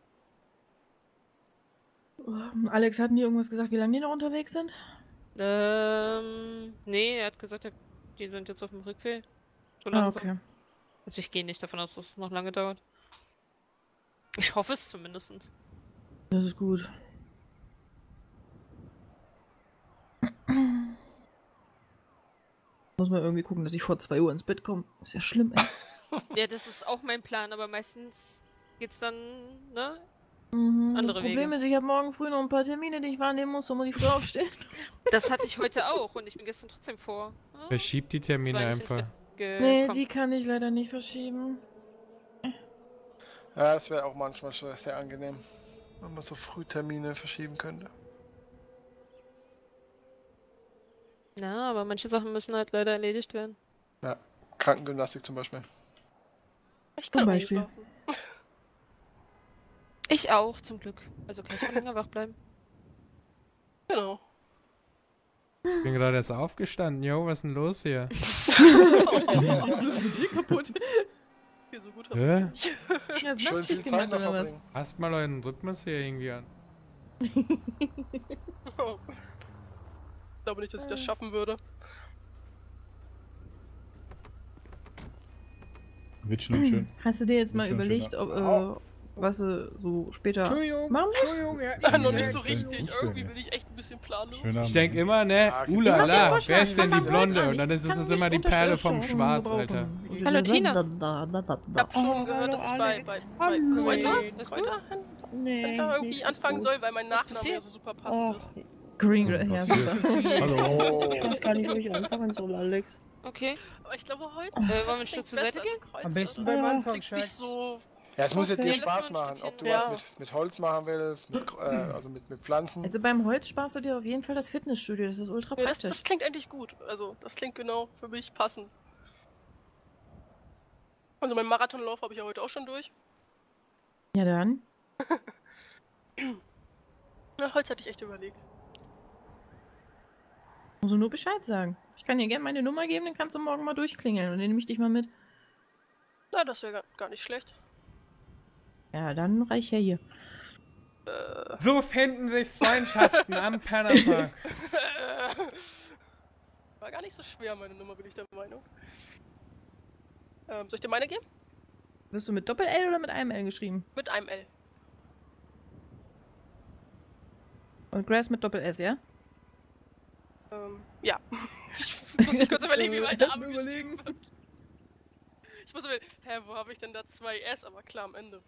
Alex, hatten die irgendwas gesagt, wie lange die noch unterwegs sind? Ähm, nee, er hat gesagt, er- die sind jetzt auf dem Rückweg. So Ah, langsam. okay. Also ich gehe nicht davon aus, dass es noch lange dauert. Ich hoffe es zumindest. Das ist gut. Muss man irgendwie gucken, dass ich vor zwei Uhr ins Bett komme. Ist ja schlimm, ey. Ja, das ist auch mein Plan, aber meistens geht's dann, ne? Mhm, Andere das Problem Wege. ist, ich habe morgen früh noch ein paar Termine, die ich wahrnehmen muss, da muss ich früh aufstehen. Das hatte ich heute auch und ich bin gestern trotzdem vor. Ah, Verschiebt die Termine zwar nicht ins einfach. Bett Nee, gekommen. die kann ich leider nicht verschieben. Ja, das wäre auch manchmal schon sehr angenehm, wenn man so Frühtermine verschieben könnte. Na, aber manche Sachen müssen halt leider erledigt werden. Ja, Krankengymnastik zum Beispiel. Ich Zum kann Beispiel. einschlafen. Ich auch, zum Glück. Also kann ich auch länger wach bleiben. Genau. Ich bin gerade erst aufgestanden. Yo, was ist denn los hier? Was ist mit dir kaputt? Hier so gut Hä? Ja, ist Schön Nachtschicht viel Zeit gemacht, noch oder was? verbringen. Passt mal euren Rhythmus hier irgendwie an. Ich glaube nicht, dass ich das schaffen würde. Wird schon schön. Hast du dir jetzt Wird mal schon überlegt, schöner. ob, äh, was du so später Entschuldigung, machen musst? Entschuldigung, ja, Ah, noch ich- nicht so Fußstellen, richtig. Fußstellen, Irgendwie ja. bin ich echt ein bisschen planlos. Schöner Ich denke immer, ne? Ja, Uh gibt's la auch. la, Lass wer ist denn die mal Blonde? vorschlagen. Und dann ist Ich kann es dich immer die Perle vom unterstützen, Schwarz, brauchen. Alter. Hallo, Tina. Ich hab schon gehört, dass ich bei, bei, bei Hallo. Kräuter, Alles Kräuter Nee, Kräuter irgendwie nichts ist anfangen gut. soll, weil mein Nachname passiert? ja so super passend Och, ist. Green, Was ja, passiert? super. Hallo. ich weiß gar nicht, wo ich anfangen soll, Alex. Okay. Aber ich glaube heute. Äh, wollen wir ein klingt Stück zur Seite besser, gehen? also Kräuter Am besten oder beim so. Anfang, Klingt nicht Schatz. so. Ja, es muss ja Okay. dir Lass Spaß mal ein machen, ob du Stückchen- was Ja. mit, mit Holz machen willst, mit, äh, also mit, mit Pflanzen. Also beim Holz sparst du dir auf jeden Fall das Fitnessstudio, das ist ultra Ja, das, praktisch. das klingt eigentlich gut. Also, das klingt genau für mich passend. Also, meinen Marathonlauf habe ich ja heute auch schon durch. Ja dann. Na, Holz hatte ich echt überlegt. Musst du nur Bescheid sagen. Ich kann dir gerne meine Nummer geben, dann kannst du morgen mal durchklingeln und dann nehme ich dich mal mit. Na, das wäre gar, gar nicht schlecht. Ja, dann reich her hier. Äh. So finden sich Freundschaften am Pennerpark. War gar nicht so schwer, meine Nummer, bin ich der Meinung. Ähm, soll ich dir meine geben? Wirst du mit Doppel-L oder mit einem L geschrieben? Mit einem L. Und Grass mit Doppel-S, ja? Ähm, ja. Ich muss nicht kurz überlegen, wie mein Lass Name mir geschrieben wird. Ich muss überlegen, hä, wo habe ich denn da zwei S? Aber klar, am Ende.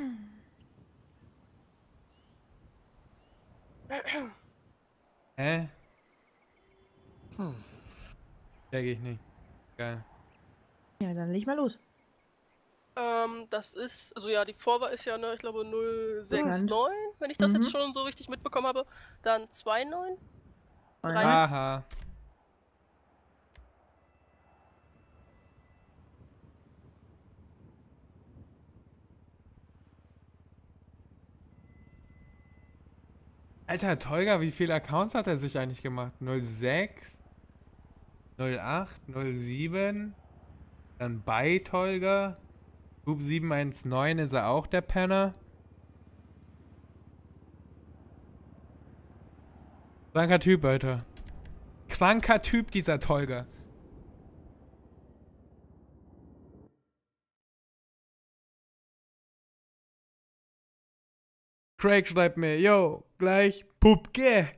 Hä? Hm. Check ich nicht. Geil. Ja, dann leg mal los. Ähm, das ist, also ja, die Vorwahl ist ja, ne, ich glaube null sechs neun, wenn ich das Mhm. jetzt schon so richtig mitbekommen habe. Dann zwei neun. Drei- Aha. Alter, Tolga, wie viele Accounts hat er sich eigentlich gemacht? null sechs, null acht, null sieben, dann bei Tolga, Group sieben eins neun ist er auch der Penner. Kranker Typ, Alter. Kranker Typ, dieser Tolga. Craig schreibt mir, yo, gleich Pupke.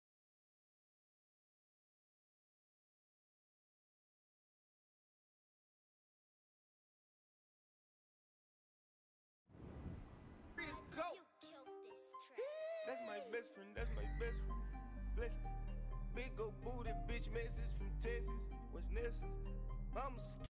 That's my best friend, that's my best friend. Bless it. Big old booty bitch message from Texas. What's Nessa? I'm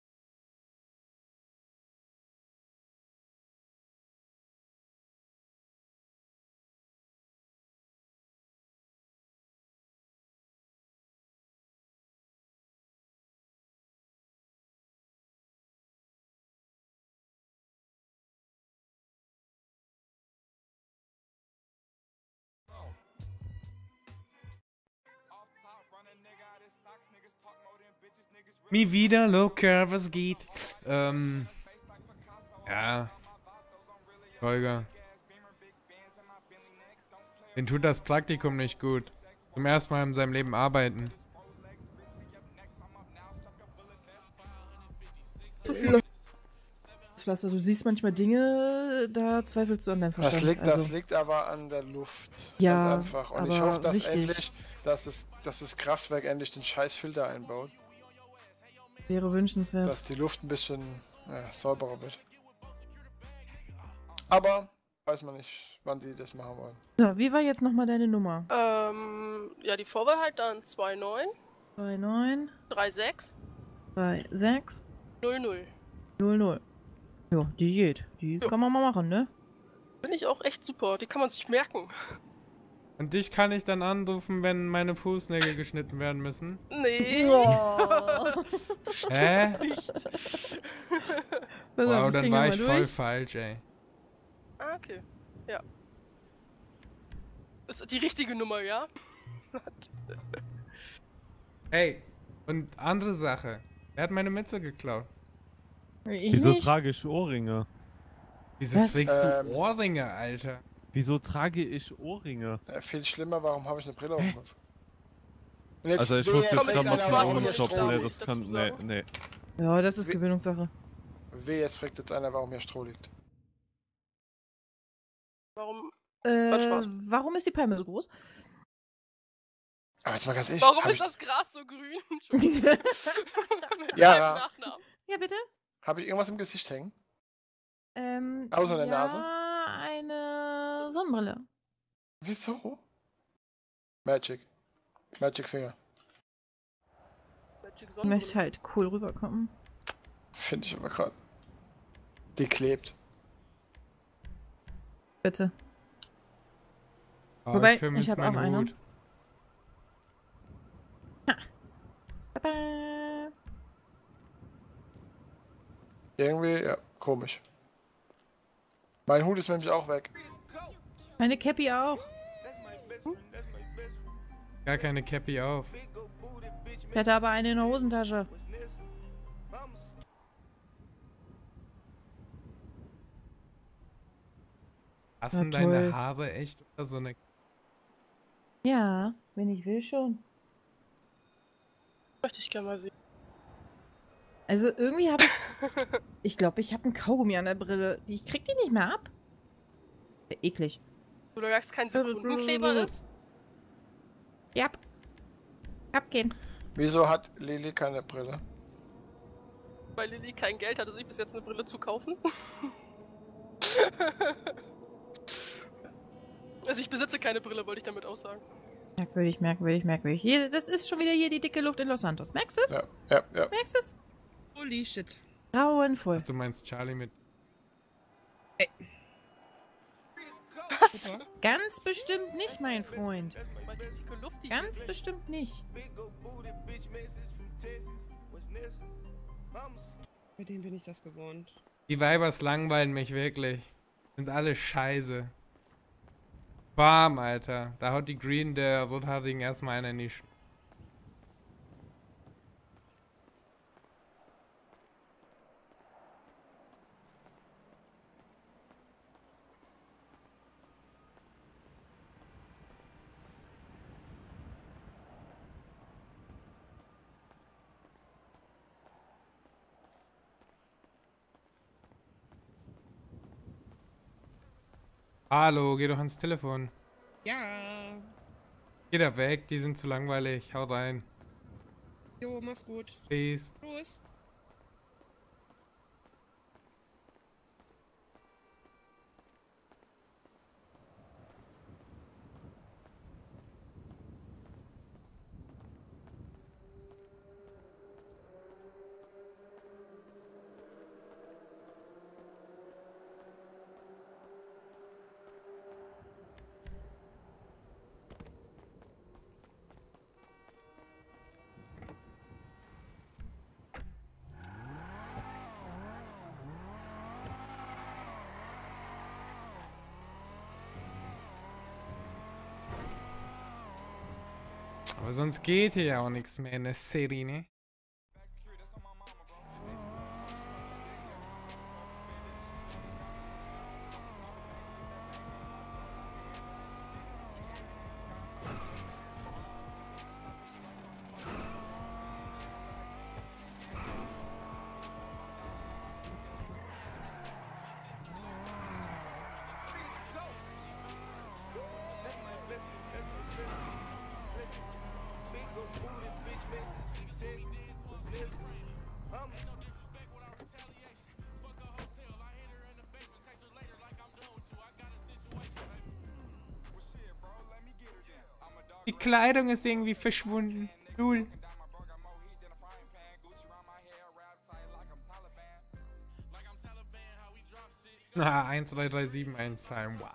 Mi wieder, Locker, was geht? Ähm. Ja. Holger. Den tut das Praktikum nicht gut. Zum ersten Mal in seinem Leben arbeiten. Zu viel Pflaster. Du siehst manchmal Dinge, da zweifelst du an deinem Verstand. Das liegt, also. das liegt aber an der Luft. Ja, Ganz einfach. Und aber ich hoffe, dass richtig. endlich, dass, es, dass das Kraftwerk endlich den scheiß Filter einbaut. Wäre wünschenswert. Dass die Luft ein bisschen ja, sauberer wird. Aber weiß man nicht, wann die das machen wollen. So, wie war jetzt nochmal deine Nummer? Ähm, ja, die Vorwahl halt dann zwei neun. zwei neun. drei sechs. drei sechs. null null. null null. Ja, die geht. Die Ja. kann man mal machen, ne? Finde ich auch echt super. Die kann man sich merken. Und dich kann ich dann anrufen, wenn meine Fußnägel geschnitten werden müssen? Nee. Oh. Hä? Nicht. Pass auf, Wow, ich dann klinge war mal ich durch. voll falsch, ey. Ah, okay. Ja. Ist die richtige Nummer, ja? Hey, und andere Sache. Wer hat meine Mütze geklaut? Ich Wieso nicht. trage ich Ohrringe? Wieso Was? trägst du Ähm. Ohrringe, Alter? Wieso trage ich Ohrringe? Äh, viel schlimmer, warum habe ich eine Brille auf dem Kopf? Und jetzt Also ich will muss jetzt jetzt trägt gerade mal einer, zum warum hier Ohrenjob, Stroh ne, liegt. das kann, dazu nee, sagen? nee. Ja, das ist Wie- Gewöhnungssache. Weh, jetzt fragt jetzt einer, warum hier Stroh liegt. Warum? Äh, Spaß. warum ist die Palme so groß? Aber jetzt mal ganz ehrlich. Warum hab ist ich, das Gras so grün? Entschuldigung. Mit Ja. meinem Nachnamen. Ja, bitte? Habe ich irgendwas im Gesicht hängen? Ähm, Außer der ja, Nase? eine Sonnenbrille. Wieso? Magic. Magic Finger. Magic Ich Sonnenbrille. möchte halt cool rüberkommen. Finde ich aber gerade. Die klebt. Bitte. Oh, Wobei, ich vermisse ich hab meinen auch eine. Hut. Baba. Irgendwie, ja, komisch. Mein Hut ist nämlich auch weg. Meine Cappy auch. Gar keine Cappy auf. Ich hatte aber eine in der Hosentasche. Passen Na deine toll. Haare echt unter so eine... Ja, wenn ich will schon. Möchte ich gerne mal sehen. Also irgendwie habe ich... ich glaube, ich habe einen Kaugummi an der Brille. Ich krieg die nicht mehr ab. Ja, eklig. Du sagst, kein Sekundenkleber ist? Ja. Abgehen. Wieso hat Lili keine Brille? Weil Lilly kein Geld hatte, sich bis jetzt eine Brille zu kaufen. Also ich besitze keine Brille, wollte ich damit auch sagen. Merkwürdig, merkwürdig, merkwürdig. Hier, das ist schon wieder hier die dicke Luft in Los Santos. Merkst du es? Ja, ja, ja. Merkst du es? Holy shit. Grauenvoll. Ach, du meinst Charlie mit... Was? Ganz bestimmt nicht, mein Freund. Weil die dicke Luft, die Ganz bestimmt nicht. Mit dem bin ich das gewohnt. Die Weibers langweilen mich wirklich. Sind alle scheiße. Bam, Alter. Da haut die Green der Rothaarigen erstmal einer in die Sch... Hallo, geh doch ans Telefon. Ja. Geh da weg, die sind zu langweilig. Hau rein. Jo, mach's gut. Peace. Tschüss. Aber sonst geht hier ja auch nichts mehr in der Serie, ne? Die Kleidung ist irgendwie verschwunden. Cool. Ah, eins drei drei sieben eins zahlen. Wow.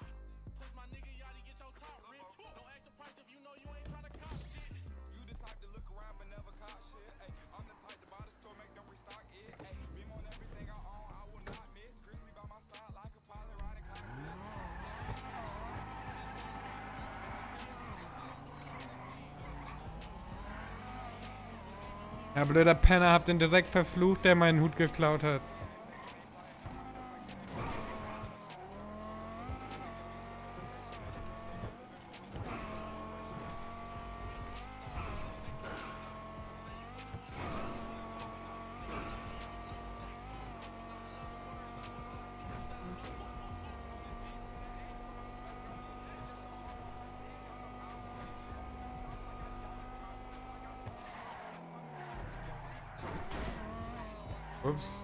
Ja, blöder Penner, hab den direkt verflucht, der meinen Hut geklaut hat. Ups.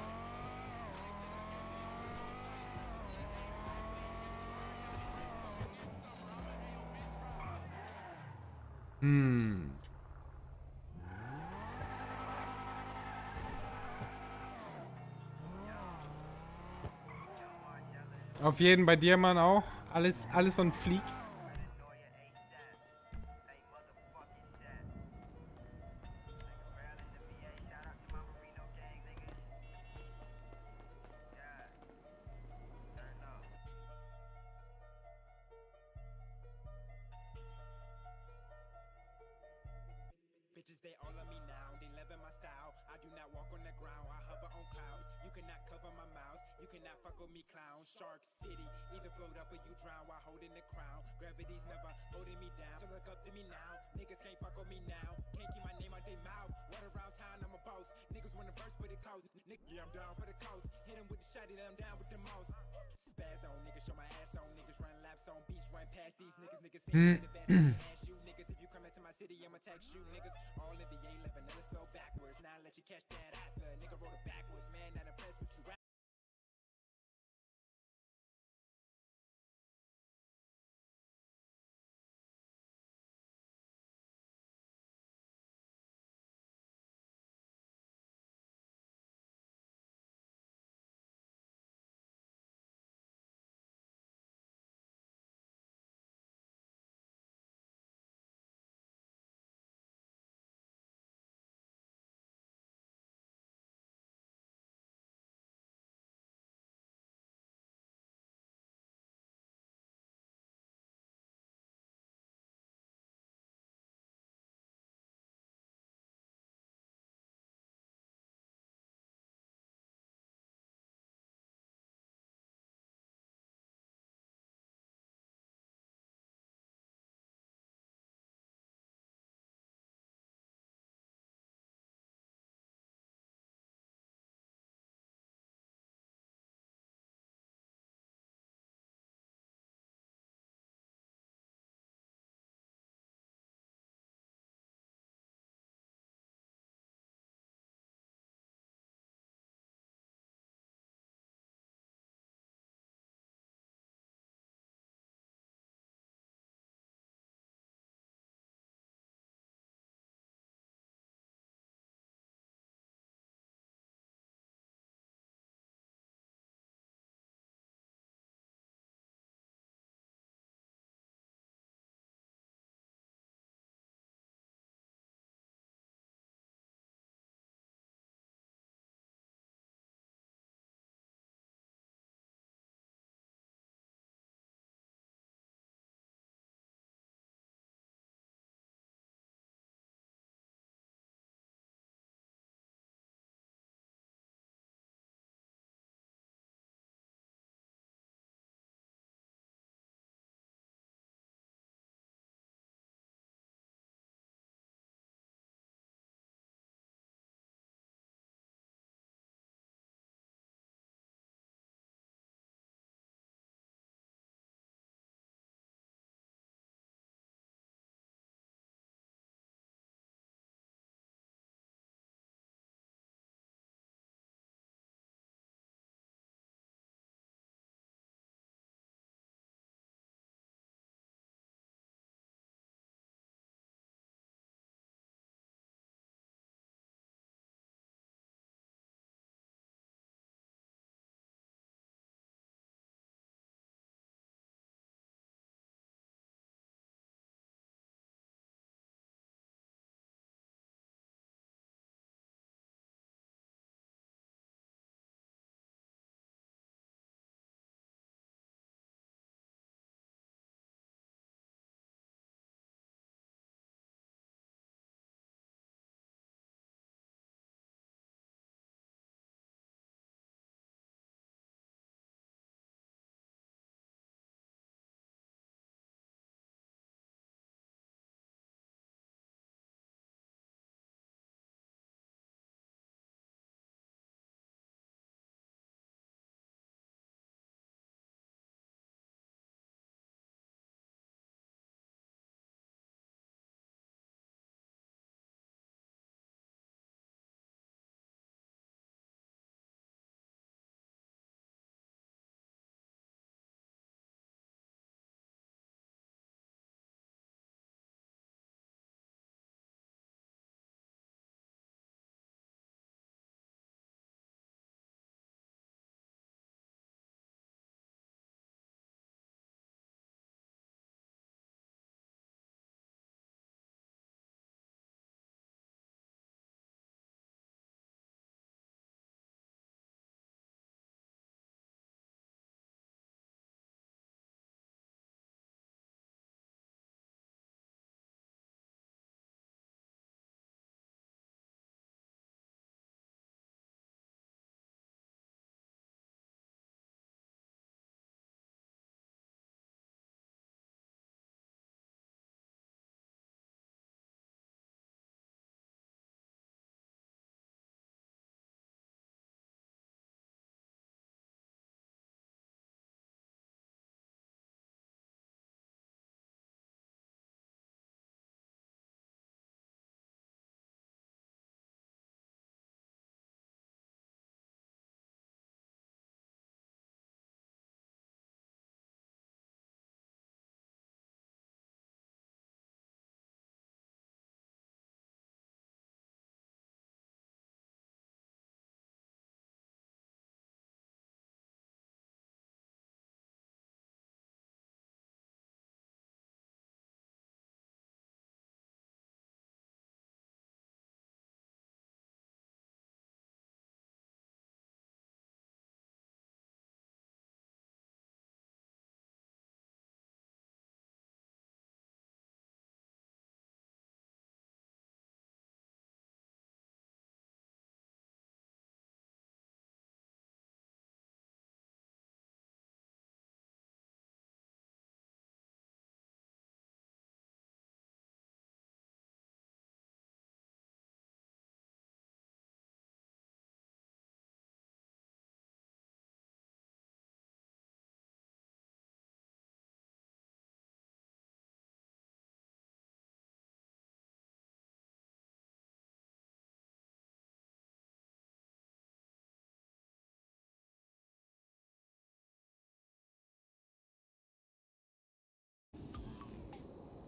Hm. Auf jeden bei dir, Mann, auch. Alles, alles on fleek. Bitches, they all of me now. They live in my style. I do not walk on the ground. I hover on clouds. You cannot cover my mouth. You cannot fuck with me, clown. Shark City. Either float up or you drown while holding the crown. Gravity's never holding me down. So look up to me now. Niggas can't fuck with me now. Can't keep my name out their mouth. What around town, I'm a boss. Niggas wanna verse, but it coast. Nick, yeah, I'm down for the coast. Hit him with the shotty, then I'm down with the most. Spaz on niggas, show my ass on niggas, run laps on beats, run past these niggas. Niggas see me the best. Ask you niggas if you come into my city, I'ma text you niggas. All in the A eleven, let us spell backwards. Now I let you catch that out. The nigga wrote it backwards, man. Not impressed with you.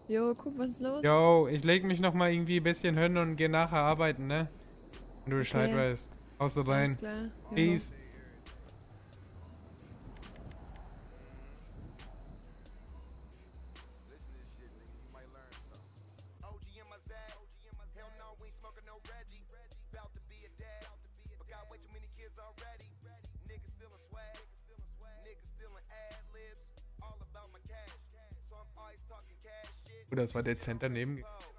Jo, guck, was ist los? Yo, ich leg mich noch mal irgendwie ein bisschen hin und geh nachher arbeiten, ne? Wenn du Bescheid Okay. weißt. Haust du rein. Alles klar. Jo. Peace. Gut, das war dezent daneben.